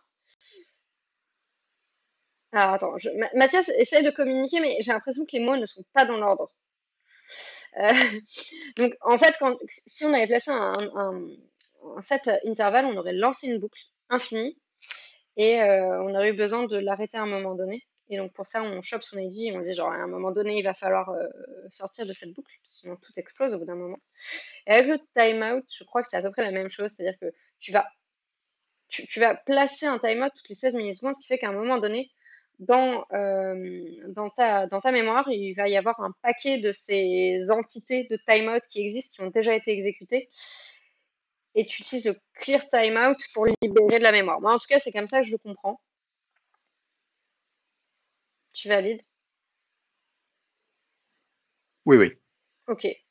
Alors attends, Mathias essaye de communiquer, mais j'ai l'impression que les mots ne sont pas dans l'ordre. Euh, donc en fait, si on avait placé un set intervalle, on aurait lancé une boucle infinie et on aurait eu besoin de l'arrêter à un moment donné. Et donc pour ça, on chope son ID et on dit genre à un moment donné, il va falloir sortir de cette boucle, sinon tout explose au bout d'un moment. Et avec le timeout, je crois que c'est à peu près la même chose, c'est-à-dire que tu vas, tu vas placer un timeout toutes les 16 millisecondes, ce qui fait qu'à un moment donné, dans ta mémoire, il va y avoir un paquet de ces entités de timeout qui existent, qui ont déjà été exécutées, et tu utilises le clear timeout pour libérer de la mémoire. Moi, en tout cas, c'est comme ça que je le comprends. Tu valides? Oui, oui. Ok. Et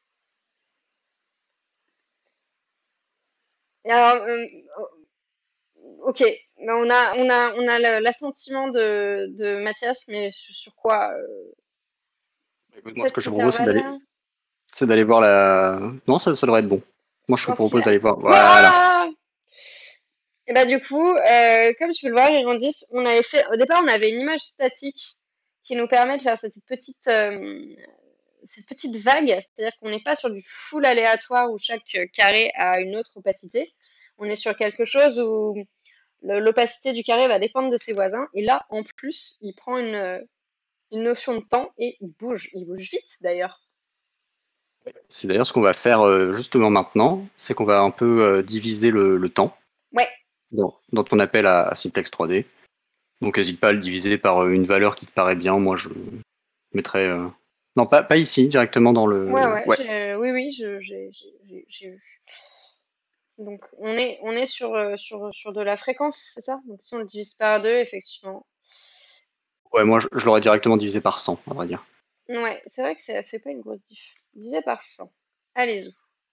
alors, ok, ben, on a l'assentiment de Mathias, mais sur quoi? Écoute, moi, ce que Cet je te propose, intervalle-là? c'est d'aller voir la. Non, ça devrait être bon. Moi, je te propose Sequentiel. d'aller voir. Voilà. Voilà! Et bah du coup, comme tu peux le voir, Irondis, on avait fait, au départ, on avait une image statique qui nous permet de faire cette petite vague, c'est-à-dire qu'on n'est pas sur du full aléatoire où chaque carré a une autre opacité. On est sur quelque chose où l'opacité du carré va dépendre de ses voisins. Et là, en plus, il prend une notion de temps et il bouge. Il bouge vite d'ailleurs. C'est d'ailleurs ce qu'on va faire justement maintenant, c'est qu'on va un peu diviser le temps Ouais, dans ton appel à Simplex 3D. Donc n'hésite pas à le diviser par une valeur qui te paraît bien. Moi, je mettrais. Non, pas ici, directement dans le. ouais, Ouais. oui, j'ai vu. Donc on est sur de la fréquence, c'est ça? Donc si on le divise par deux, effectivement. Ouais, moi, je l'aurais directement divisé par 100, on va dire. Ouais, c'est vrai que ça fait pas une grosse diff. Divisé par 100. Allez-y.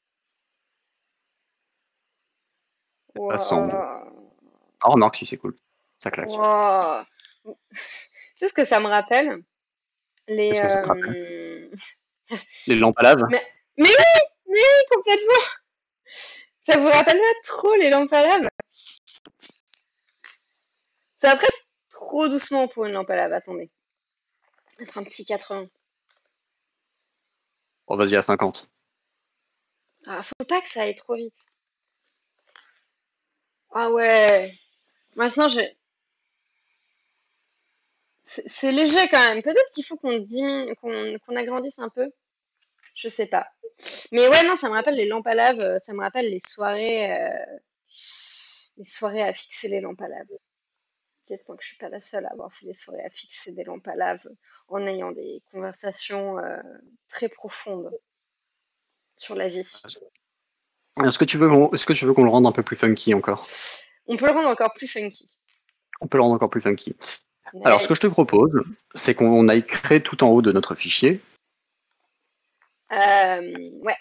Pas 100. Bon. Wow. Ah, remarque, si c'est cool. Ça claque. Wow. Tu sais ce que ça me rappelle? Les Qu'est-ce que ça te rappelle? euh, Les lampes à lave? mais mais oui, complètement. Ça vous rappelle pas trop les lampes à lave? Ça va presque trop doucement pour une lampe à lave. Attendez. Mettre un petit 80. Oh, vas-y, à 50. Ah, faut pas que ça aille trop vite. Ah ouais. Maintenant, c'est léger quand même. Peut-être qu'il faut qu'on diminue, qu'on agrandisse un peu. Je sais pas. Mais ouais, non, ça me rappelle les lampes à lave. Ça me rappelle les soirées à fixer les lampes à lave. Peut-être moi que je suis pas la seule à avoir fait des soirées à fixer des lampes à lave en ayant des conversations très profondes. sur la vie. Est-ce que tu veux qu'on le rende un peu plus funky encore? On peut le rendre encore plus funky. On peut le rendre encore plus funky. Alors, ce que je te Nice. propose, c'est qu'on aille créer tout en haut de notre fichier Ouais,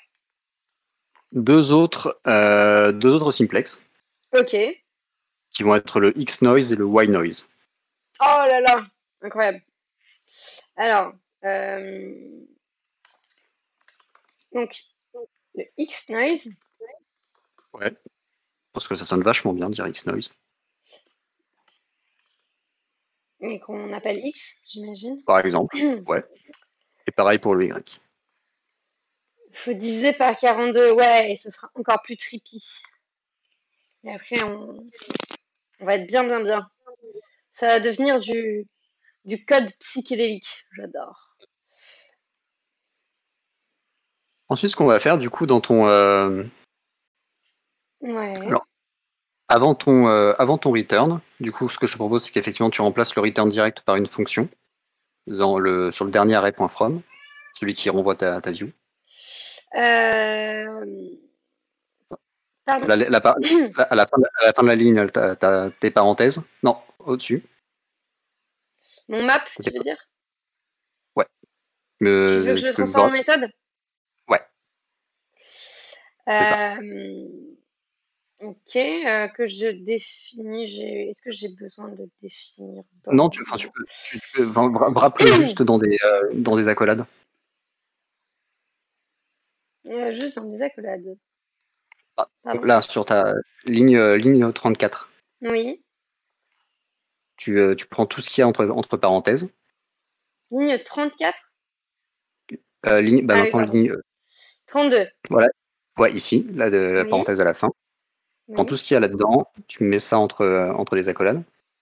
deux autres simplex ok. qui vont être le X noise et le Y noise. Oh là là, incroyable. Alors, euh, donc, le X noise, Ouais. Parce que ça sonne vachement bien de dire X noise. mais qu'on appelle X, j'imagine. Par exemple. Ouais. Et pareil pour le Y. Il faut diviser par 42, ouais, et ce sera encore plus trippy. Et après, on va être bien, bien, bien. Ça va devenir du code psychédélique. J'adore. Ensuite, ce qu'on va faire, du coup, dans ton. Ouais. Alors, avant ton return, du coup, ce que je te propose, c'est qu'effectivement, tu remplaces le return direct par une fonction sur le dernier array.from, celui qui renvoie ta view. Euh, pardon. À la fin de la ligne, t'as tes parenthèses. Non, au-dessus. Mon map, T'as tu veux dire? Ouais. Tu veux que je le Tu peux transforme en méthode? Ouais, c'est ça. Euh, ok, que je définis. Est-ce que j'ai besoin de définir Non, dans... enfin, tu peux wrap-le juste dans des accolades. Juste dans des accolades. Ah, Pardon? là, sur ta ligne 34, Oui. tu prends tout ce qu'il y a entre parenthèses. Ligne 34. Bah Ah oui, maintenant, pardon. 32. voilà, ouais, ici, là, de la Oui. parenthèse à la fin. Tu prends tout Oui. ce qu'il y a là-dedans, tu mets ça entre les accolades.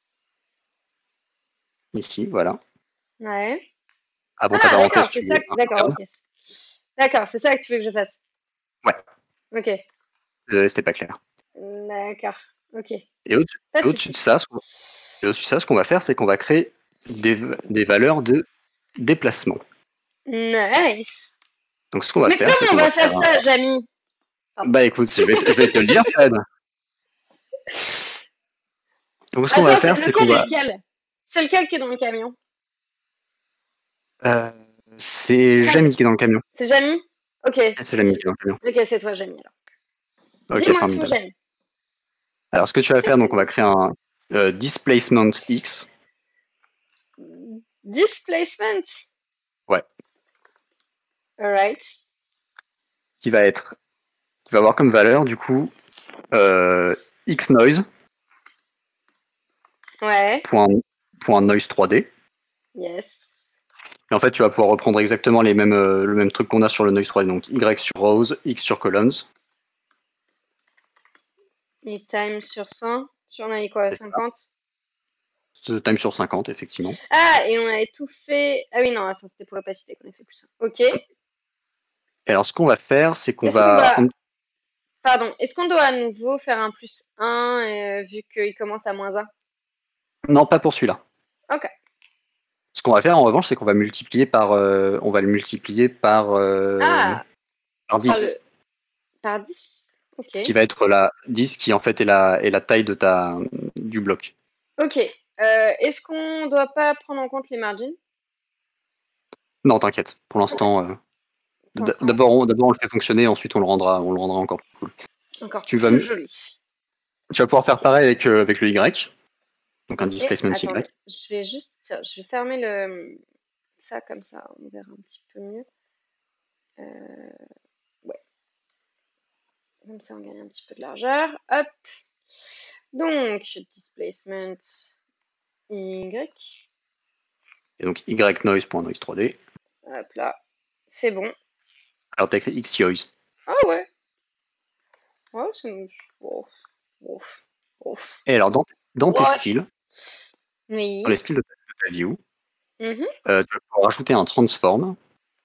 Ici, voilà. Ouais. Avant ta Ah, parenthèse, d'accord, c'est tu ça mets que... un D'accord, return. ok. D'accord, c'est ça que tu veux que je fasse. Ouais, Ok. désolé, c'était pas clair. D'accord. Ok. Et au-dessus Pas et de au-dessus de souci. ça, ce qu'on va faire, c'est qu'on va créer des valeurs de déplacement. Nice. Donc, ce qu'on va Mais faire, c'est comment on qu'on va va faire faire ça, Jamy? Pardon. Bah écoute, je vais te le dire, Fred. Donc, ce qu'on va Attends, faire, c'est qu'on lequel est va. lequel? C'est lequel qui est dans le camion? Euh, Je c'est prends... Jamie qui est dans le camion. C'est Jamy? Ok. C'est Jamie qui est dans le camion. Ok, c'est toi, Jamy, alors. Ok, Dis-moi tout, formidable. Jamy. Alors, ce que tu vas faire, donc, on va créer un displacement X. Displacement. Ouais. Alright. Qui va être. Qui va avoir comme valeur, du coup, X noise. Ouais. Point noise 3D. Yes. Et en fait, tu vas pouvoir reprendre exactement le même truc qu'on a sur le noise 3D. Donc, Y sur rows, X sur columns. Et time sur 100. Sur on a eu quoi? C'est ça. 50? Time sur 50, effectivement. Ah, et on avait tout fait. Ah oui, non, attends, c'était pour l'opacité qu'on a fait plus ça. Ok. Et alors, ce qu'on va faire, c'est qu'on Est-ce qu'on va. doit. Pardon, est-ce qu'on doit à nouveau faire un plus 1 vu qu'il commence à moins 1? Non, pas pour celui-là. Ok. Ce qu'on va faire en revanche, c'est qu'on va multiplier on va le multiplier Ah, par par le 10, par 10. Ok. qui va être 10 qui en fait est la taille du bloc. Ok. Est-ce qu'on doit pas prendre en compte les margins Non, t'inquiète. Pour l'instant, pour l'instant? d'abord on le fait fonctionner, ensuite on le rendra encore plus cool. Encore Tu vas, plus joli. tu vas pouvoir faire pareil avec le Y, donc un Et displacement attendez, Y. je vais fermer ça comme ça, on verra un petit peu mieux. Ouais, comme ça on gagne un petit peu de largeur. Hop. Donc, displacement Y. Et donc Y noise pour noise 3D. Hop là. C'est bon. Alors tu as écrit X noise. Ah ouais. Ouais, c'est. Ouf, ouf, ouf. Et alors dans tes Ouais. styles, dans les Oui. styles de ta view, Mhm. tu vas pouvoir rajouter un transform.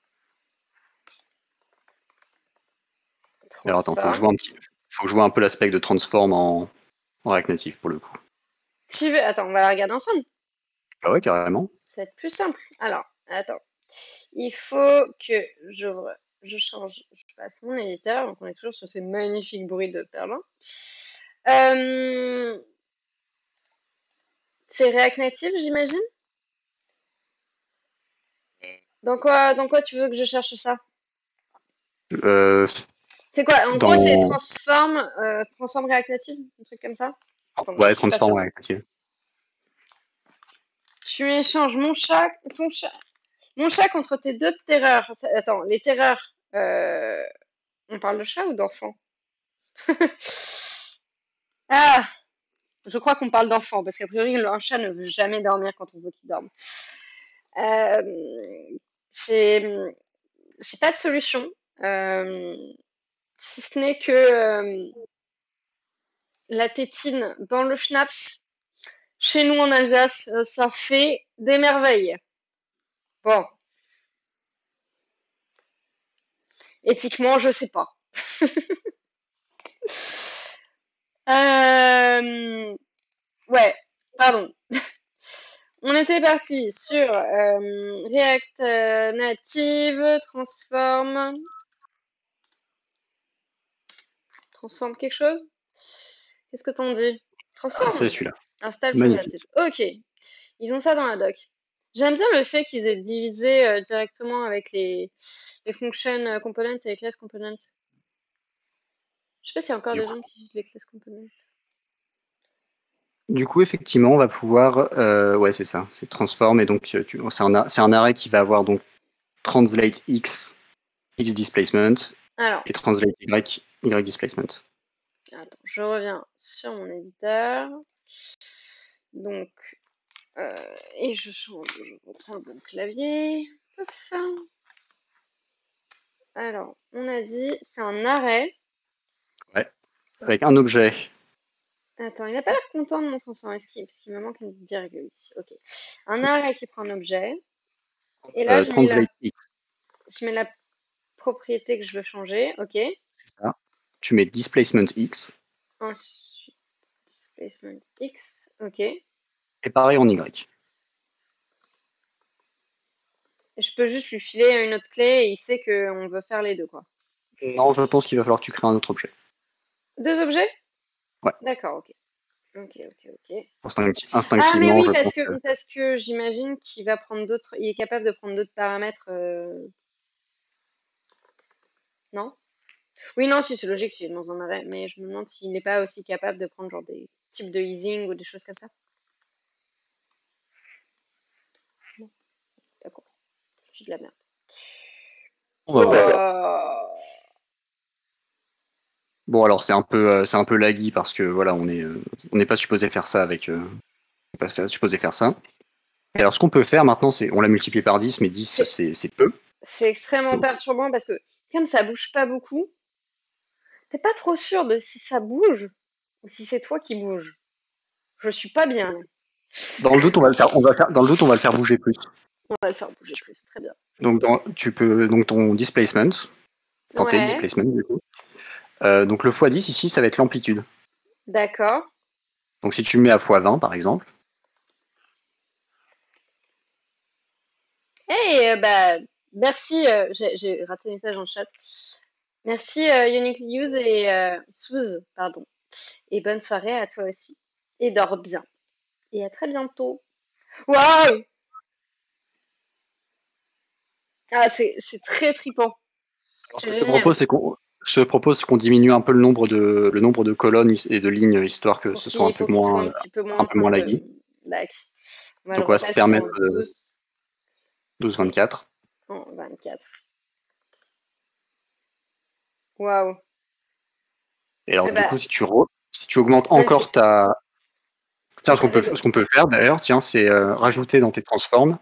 Alors attends, Transform. faut que je vois un peu l'aspect de transform en React Native pour le coup. Tu veux. Attends, on va la regarder ensemble. Ah ouais, carrément. Ça va être plus simple. Alors, attends. Il faut que je change. passe mon éditeur. Donc on est toujours sur ces magnifiques bruits de perlin. Euh, c'est React Native, j'imagine? Dans quoi tu veux que je cherche ça? Euh, C'est quoi? En gros, c'est dans transform React Native, un truc comme ça? Attends, je ouais, suis pas Transform sûre. React Native. Tu échanges mon chat contre tes deux terreurs. Attends, les terreurs, on parle de chat ou d'enfant? Ah, je crois qu'on parle d'enfant, parce qu'a priori, un chat ne veut jamais dormir quand on veut qu'il dorme. Euh, j'ai, j'ai pas de solution, euh, si ce n'est que la tétine dans le schnapps, chez nous en Alsace, ça fait des merveilles. Bon, éthiquement, je sais pas. Ouais, pardon. On était parti sur React Native, transforme quelque chose? Qu'est-ce que t'en dis? C'est Transforme, celui-là. installe Magnifique. Kubernetes. Ok, ils ont ça dans la doc. J'aime bien le fait qu'ils aient divisé directement avec les function components et les class components. Je sais pas s'il y a encore Du des coup, gens qui utilisent les class components. effectivement, on va pouvoir, ouais, c'est ça, c'est transform et donc c'est un array qui va avoir donc translate x displacement Alors, et translate y displacement. attends, je reviens sur mon éditeur. Donc, et je reprends le bon clavier. Pof. Alors, on a dit, c'est un arrêt. Ouais, avec un objet Attends, il n'a pas l'air content de mon transform escape, parce qu'il me manque une virgule ici. Ok. Un arrêt qui prend un objet. Et là, translate x, je mets la propriété que je veux changer. Ok. c'est ça. Tu mets displacement x Ensuite, displacement X. Ok. et pareil en y. Et je peux juste lui filer une autre clé et il sait qu'on veut faire les deux, quoi. Non, je pense qu'il va falloir que tu crées un autre objet. Deux objets? Ouais, D'accord, ok. Ok, ok, ok. Ah, mais instinctivement, oui, je parce pense que, que parce que j'imagine qu'il va prendre d'autres. Il est capable de prendre d'autres paramètres, non? Oui, non, si c'est logique, si dans un arrêt. Mais je me demande s'il n'est pas aussi capable de prendre genre des types de easing ou des choses comme ça. Non, d'accord. Je dis de la merde. on va voir. Wow. Bon, alors c'est un peu laggy parce que voilà, on n'est pas supposé faire ça avec, on n'est pas supposé faire ça. Et alors, ce qu'on peut faire maintenant, c'est, on l'a multiplié par 10, mais 10, C'est c'est peu. c'est extrêmement perturbant parce que comme ça bouge pas beaucoup, t'es pas trop sûr de si ça bouge ou si c'est toi qui bouge. Je suis pas bien. Dans le doute, dans le doute, on va le faire bouger plus. On va le faire bouger plus, très bien. Donc, tu peux, donc ton displacement, enfin tes Ouais, displacements, du coup. Donc, le x10 ici, ça va être l'amplitude. d'accord. Donc, si tu le mets à x20, par exemple, Hey, bah, merci. J'ai raté le message dans le chat. Merci Unique Use et Suze, pardon. Et bonne soirée à toi aussi. Et dors bien. Et à très bientôt. Waouh! Ah, c'est très trippant. alors, ce C'est que je te génial. propose, qu'on diminue un peu le nombre de colonnes et de lignes, histoire que ce soit Pour qu'il soit un petit peu un moins peu moins laggy. back. On va le Donc, on va se repasser permettre en 12 et 12-24. en 24. Waouh. Et alors, Eh du bah, coup, si tu augmentes vas-y. encore tiens, Vas-y. ce qu'on peut faire d'ailleurs, tiens, c'est Dis-moi. rajouter dans tes transforms.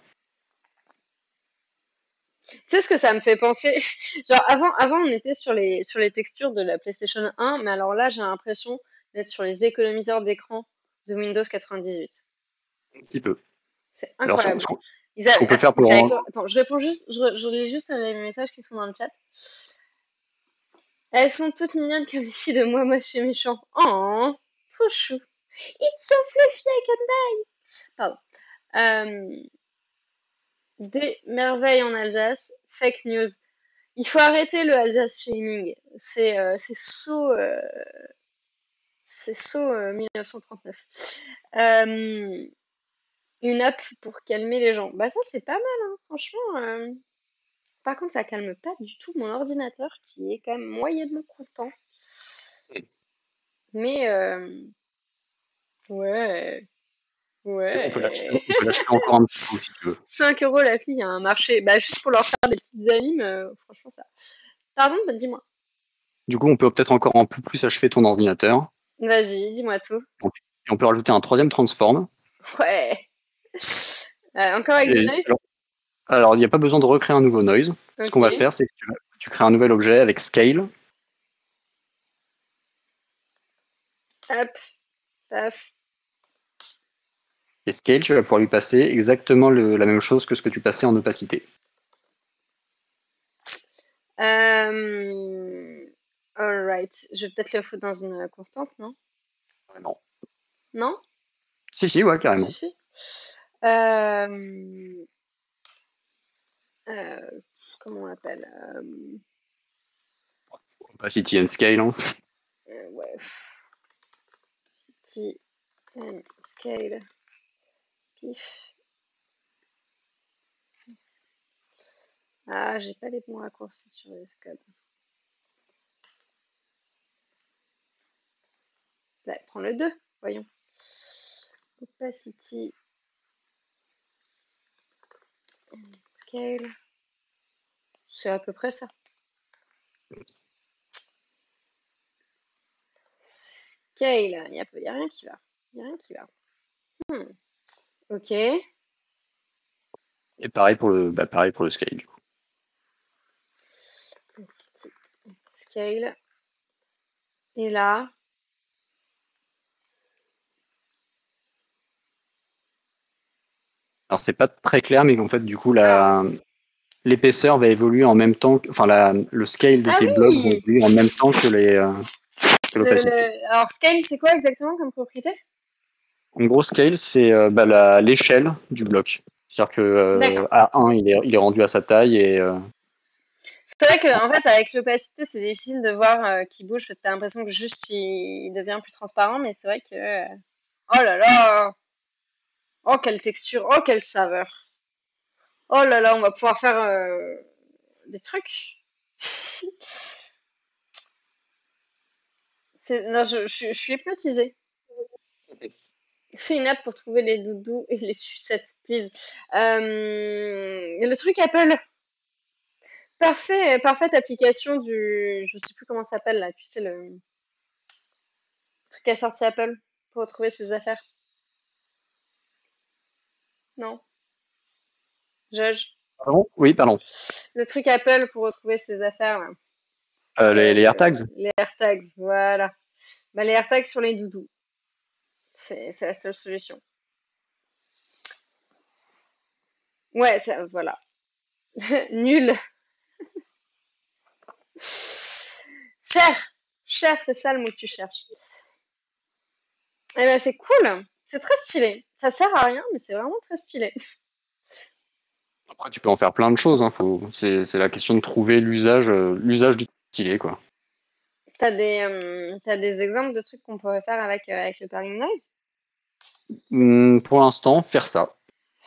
Tu sais ce que ça me fait penser? Genre, avant, on était sur les textures de la PlayStation 1, mais alors là, j'ai l'impression d'être sur les économiseurs d'écran de Windows 98. Un petit peu. C'est Alors, incroyable. ce qu'on peut Attends, faire pour attends, je réponds juste, je lis juste les messages qui sont dans le chat. Elles sont toutes mignonnes comme les filles de moi, moche et méchant. Oh, trop chou. It's so fluffy, I can die. Pardon. Des merveilles en Alsace, fake news. Il faut arrêter le Alsace shaming. C'est saut 1939. Euh, une app pour calmer les gens. Bah ça c'est pas mal, hein, franchement. Par contre, ça calme pas du tout mon ordinateur qui est quand même moyennement content. Mais ouais, On peut ouais. l'acheter encore un petit coup si tu veux. 5 € l'appli, il y a un marché. Bah juste pour leur faire des petites animes, franchement ça. Pardon, dis-moi. Du coup, on peut peut-être encore un peu plus achever ton ordinateur. Vas-y, dis-moi tout. Donc, et on peut rajouter un troisième transform. Ouais. Encore avec du Et noise? alors, il n'y a pas besoin de recréer un nouveau noise. Ce qu'on va Ok. faire, c'est que tu crées un nouvel objet avec scale. Hop, paf. Et scale, tu vas pouvoir lui passer exactement la même chose que ce que tu passais en opacité. Euh... Alright. Je vais peut-être le foutre dans une constante, non? Non. Non? Si, ouais, Si, carrément. si. Euh... euh, Comment on l'appelle? Opacity and scale. Hein. Ouais. City and scale. Pif. Ah, j'ai pas les bons raccourcis sur les codes. Bah, prends le 2, voyons. Opacity and scale. C'est à peu près ça. Scale, y a rien qui va. Y a rien qui va. Hmm. Ok. Et pareil pour le scale. Du coup. Opacity and scale. Et là, Alors, c'est pas très clair, mais en fait, du coup, alors. l'épaisseur va évoluer en même temps, enfin, le scale de Ah tes blocs va oui! évoluer en même temps que l'opacité. Alors, scale, c'est quoi exactement comme propriété? En gros, scale, c'est l'échelle du bloc. C'est-à-dire que D'accord. A1, il est rendu à sa taille et C'est vrai qu'en fait, avec l'opacité, c'est difficile de voir qui bouge parce que t'as l'impression que juste il devient plus transparent, mais c'est vrai que. Oh là là! Oh, quelle texture! Oh, quelle saveur! Oh là là, on va pouvoir faire des trucs. Non, je suis hypnotisée. Fais une app pour trouver les doudous et les sucettes, please. Le truc Apple. Parfaite application je sais plus comment ça s'appelle là, tu sais, le truc qu'a sorti Apple pour retrouver ses affaires. Non, Judge. pardon. Oui, pardon. Le truc Apple pour retrouver ses affaires, là. Les AirTags. Les AirTags, voilà. Bah, les AirTags sur les doudous. C'est la seule solution. Ouais, voilà. Nul. Cher. Cher, c'est ça le mot que tu cherches. Eh ben, c'est cool. C'est très stylé. Ça sert à rien, mais c'est vraiment très stylé. Après, tu peux en faire plein de choses. Hein, c'est la question de trouver l'usage du stylet, quoi. T'as des exemples de trucs qu'on pourrait faire avec le pairing noise? Pour l'instant, faire ça.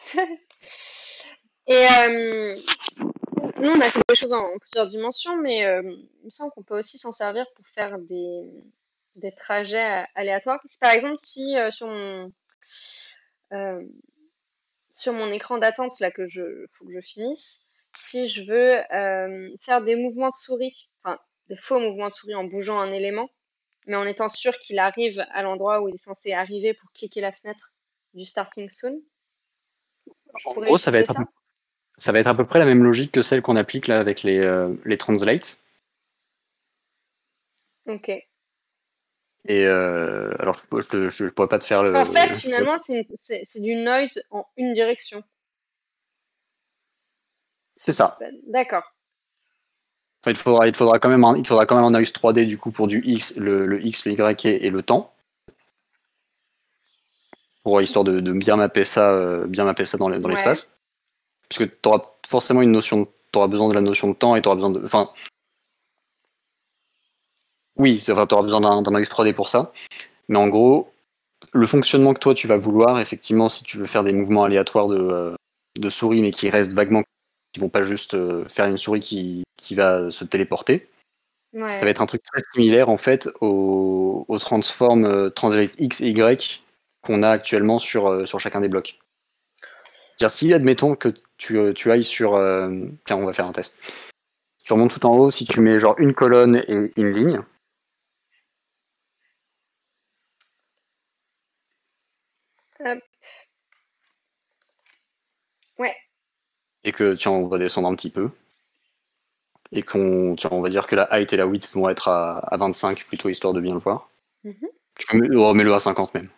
Et nous, on a fait des choses en plusieurs dimensions, mais il me semble qu'on peut aussi s'en servir pour faire des trajets aléatoires. Par exemple, si euh, sur mon écran d'attente, là, faut que je finisse, si je veux faire des mouvements de souris, enfin, des faux mouvements de souris en bougeant un élément, mais en étant sûr qu'il arrive à l'endroit où il est censé arriver pour cliquer la fenêtre du starting soon, je En pourrais gros, utiliser ça. ça va être à peu près la même logique que celle qu'on applique là avec les translates. Ok. Et alors, je pourrais pas te faire Parce qu'en fait, je pourrais- finalement, c'est du noise en une direction. Si C'est je dis ça. pas. D'accord. Enfin, il te faudra quand même un noise 3D du coup pour du X, le X, le Y et le temps, pour histoire de bien mapper ça dans Ouais. l'espace. Parce que tu auras forcément une notion de tu auras besoin de la notion de temps et tu auras besoin de. Enfin, oui, tu auras besoin d'un max 3D pour ça. Mais en gros, le fonctionnement que toi tu vas vouloir, effectivement, si tu veux faire des mouvements aléatoires de souris, mais qui restent vaguement, qui vont pas juste faire une souris qui va se téléporter, ça va Ouais. être un truc très similaire en fait au transform translate X et Y qu'on a actuellement sur chacun des blocs. C'est-à-dire, si admettons que tu ailles sur. Tiens, on va faire un test. Tu remontes tout en haut, si tu mets genre une colonne et une ligne, Hop. Ouais. et que tiens, on va descendre un petit peu, et tiens, on va dire que la height et la width vont être à 25 plutôt, histoire de bien le voir. Mhm. Tu peux remets-le à 50 même.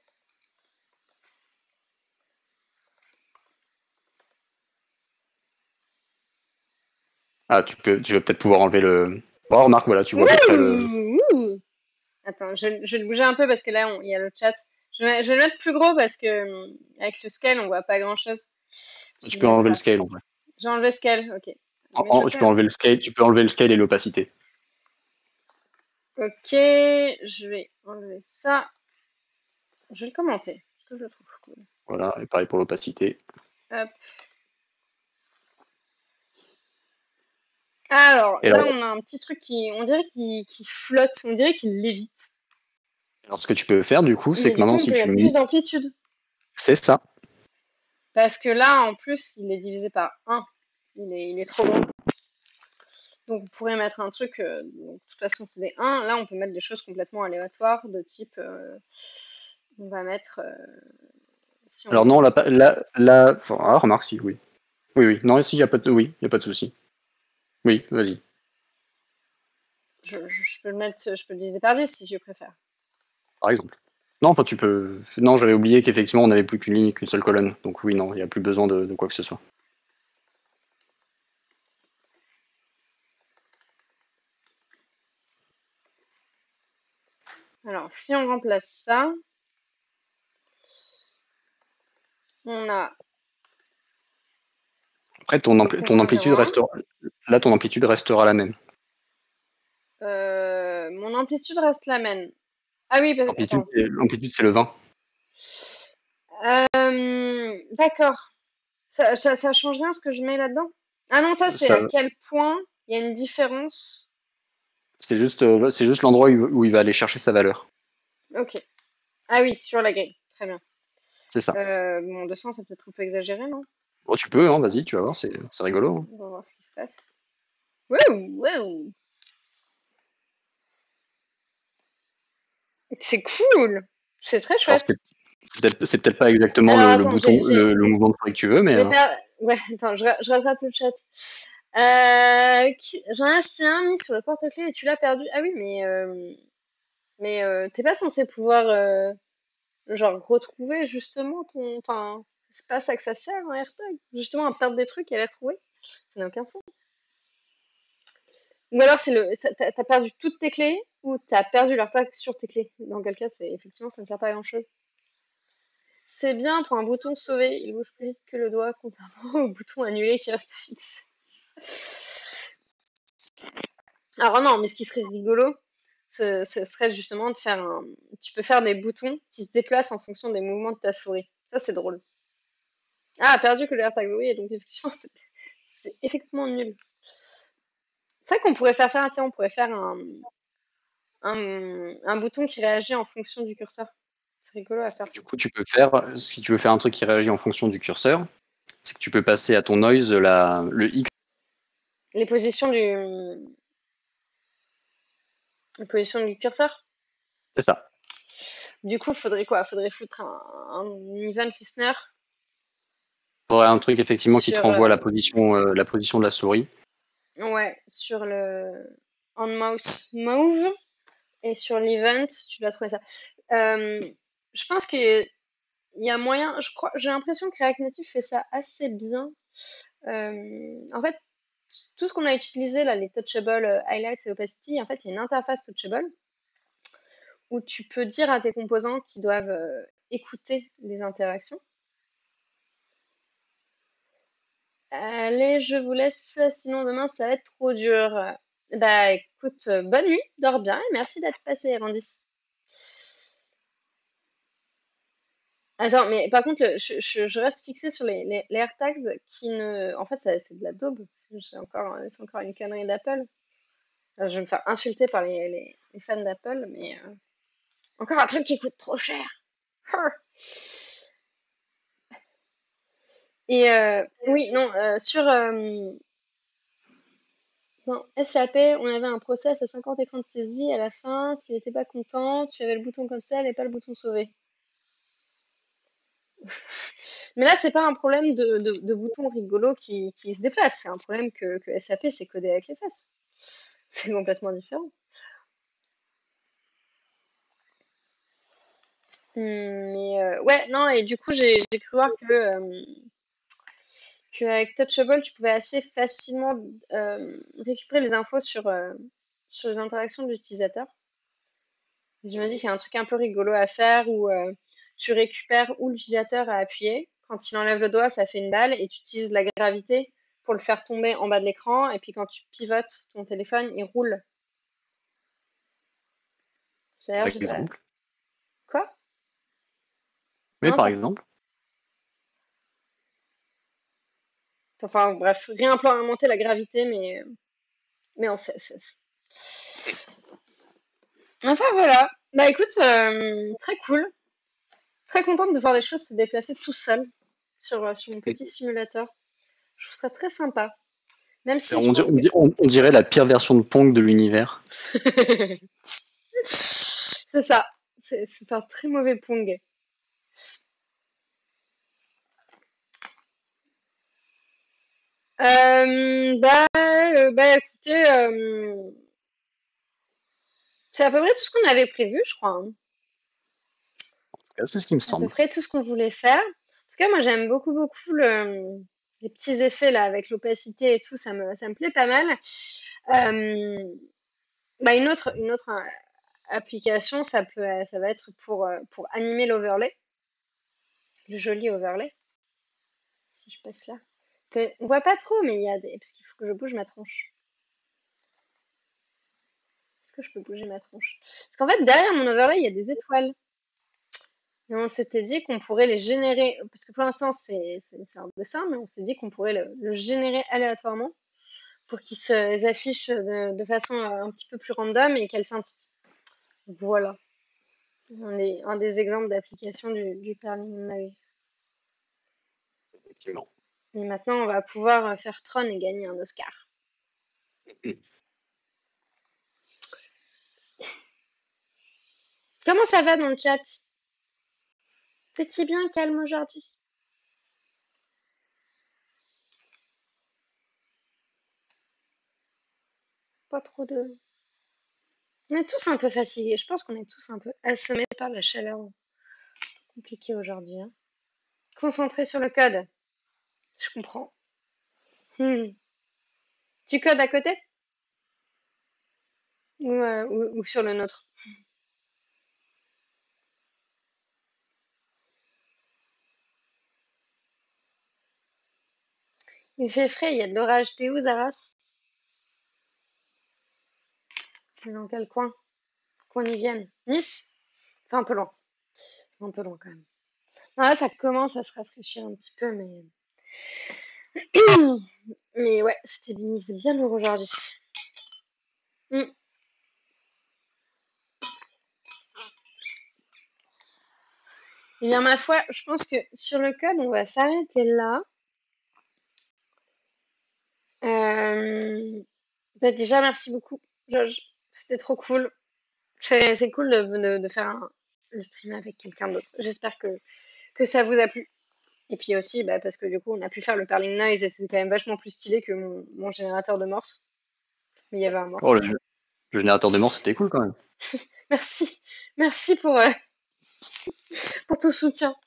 Ah, tu vas peut-être pouvoir enlever le. Bon, remarque, voilà, tu vois à peu près le. Ouh, ouh. Attends, je vais le bouger un peu parce que là, il y a le chat. Je vais le mettre plus gros parce que avec le scale, on voit pas grand-chose. Je Tu vais peux le mettre enlever le là. scale en vrai. J'ai enlevé scale, ok. Mais je Tu fais, peux hein. enlever le scale, tu peux enlever le scale et l'opacité. Ok, je vais enlever ça. Je vais le commenter, parce que je le trouve cool. Voilà, et pareil pour l'opacité. Hop. Alors, Et là, alors, on a un petit truc on dirait qu'il flotte, on dirait qu'il lévite. ce que tu peux faire du coup, c'est Mais que du coup, maintenant, on si peut tu mettre mets. plus d'amplitude. C'est ça. Parce que là, en plus, il est divisé par 1. Il est trop grand. Donc, vous pourrez mettre un truc, donc, de toute façon, c'est des 1. Là, on peut mettre des choses complètement aléatoires, de type, on va mettre, si on Alors met non, 10. enfin, ah, remarque, si, oui. Oui, oui. Non, ici, il n'y a pas de, oui, y a pas de souci. Oui, vas-y, Je peux le mettre, je peux le diviser par 10 si je préfère. par exemple. Non, enfin, tu peux. Non, j'avais oublié qu'effectivement, on n'avait plus qu'une ligne, qu'une seule colonne. Donc oui, non, il n'y a plus besoin de quoi que ce soit. Alors, si on remplace ça, on a Après, ton amplitude 0,01. restera. Là, ton amplitude restera la même. Mon amplitude reste la même. Ah oui, attends. L'amplitude, c'est le 20. D'accord. Ça change rien ce que je mets là-dedans? Ah non, ça c'est Ça, à quel point il y a une différence. c'est juste l'endroit où il va aller chercher sa valeur. Ok. Ah oui, sur la grille. Très bien. C'est ça. Bon, 200, c'est peut-être un peu exagéré, non? Bon, tu peux, hein, vas-y, tu vas voir, c'est rigolo, hein. On va voir ce qui se passe. Wouh, wouh. C'est cool. C'est très Alors, chouette. c'est peut-être pas exactement Alors le attends, bouton, le mouvement de souris que tu veux, mais j'ai pas. Ouais, attends, je rattrape le chat. J'en ai acheté un mis sur le porte-clés et tu l'as perdu. Ah oui, mais t'es pas censé pouvoir genre retrouver justement ton. Enfin, c'est pas ça que ça sert un AirTag. Justement à perdre des trucs et à les retrouver. Ça n'a aucun sens. Ou alors t'as perdu toutes tes clés ou t'as perdu l'AirTag sur tes clés. Dans quel cas, c'est effectivement ça ne sert pas à grand chose. C'est bien pour un bouton sauvé, il bouge plus vite que le doigt, contrairement au bouton annulé qui reste fixe. Alors non, mais ce qui serait rigolo, ce serait justement de faire un. Tu peux faire des boutons qui se déplacent en fonction des mouvements de ta souris. Ça, c'est drôle. Ah, perdu que le AirTag, oui, donc effectivement, c'est effectivement nul. C'est vrai qu'on pourrait faire ça, tiens, on pourrait faire un bouton qui réagit en fonction du curseur. C'est rigolo à faire du ça. coup, tu peux faire, si tu veux faire un truc qui réagit en fonction du curseur, c'est que tu peux passer à ton noise le X, Les positions les positions du curseur. c'est ça. Du coup, il faudrait quoi? Faudrait foutre un event listener Il faudrait un truc effectivement qui te sur, renvoie la position de la souris. ouais, sur le on mouse move et sur l'event, tu dois trouver ça. Euh, je pense qu'il y a moyen, je crois, j'ai l'impression que React Native fait ça assez bien. En fait, tout ce qu'on a utilisé là, les touchable highlights et opacity, en fait, il y a une interface touchable où tu peux dire à tes composants qu'ils doivent écouter les interactions. Allez, je vous laisse, sinon demain ça va être trop dur. Bah écoute, bonne nuit, dors bien et merci d'être passé, Randy. Attends, mais par contre, je reste fixée sur les AirTags qui ne. En fait, c'est de la daube. C'est encore une connerie d'Apple. Je vais me faire insulter par les fans d'Apple, mais encore un truc qui coûte trop cher. Her. Et oui, non, sur non, SAP, on avait un process à 50 écrans de saisie à la fin. S'il n'était pas content, tu avais le bouton comme ça et pas le bouton sauver. Mais là, c'est pas un problème de bouton rigolo qui se déplace. C'est un problème que SAP s'est codé avec les fesses. C'est complètement différent. Mais ouais, non, et du coup, j'ai cru voir qu'avec Touchable, tu pouvais assez facilement récupérer les infos sur les interactions de l'utilisateur. Je me dis qu'il y a un truc un peu rigolo à faire où tu récupères où l'utilisateur a appuyé. Quand il enlève le doigt, ça fait une balle et tu utilises la gravité pour le faire tomber en bas de l'écran. Et puis quand tu pivotes ton téléphone, il roule. Par D'ailleurs, j'ai pas. exemple. Quoi? Mais Non, par t'as. exemple. Enfin, bref, réimplémenter la gravité, mais en CSS. Enfin, voilà. Bah écoute, très cool. Très contente de voir les choses se déplacer tout seul sur mon petit simulateur. Je trouve ça très sympa. Même si je pense que On dirait la pire version de Pong de l'univers. c'est ça. C'est un très mauvais Pong. Bah écoutez, c'est à peu près tout ce qu'on avait prévu, je crois, hein. C'est ce qui me C'est à peu semble. près tout ce qu'on voulait faire. En tout cas, moi j'aime beaucoup les petits effets là avec l'opacité et tout, ça me plaît pas mal. Euh, Bah une autre application, ça va être pour animer l'overlay, le joli overlay. Si je passe là. On voit pas trop, mais il y a des. Parce qu'il faut que je bouge ma tronche. Est-ce que je peux bouger ma tronche? Parce qu'en fait, derrière mon overlay, il y a des étoiles. Et on s'était dit qu'on pourrait les générer. Parce que pour l'instant, c'est un dessin, mais on s'est dit qu'on pourrait le générer aléatoirement pour qu'il s'affiche de façon un petit peu plus random et qu'elle scintille. Voilà. Un des exemples d'application du Perlin Noise. Effectivement. Et maintenant, on va pouvoir faire Tron et gagner un Oscar. Comment ça va dans le chat? C'est-il bien calme aujourd'hui? Pas trop de. On est tous un peu fatigués. Je pense qu'on est tous un peu assommés par la chaleur compliquée aujourd'hui, hein. Concentré sur le code. Je comprends. Hmm. Tu codes à côté? Ou sur le nôtre? Il fait frais, il y a de l'orage. T'es où, Zaras? T'es dans quel coin? Qu'on y vienne. Nice? C'est un peu loin. C'est un peu loin quand même. Ah, là, ça commence à se rafraîchir un petit peu, mais. Mais ouais, c'est bien lourd aujourd'hui. Hmm. Eh bien, ma foi, je pense que sur le code, on va s'arrêter là. Euh, Bah, déjà, merci beaucoup, Georges. C'était trop cool. C'est cool de faire le stream avec quelqu'un d'autre. J'espère que ça vous a plu. Et puis aussi, bah, parce que du coup, on a pu faire le Perling Noise et c'est quand même vachement plus stylé que mon générateur de morse. Mais il y avait un Oh, morse. le générateur de mort, c'était cool quand même. Merci. Merci pour ton soutien.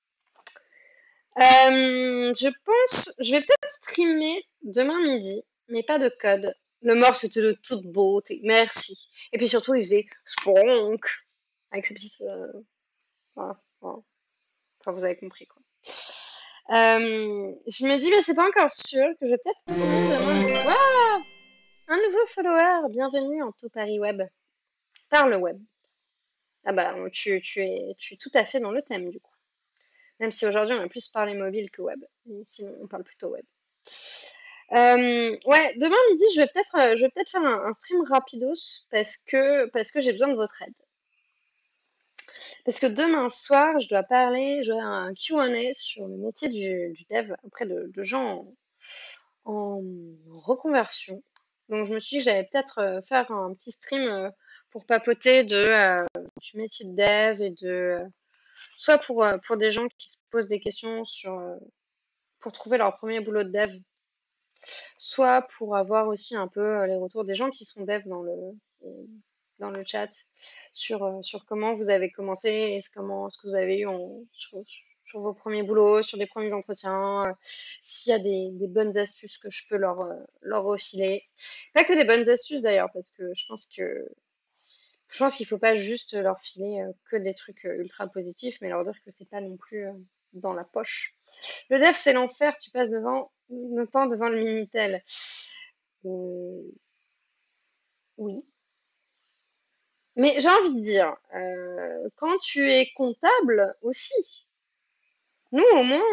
Je vais peut-être streamer demain midi, mais pas de code. Le mort, c'était de toute beauté. Merci. Et puis surtout, il faisait spronk avec ses petites. Voilà, voilà. Enfin, vous avez compris quoi. Je me dis, mais c'est pas encore sûr que je vais peut-être finir demain. Waouh! Un nouveau follower, bienvenue en tout Paris Web. Parle web. Ah bah, tu es tout à fait dans le thème du coup. Même si aujourd'hui on a plus parlé mobile que web. Mais sinon, on parle plutôt web. Ouais, demain midi, je vais peut-être faire un stream rapidos parce que j'ai besoin de votre aide. Parce que demain soir, j'aurai un Q&A sur le métier du dev auprès de gens en reconversion. Donc je me suis dit que j'allais peut-être faire un petit stream pour papoter du métier de dev et soit pour des gens qui se posent des questions pour trouver leur premier boulot de dev, soit pour avoir aussi un peu les retours des gens qui sont dev dans le chat sur comment vous avez commencé et ce que vous avez eu sur vos premiers boulots, sur les premiers entretiens, s'il y a des bonnes astuces que je peux leur refiler. Pas que des bonnes astuces d'ailleurs, parce que je pense qu'il faut pas juste leur filer que des trucs ultra positifs, mais leur dire que c'est pas non plus dans la poche. Le dev, c'est l'enfer, tu passes le temps devant le Minitel. Euh, oui. Mais j'ai envie de dire, quand tu es comptable aussi, nous au moins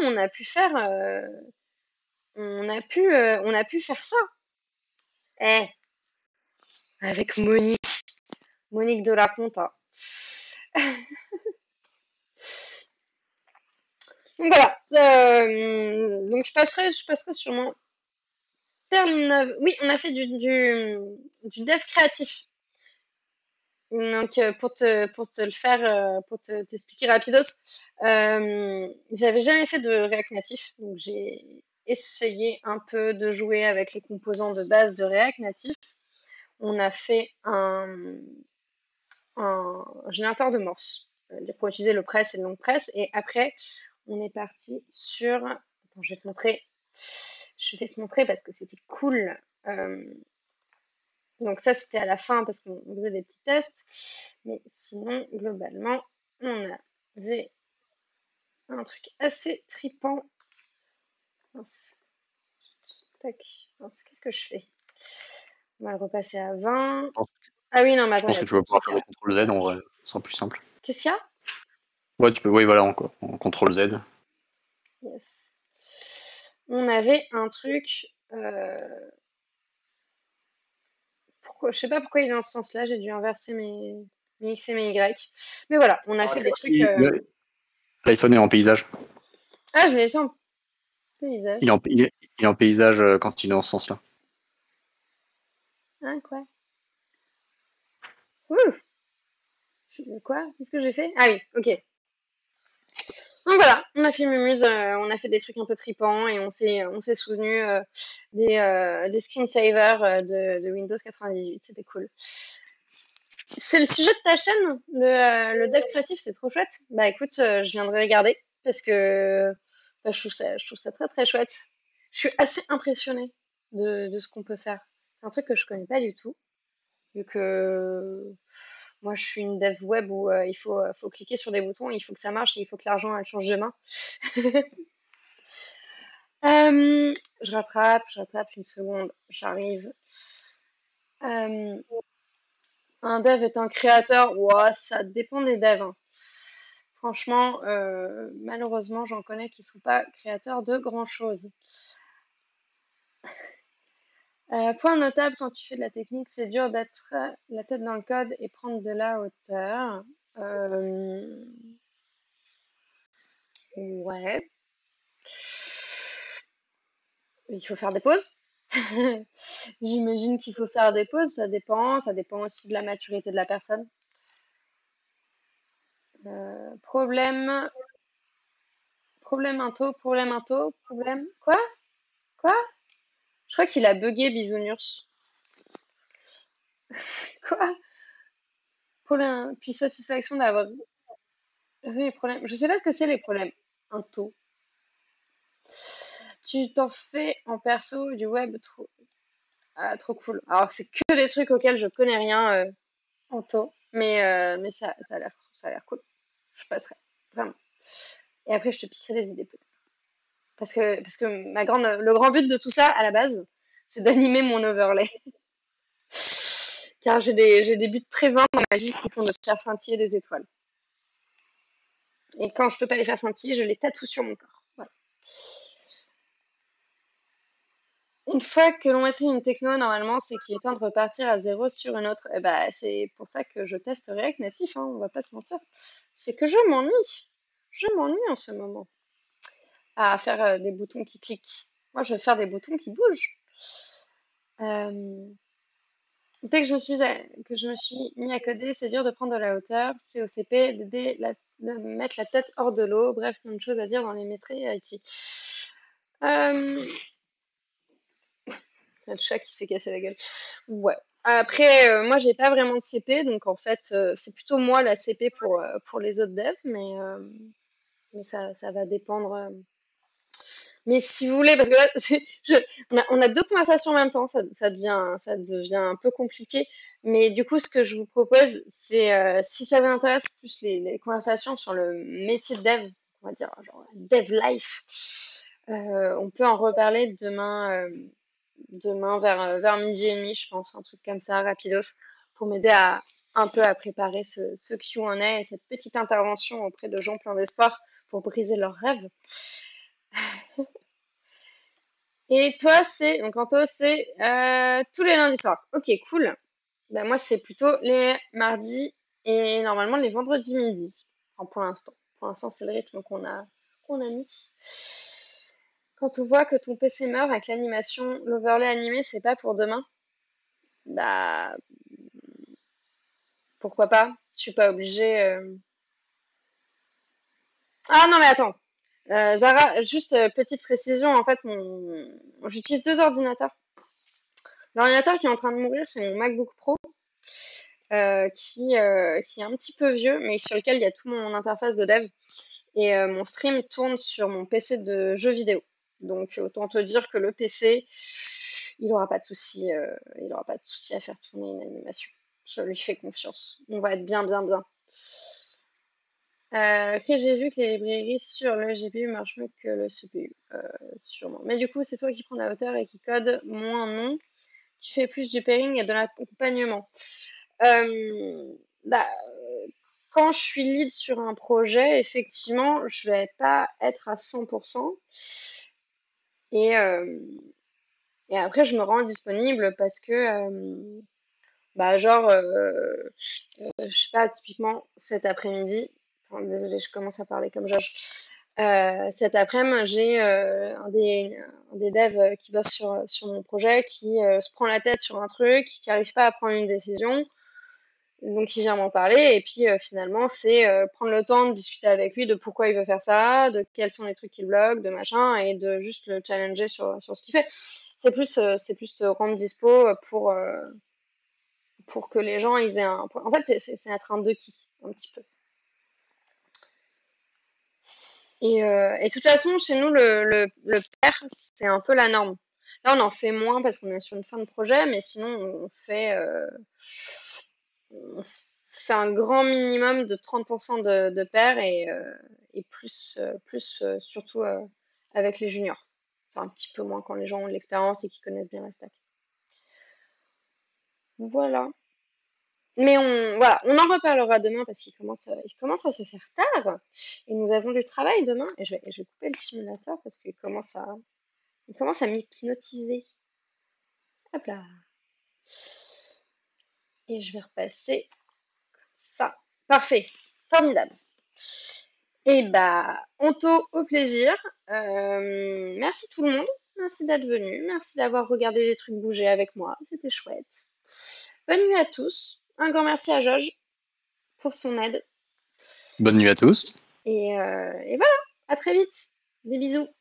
on a pu faire ça. Eh, avec Monique de la compta. Donc voilà. Donc je passerai sûrement termine. Oui, on a fait du dev créatif. Donc pour te le faire, t'expliquer rapidos, j'avais jamais fait de React Native, donc j'ai essayé un peu de jouer avec les composants de base de React Native. On a fait un générateur de Morse, c'est-à-dire pour utiliser le press et le long press, et après on est parti sur. Attends, je vais te montrer. Je vais te montrer parce que c'était cool. Euh, Donc ça, c'était à la fin parce qu'on faisait des petits tests. Mais sinon, globalement, on avait un truc assez tripant. Mince, tac. Mince, qu'est-ce que je fais? On va le repasser à 20. Ah oui, non, mais Je attends, il y pense a que tu trop vas de pouvoir trucs faire le à. contrôle Z en vrai, ce sera plus simple. Qu'est-ce qu'il y a? Ouais, tu peux, oui, voilà, encore, en contrôle Z. Yes. On avait un truc. Pourquoi, je sais pas pourquoi il est dans ce sens-là. J'ai dû inverser mes X et mes Y. Mais voilà, on a fait des trucs. L'iPhone est en paysage. Ah, je l'ai laissé en paysage. Il est en paysage quand il est dans ce sens-là. Hein, quoi? Ouh! Quoi? Qu'est-ce que j'ai fait? Ah oui, ok. Donc voilà, on a fait Mumuse, on a fait des trucs un peu tripants et on s'est souvenu des screensavers de Windows 98, c'était cool. C'est le sujet de ta chaîne, le dev créatif, c'est trop chouette. Bah écoute, je viendrai regarder parce que bah, je trouve ça très très chouette. Je suis assez impressionnée de ce qu'on peut faire. C'est un truc que je connais pas du tout, vu que moi je suis une dev web où faut cliquer sur des boutons, il faut que ça marche et il faut que l'argent elle change de main. Je rattrape une seconde, j'arrive. Euh, un dev est un créateur, ouah, ça dépend des devs, hein. Franchement, malheureusement, j'en connais qui sont pas créateurs de grand-chose. Point notable quand tu fais de la technique, c'est dur d'être la tête dans le code et prendre de la hauteur. Euh, ouais, il faut faire des pauses. J'imagine qu'il faut faire des pauses, ça dépend aussi de la maturité de la personne. Problème, problème. Quoi? Quoi? Je crois qu'il a bugué Bisounours. Quoi? Problème, puis satisfaction d'avoir résolu les problèmes. Je sais pas ce que c'est les problèmes. Un taux. Tu t'en fais en perso du web trop, ah, trop cool. Alors que c'est que des trucs auxquels je connais rien en taux. Mais ça a l'air cool. Je passerai. Vraiment. Et après, je te piquerai des idées peut-être. Parce que le grand but de tout ça, à la base, c'est d'animer mon overlay. Car j'ai des buts très vains dans ma vie qui font de faire scintiller des étoiles. Et quand je peux pas les faire scintiller, je les tatoue sur mon corps. Voilà. Une fois que l'on maîtrise une techno, normalement, c'est qu'il est temps de repartir à zéro sur une autre. Et bah, c'est pour ça que je teste React Native, hein, on va pas se mentir. C'est que je m'ennuie. Je m'ennuie en ce moment à faire des boutons qui cliquent. Moi, je veux faire des boutons qui bougent. Euh, Dès que que je me suis mis à coder, c'est dur de prendre de la hauteur. C'est au CP de mettre la tête hors de l'eau. Bref, plein de choses à dire dans les métiers IT. Euh, le chat qui s'est cassé la gueule. Ouais. Après, moi, j'ai pas vraiment de CP, donc en fait, c'est plutôt moi la CP pour les autres devs, mais ça va dépendre. Mais si vous voulez, parce que là, on a deux conversations en même temps, ça devient un peu compliqué. Mais du coup, ce que je vous propose, c'est si ça vous intéresse plus les conversations sur le métier de dev, on va dire genre dev life, on peut en reparler demain vers midi et demi, je pense, un truc comme ça, rapidos, pour m'aider à un peu à préparer ce Q&A et cette petite intervention auprès de gens pleins d'espoir pour briser leurs rêves. Et toi, donc Anto, c'est tous les lundis soirs. Ok, cool. Bah, moi, c'est plutôt les mardis et normalement les vendredis midi. Enfin, pour l'instant. Pour l'instant, c'est le rythme qu'on a mis. Quand on voit que ton PC meurt avec l'animation, l'overlay animé, c'est pas pour demain, bah pourquoi pas? Je suis pas obligée. Ah non, mais attends. Zara, juste petite précision, en fait, j'utilise deux ordinateurs. L'ordinateur qui est en train de mourir, c'est mon MacBook Pro. Qui est un petit peu vieux, mais sur lequel il y a tout mon interface de dev. Et mon stream tourne sur mon PC de jeux vidéo. Donc autant te dire que le PC, il aura pas de souci, il aura pas de souci à faire tourner une animation. Je lui fais confiance. On va être bien, bien, bien. Après, j'ai vu que les librairies sur le GPU marchent mieux que le CPU, sûrement. Mais du coup, c'est toi qui prends la hauteur et qui code moins non. Tu fais plus du pairing et de l'accompagnement. Euh, bah, quand je suis lead sur un projet, effectivement, je vais pas être à 100%. Et, euh, et après, je me rends disponible parce que, bah, genre, je sais pas, typiquement cet après-midi, enfin, désolée, je commence à parler comme Josh. Cet après-midi, j'ai un des devs qui bosse sur mon projet qui se prend la tête sur un truc, qui n'arrive pas à prendre une décision. Donc il vient m'en parler et puis finalement c'est prendre le temps de discuter avec lui de pourquoi il veut faire ça, de quels sont les trucs qui le bloquent, de machin et de juste le challenger sur ce qu'il fait. C'est plus te rendre dispo pour que les gens ils aient un point. En fait c'est être un de qui un petit peu. Et de toute façon chez nous le pair c'est un peu la norme. Là on en fait moins parce qu'on est sur une fin de projet mais sinon on fait un grand minimum de 30% de pairs et plus surtout avec les juniors. Enfin, un petit peu moins quand les gens ont de l'expérience et qui connaissent bien la stack. Voilà. Mais voilà, on en reparlera demain parce qu'il commence à se faire tard et nous avons du travail demain. Et je vais couper le simulateur parce il commence à m'hypnotiser. Hop là. Et je vais repasser ça. Parfait. Formidable. Et bah, au plaisir. Merci tout le monde. Merci d'être venu. Merci d'avoir regardé des trucs bouger avec moi. C'était chouette. Bonne nuit à tous. Un grand merci à Josh pour son aide. Bonne nuit à tous. Et voilà. À très vite. Des bisous.